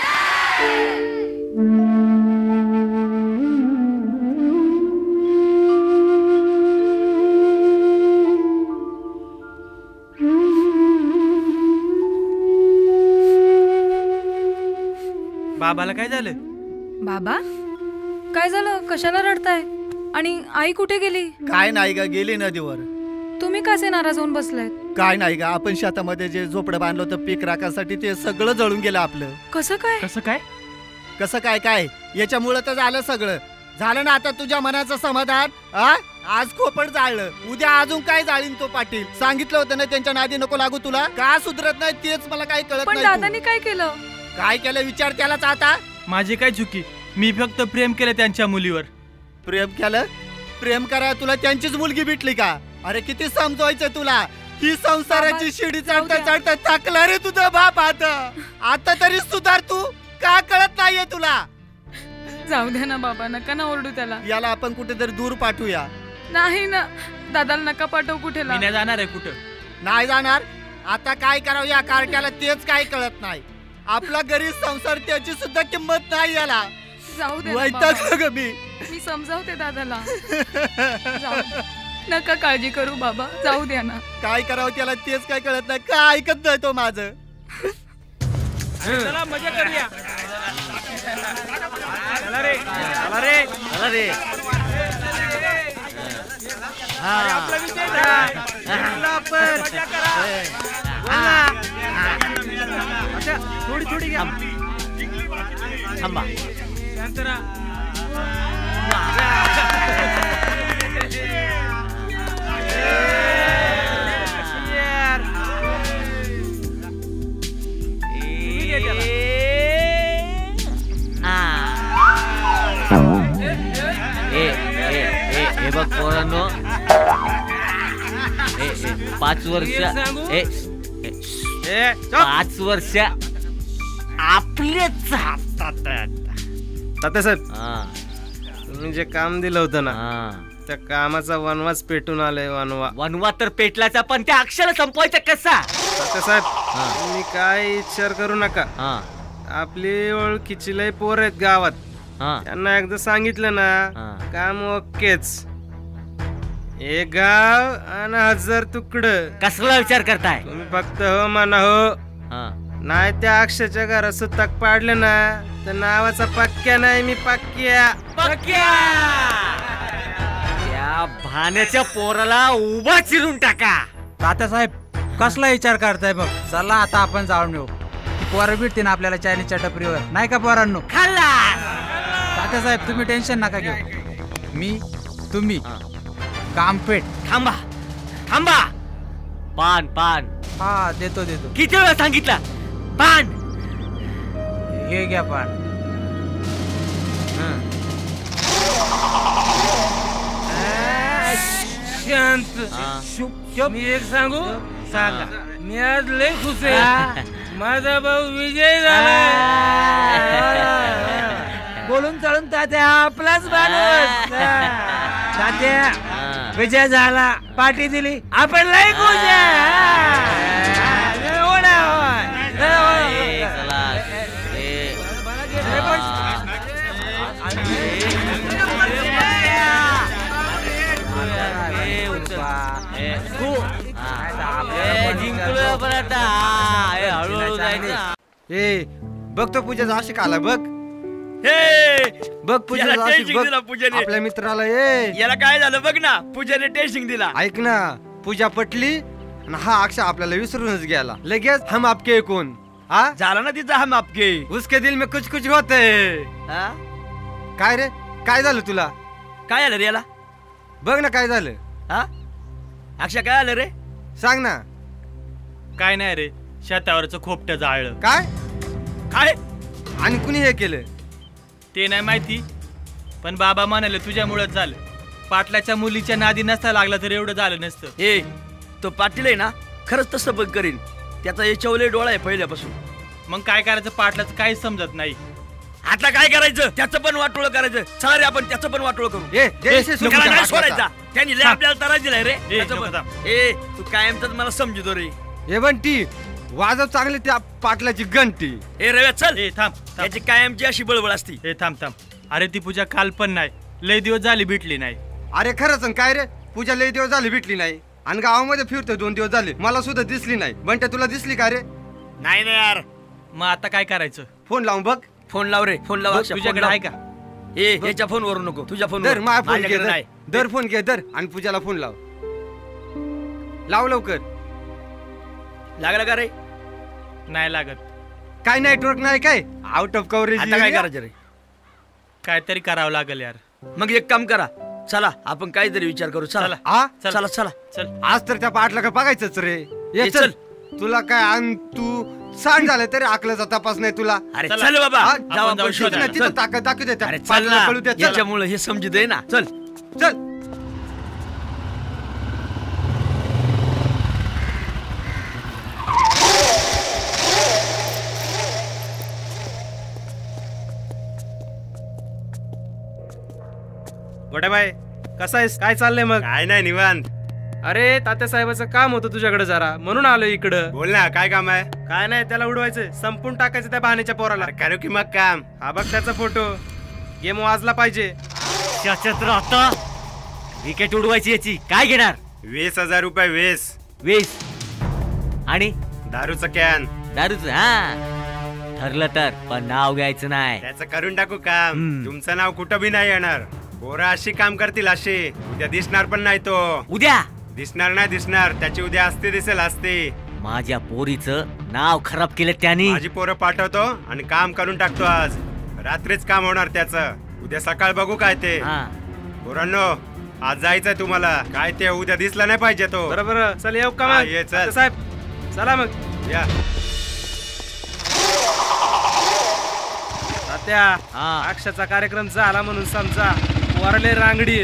बाबाला काय झालं? बाबा काय झालं? कशाला रडताय? आणि आई कुठे गेली? काय नाही ग, गेली नदीवर। तुम्ही कसे नाराज होऊन बसलायत? काय नाही ग, आपण शेतामध्ये जे झोपडं बांधलं होतं पीक राखासाठी ते सगळं जळून गेलं आपलं। कसं काय? कसं काय काय याच्यामुळे तर झालं सगळं। झालं ना आता तुझ्या मनाचं समाधान? आज खोपड जाळलं, उद्या अजून काय जाळीन तो पाटील। सांगितलं होतं ना त्यांच्या नादी नको लागू तुला। का सुधरत नाही तेच मला काय कळत नाही। पण दादानी काय केलं? काय केलं विचार त्यालाच आता। माझी काय चुकी? मी फक्त प्रेम केलं त्यांच्या मुलीवर। प्रेम केलं? प्रेम करा तुला त्यांचीच मुलगी भेटली का? अरे किती समजवायचं तुला? ही संसाराची शिडी चढता चढता थकला रे तुझा बाप। आता तरी सुधार तू, का कळत नाहीये तुला? जाऊ द्या ना बाबा, नका ना ओरडू त्याला। याला आपण कुठेतरी दूर पाठवूया। नाही ना दादाला नका पाठवू कुठेला। मी नाही जाणार आहे कुठं। नाही जाणार? आता काय करावं या कार्ट्याला तेच काय कळत नाही। आपला गरीब संसार त्याची सुद्धा किंमत नाही याला। जाऊ दे वैतागलो मी समजावते दादाला। नका काळजी करू बाबा, जाऊ द्या ना। काय करावं त्याला तेच काय कळत नाही, काय ऐकत नाही तो माझं। चला मजा करूया। चला रे चला रे चला रे। आपला विजय झाला, आपण मजा करा। थोडी थोडी घ्या। थांबा शांत राहा। हे बघ पोरांनो, 5 वर्ष 5 वर्ष आपलेच तात्यासाहेब, तुम्ही जे काम दिलं होतं ना त्या कामाचा वनवास पेटून आलाय। वनवा तर पेटलाचा, पण त्या अक्षर संपवायचा कसा? तात्यासाहेब तुम्ही काय विचार करू नका। आपली ओळखीची लय पोर आहेत गावात, त्यांना एकदा सांगितलं ना काम ओकेच। एक गाव आणि 1000 तुकडं। कसला विचार करताय तुम्ही? फक्त हो म्हणा हो, नाही त्या अक्षरच्या घरात सुतक पाडलं ना तर नावाचा पक्क्या नाही मी पक्क्या। त्या भाण्याच्या पोराला उभा चिरून टाका। तात्यासाहेब कसला विचार करताय? बघ चला आता आपण जाऊन येऊ। पोरं भेटते ना आपल्याला चायनीजच्या टपरीवर, नाही का पोरांनो? तात्यासाहेब तुम्ही टेन्शन नका घेऊ, मी तुम्ही कामपेट। थांबा थांबा, पान पान। हा देतो देतो। किती वेळा सांगितलं पान? हे घ्या पान। शांत। मी एक सांगू? सांगा। मी आज लय खुश आहे, माझा भाऊ विजय झाला। बोलून चालून तात्या आपलाच माणूस। तात्या विजय झाला, पार्टी दिली, आपण लय खुश आहे। ए बघतो पूजाचा आशिक आला बघ. बघ पूजाचा आशिक बघ आपल्या मित्राला. याला काय झालं बघ ना, पूजाने टेस्टिंग दिला. ऐक ना, पूजा पटली आणि हा अक्षय आपल्याला विसरूनच गेला लगेच. हम आपके कोण हा झाला ना तिचा हम आपके. उसके दिल में कुछ कुछ होते. काय रे काय झालं तुला? काय झालं रे याला? बघ ना काय झालं. हा अक्षय काय आलं रे? सांग ना. काय नाही रे, शेतावरचं खोपट जाळलं. काय काय आणि कुणी हे केलं ते नाही माहिती, पण बाबा म्हणाले तुझ्यामुळेच झालं. पाटलाच्या मुलीच्या नादी नसता लागला तर एवढं झालं नसतं. ए तो पाटील आहे ना, खरंच तसं बघ करीन. त्याचा याच्यावले डोळा आहे पहिल्यापासून. मग काय करायचं, पाटलाचं काहीच समजत नाही. आता काय करायचं, त्याचं पण वाटोळ करायचं. चला रे आपण त्याचं पण वाटोळ करू. नाही सोडायचा, त्यांनी लय आपल्याला त्रास दिलाय रे. ए तू कायमच मला समजतो रे. ए बंटी वाजव चांगली त्या पाटलाची घंटी. ए रव्या चल. ए थांब, त्याची कायमची अशी बळबळ असती. ए थांब थांब. अरे ती पूजा काल पण नाही, लय दिवस झाली भेटली नाही. अरे खरंच काय रे, पूजा लय दिवस झाली भेटली नाही आणि गावामध्ये फिरतोय 2 दिवस झाले, मला सुद्धा दिसली नाही. बंट्या तुला दिसली का रे? नाही ना यार. मग आता काय करायचं? फोन लावून बघ. फोन लाव रे, फोन लाव. तुझ्याकडे आहे का? ए याच्या फोनवर नको, तुझ्या फोन दर माझा फोन घे. दर फोन घे दर आणि पूजाला फोन लाव. लाव लवकर. लागला का रे? नाही लागत. काय नेटवर्क नाही काय? Out of coverage. आता काय करायचं रे? काहीतरी करावं लागेल यार. मग एक काम करा, चला आपण काहीतरी विचार करू. चला चला चला चल. आज तर त्या पाटला का बघायचंच रे. ये चल. तुला काय आणि तू सांड झालं तरी आकलाचा तपास नाही तुला. अरे चल बाबा, आपण शोधू. तिथं ताकद दाखवू दे. अरे चल ना, याच्यामुळे हे समजू दे ना. चल चल. गोट्याबाई कसा आहेस? काय चाललंय मग? काय नाही निवांत. अरे तात्यासाहेबाचं काम होतं तुझ्याकडे जरा, म्हणून आलोय इकडं. बोल ना, काय काम आहे? काय नाही, त्याला उडवायचंय, संपून टाकायचं त्या बहाण्याच्या पोराला. करू की मग काम. हा बघ त्याचा फोटो. गेम वाजला पाहिजे. त्याच्यात आता विकेट उडवायची याची काय घेणार? 20,000 रुपये. 20 आणि दारूचं कॅन. दारूच हा ठरलं तर, पण नाव घ्यायचं नाही. त्याचं करून टाकू काम. तुमचं नाव कुठं बी नाही येणार. पोरं अशी काम करतील अशी. उद्या दिसणार पण नाही तो. उद्या दिसणार नाही दिसणार. त्याची उद्या असते दिसेल असते. माझ्या पोरीचं नाव खराब केलं त्यांनी. माझी पोरं पाठवतो आणि काम करून टाकतो. आज रात्रीच काम होणार त्याचं. उद्या सकाळ बघू काय ते. पोरांनो आज जायचंय तुम्हाला. काय ते उद्या दिसला नाही पाहिजे तो. बरोबर. चल येऊ का? ये चल साहेब. चला मग या. तात्या अक्षाचा कार्यक्रम झाला म्हणून समजा. वरले रांगडीत.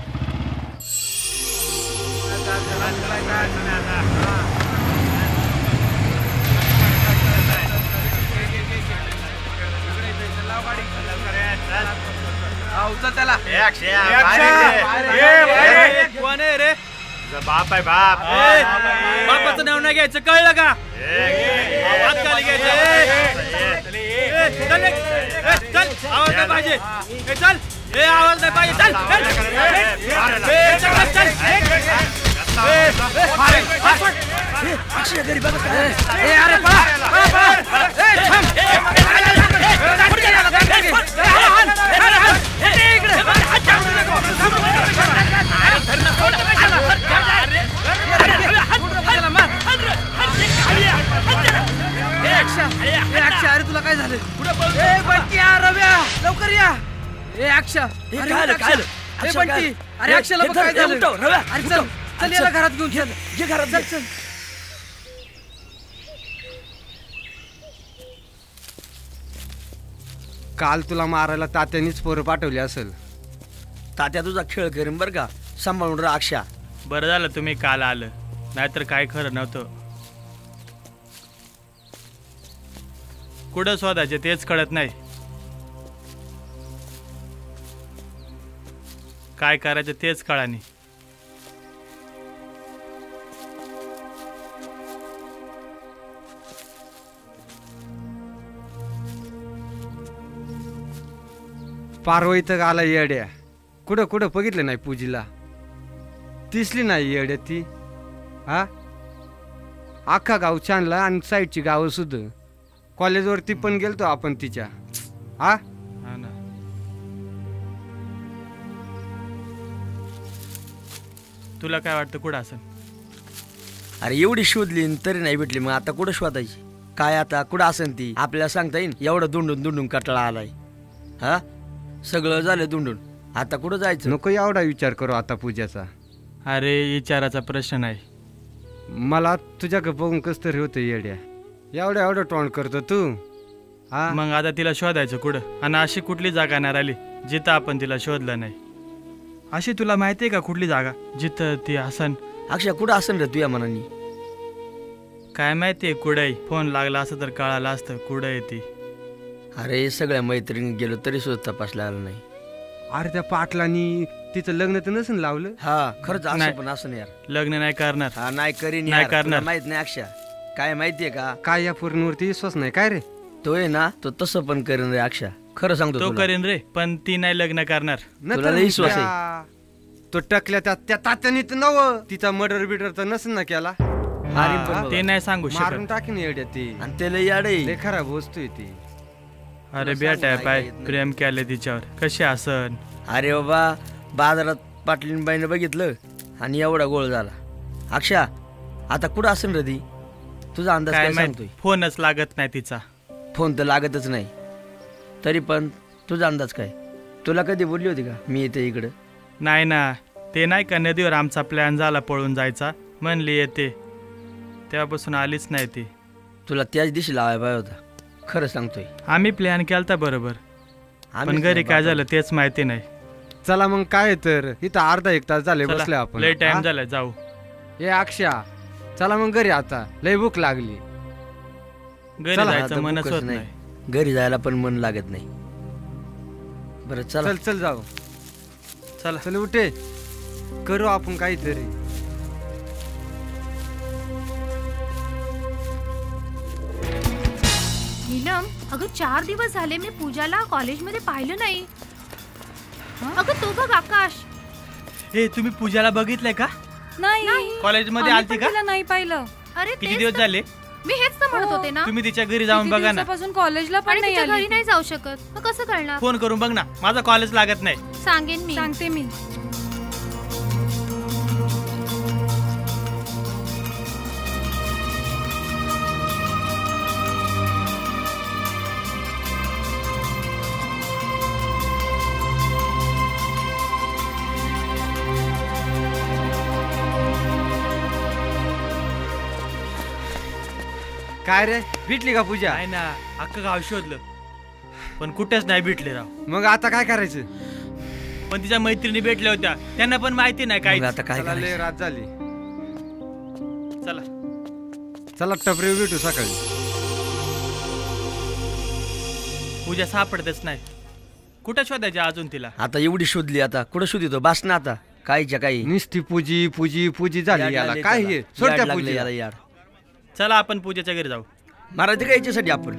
त्याला कोण आहे रे? बाप आहे बाप. बापाचं नाव नाही घ्यायचं, कळलं का? हात खाली घ्यायचं. चल आवाज नाही पाहिजे. चल ए आवाज नाही पाहिजे. चल अक्षय घरी बघ. अरे अरे तुला काय झालं? रव्या लवकर या. ए अक्षा बंटी. अरे अक्षाला बघ काय झालं. अरे चल चल याला घरात घेऊन चल. ये घरात चल चल. काल तुला मारायला तात्यानीच पोरं पाठवली असेल. तात्या तुझा खेळ करीन बर का, सांभाळून राहा अक्षा. बरं झालं तुम्ही काल आलं, नाहीतर काय खरं नव्हतं. कुठं शोधायचे तेच कळत नाही. काय करायचं तेच कळा नाही. पारवा इथं आला येड्या. कुठं कुठं बघितलं नाही पूजीला. दिसली नाही येड्या ती. हा अख्खा गाव छानला आणि साईडची गावं सुद्धा. कॉलेजवरती पण गेलतो आपण तिच्या. हा तुला काय वाटतं कुठं असेल? अरे एवढी शोधली तरी नाही भेटली, मग आता कुठं शोधायची? काय आता कुठं असेल ती आपल्याला सांगता येईल? एवढं दुंडून दुंडून कटाळा आलाय. हा सगळं झालं दुंडून, आता कुठं जायचं? नको एवढा विचार करू आता पूजाचा. अरे विचाराचा प्रश्न नाही. मला तुझ्याकडे बघून कस तरी होतं येड्या. एवढं टोंड करतो तू. हा मग आता तिला शोधायचं कुठं? आणि अशी कुठली जागा नाही राहिली जिथं आपण तिला शोधलं नाही. अशी तुला माहिती आहे का कुठली जागा जिथं ती असन? अक्षय कुठं असन रे तुझ्या मनाने? काय माहितीये कुठंही. फोन लागला असं तर कळालं असतं कुठं आहे ती. अरे सगळ्या मैत्रिणी गेलो तरी सुद्धा तपास लागला नाही. अरे त्या पाटलांनी तिचं लग्न तर नसून लावलं? हा खरंच असं पण असं यार. लग्न नाही करणार. हा नाही करीन नाही यार. करणार. माहित नाही अक्षय काय माहितीये का? काय या पूर्णवरती विश्वास नाही काय रे? तो आहे ना तो तसं पण करेन रे अक्षय, खरं सांगतो तो तुला. करेन रे, पण ती नाही लग्न करणार. तुला लई विश्वास आहे. तो टकल्या त्या तात्यानी तर नव तिचा मर्डर बिडर तर नसेल ना केला. ते नाही सांगू मारून शकत. टाकीन येड्या ती. आणि ते लई याड आहे. लय खराब वस्तू आहे ती. अरे बेटा पाय प्रेम केले तिच्यावर कशी असन? अरे बाबा बाजारात पाटलीनबाईनं बघितलं आणि एवढा गोळ झाला. अक्षय आता कुठं असेल रे ती? तुझा अंदाज काय सांगतोय? फोनच लागत नाही तिचा. फोन तर लागतच नाही, तरी पण तुझा अंदाज काय? तुला कधी बोलली होती का मी येते इकडं? नाही ना, ते नाही का नदीवर आमचा प्लॅन झाला पळून जायचा, म्हणली येते, तेव्हापासून आलीच नाही ती. तुला त्याच दिवशी लावायला पाहिजे होता, खरं सांगतोय. आम्ही प्लॅन केलता बरोबर, पण घरी काय झालं तेच माहिती नाही. चला मग काय तर इथं अर्धा एक तास झाले बसले आपण. लय टाइम झालाय, जाऊ. ए अक्षया चला मग घरी, आता लय भूक लागली. घरी जायचं मनच होत नाही. घरी जायला पण मन लागत नाही. बरं चल चल जाऊ. चला चल उठे, करू आपण काहीतरी. नीलम, अगं 4 दिवस झाले मी पूजाला कॉलेजमध्ये पाहिलं नाही. अगं तो बघ आकाश. हे तुम्ही पूजाला बघितलंय का? नाही. कॉलेजमध्ये आलती का? तिला नाही पाहिलं. अरे किती दिवस झाले? मी हेच तर म्हणत होते ना. तुम्ही तिच्या घरी जाऊन बघा ना. कॉलेजला पण नाही आली. घरी नाही जाऊ शकत, मग कसं कळणार? फोन करून बघ ना, माझं कॉलेज लागत नाही. सांगेन मी. सांगते मी. काय रे, भेटली का पूजा? नाही ना, अख्खं गाव शोधलं पण कुठेच नाही भेटले राव. मग आता काय करायचं? पण तिच्या मैत्रिणी भेटल्या होत्या, त्यांना पण माहिती नाही काय. आता काय लय रात झाली. चला चला टपरी भेटू सकाळी. पूजा सापडतच नाही, कुठे शोधायची अजून तिला? आता एवढी शोधली, आता कुठं शोधितो? बास ना आता, कायच्या काही निस्ती पूजी पूजी पूजी झाली. याला काय हे सोडत्या पूजी यार. चला आपण पूजेच्या घरी जाऊ. महाराज का याच्यासाठी आपण?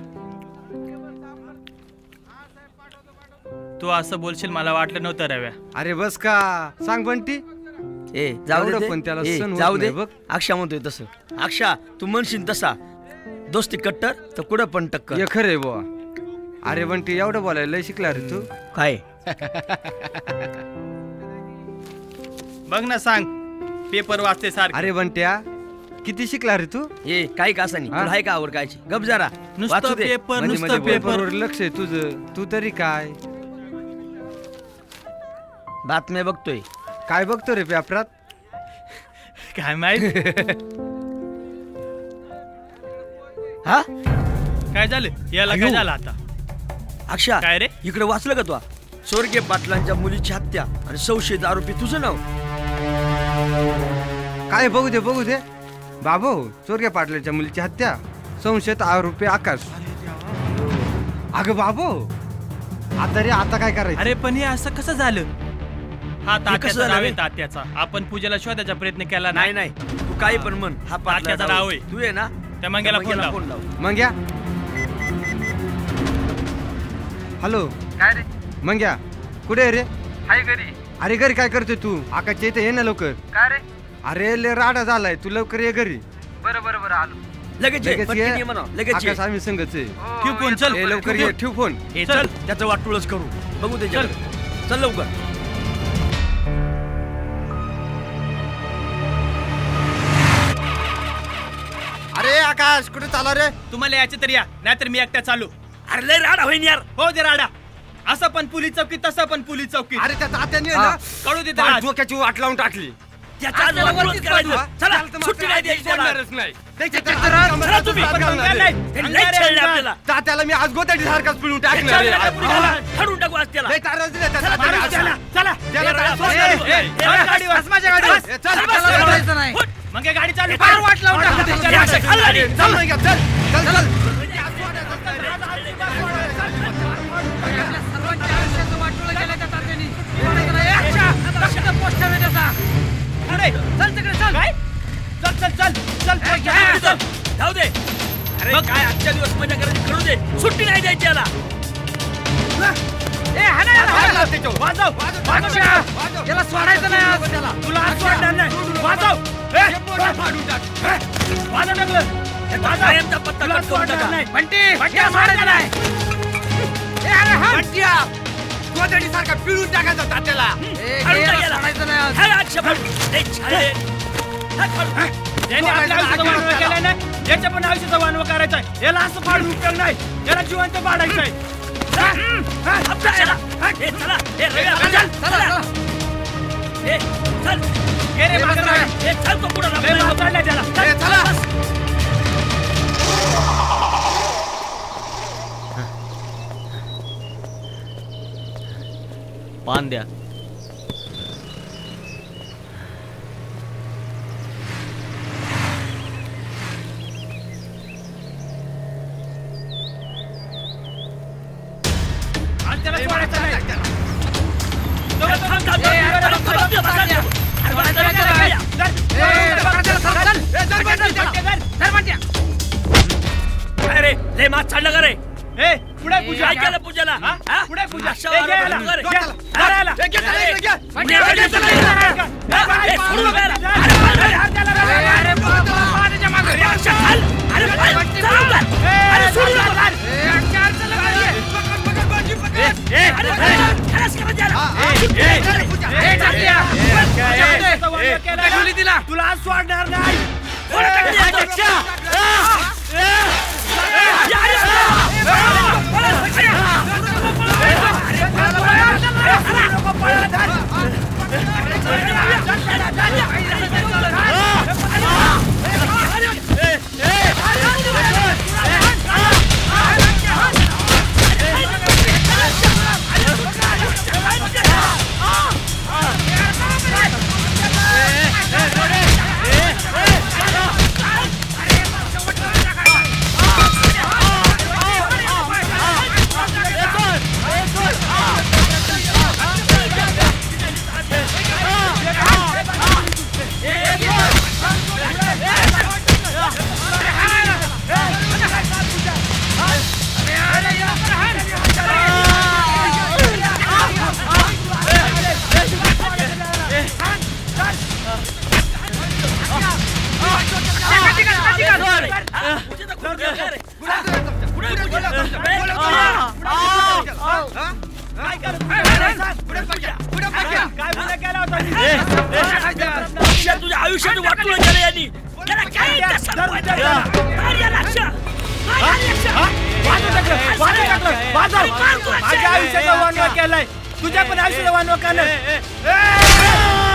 तू असं बोलशील मला वाटलं नव्हतं रव्या. अरे बस का, सांग बंटी. ए जाऊ दे, पण त्याला जाऊ दे बघ. अक्षा म्हणतोय तसं. अक्षा तू म्हणशील तसा, दोस्ती कट्टर तर कुठं पण टक्कर. हे खरंय बुवा. अरे बंटी एवढं बोलायला लय शिकला रे तू. काय बघ ना, सांग पेपर वाचते सारखं. अरे बंट्या किती शिकला रे तू? ए काय का असं तुला आहे का आवड कायची? गप जरा. नुसतं पेपर, नुसतं पेपर. लक्ष आहे तुझं. तू तरी काय बातम्या बघतोय? काय बघतो रे पेपरात? काय माहित. हा काय झालं याला? काय झालं आता? अक्षा काय रे? इकडे वाचलं का तू? स्वर्गीय पाटलांच्या मुलीची हत्या आणि संशयित आरोपी तुझं नाव. काय बघू दे बघू दे. बाबू, चोरग्या पाटलाच्या मुलीची हत्या, संशयित आरोपी आकाश. अगं बाबू, आता रे आता काय करायचं? अरे पण हे असं कसं झालं? हा तात्याचा नाव आहे, तात्याचा. आपण पूजेला शोधायचा प्रयत्न केला. नाही नाही, तू काही पण म्हण, हा तात्याचा नाव आहे. तू आहे ना त्या मंग्याला फोन लाव. मंग्या, हॅलो. काय रे मंग्या कुठे आहे रे? हाय घरी. अरे घरी काय करतोय तू? आकाशच्या इथे ये ना लवकर. काय रे? अरे ले राडा झालाय, तू लवकर ये घरी. बरं आलो. लगेच ये म्हणा, लगेच ये. आकाश आम्ही संगच आहे. ठेव फोन, चल. ए, लवकर ये, ठेव फोन. चल त्याचं वाटुळच करू, बघू दे. चल लवकर. अरे आकाश कुठे चालला रे? तुम्हाला याचे तरी या, नाहीतर मी एकटा चालू. अरे लय राडा होईन यार. हो दे राडा. असं पण पोलीस चौकी, तसं पण पोलीस चौकी. अरे त्या तात्याने ना कळू दे डोक्याची वाट लावून टाकली. तात्याला मी आज गोत्याची सारखाच पिळून टाकणार. मग गाडी चालू, फार वाट लावून जाऊ दे. अरे काय आजच्या दिवस मजा करायची, करू दे. सुट्टी नाही द्यायची याला. याला सोडायचं नाही आज. तुला आज सोडणार नाही. वाजव. सारखा पिळून टाकायचा तात्याला. याच्या पण आयुष्याचा वानवा करायचा आहे. याला असं फाडून उपयोग नाही. याला जिवंत पाडायचं आहे. पान द्या. अरे ले मात चाललं का रे? पुढे पूजा ऐकायला पूजाला. पुढे पूजा. तुला आज सोडणार नाही. तुझ्या आयुष्यात वाटून गेलं यांनी. माझ्या आयुष्याचा वानवा केलाय, तुझ्या पण आयुष्याचा वानवा केलाय.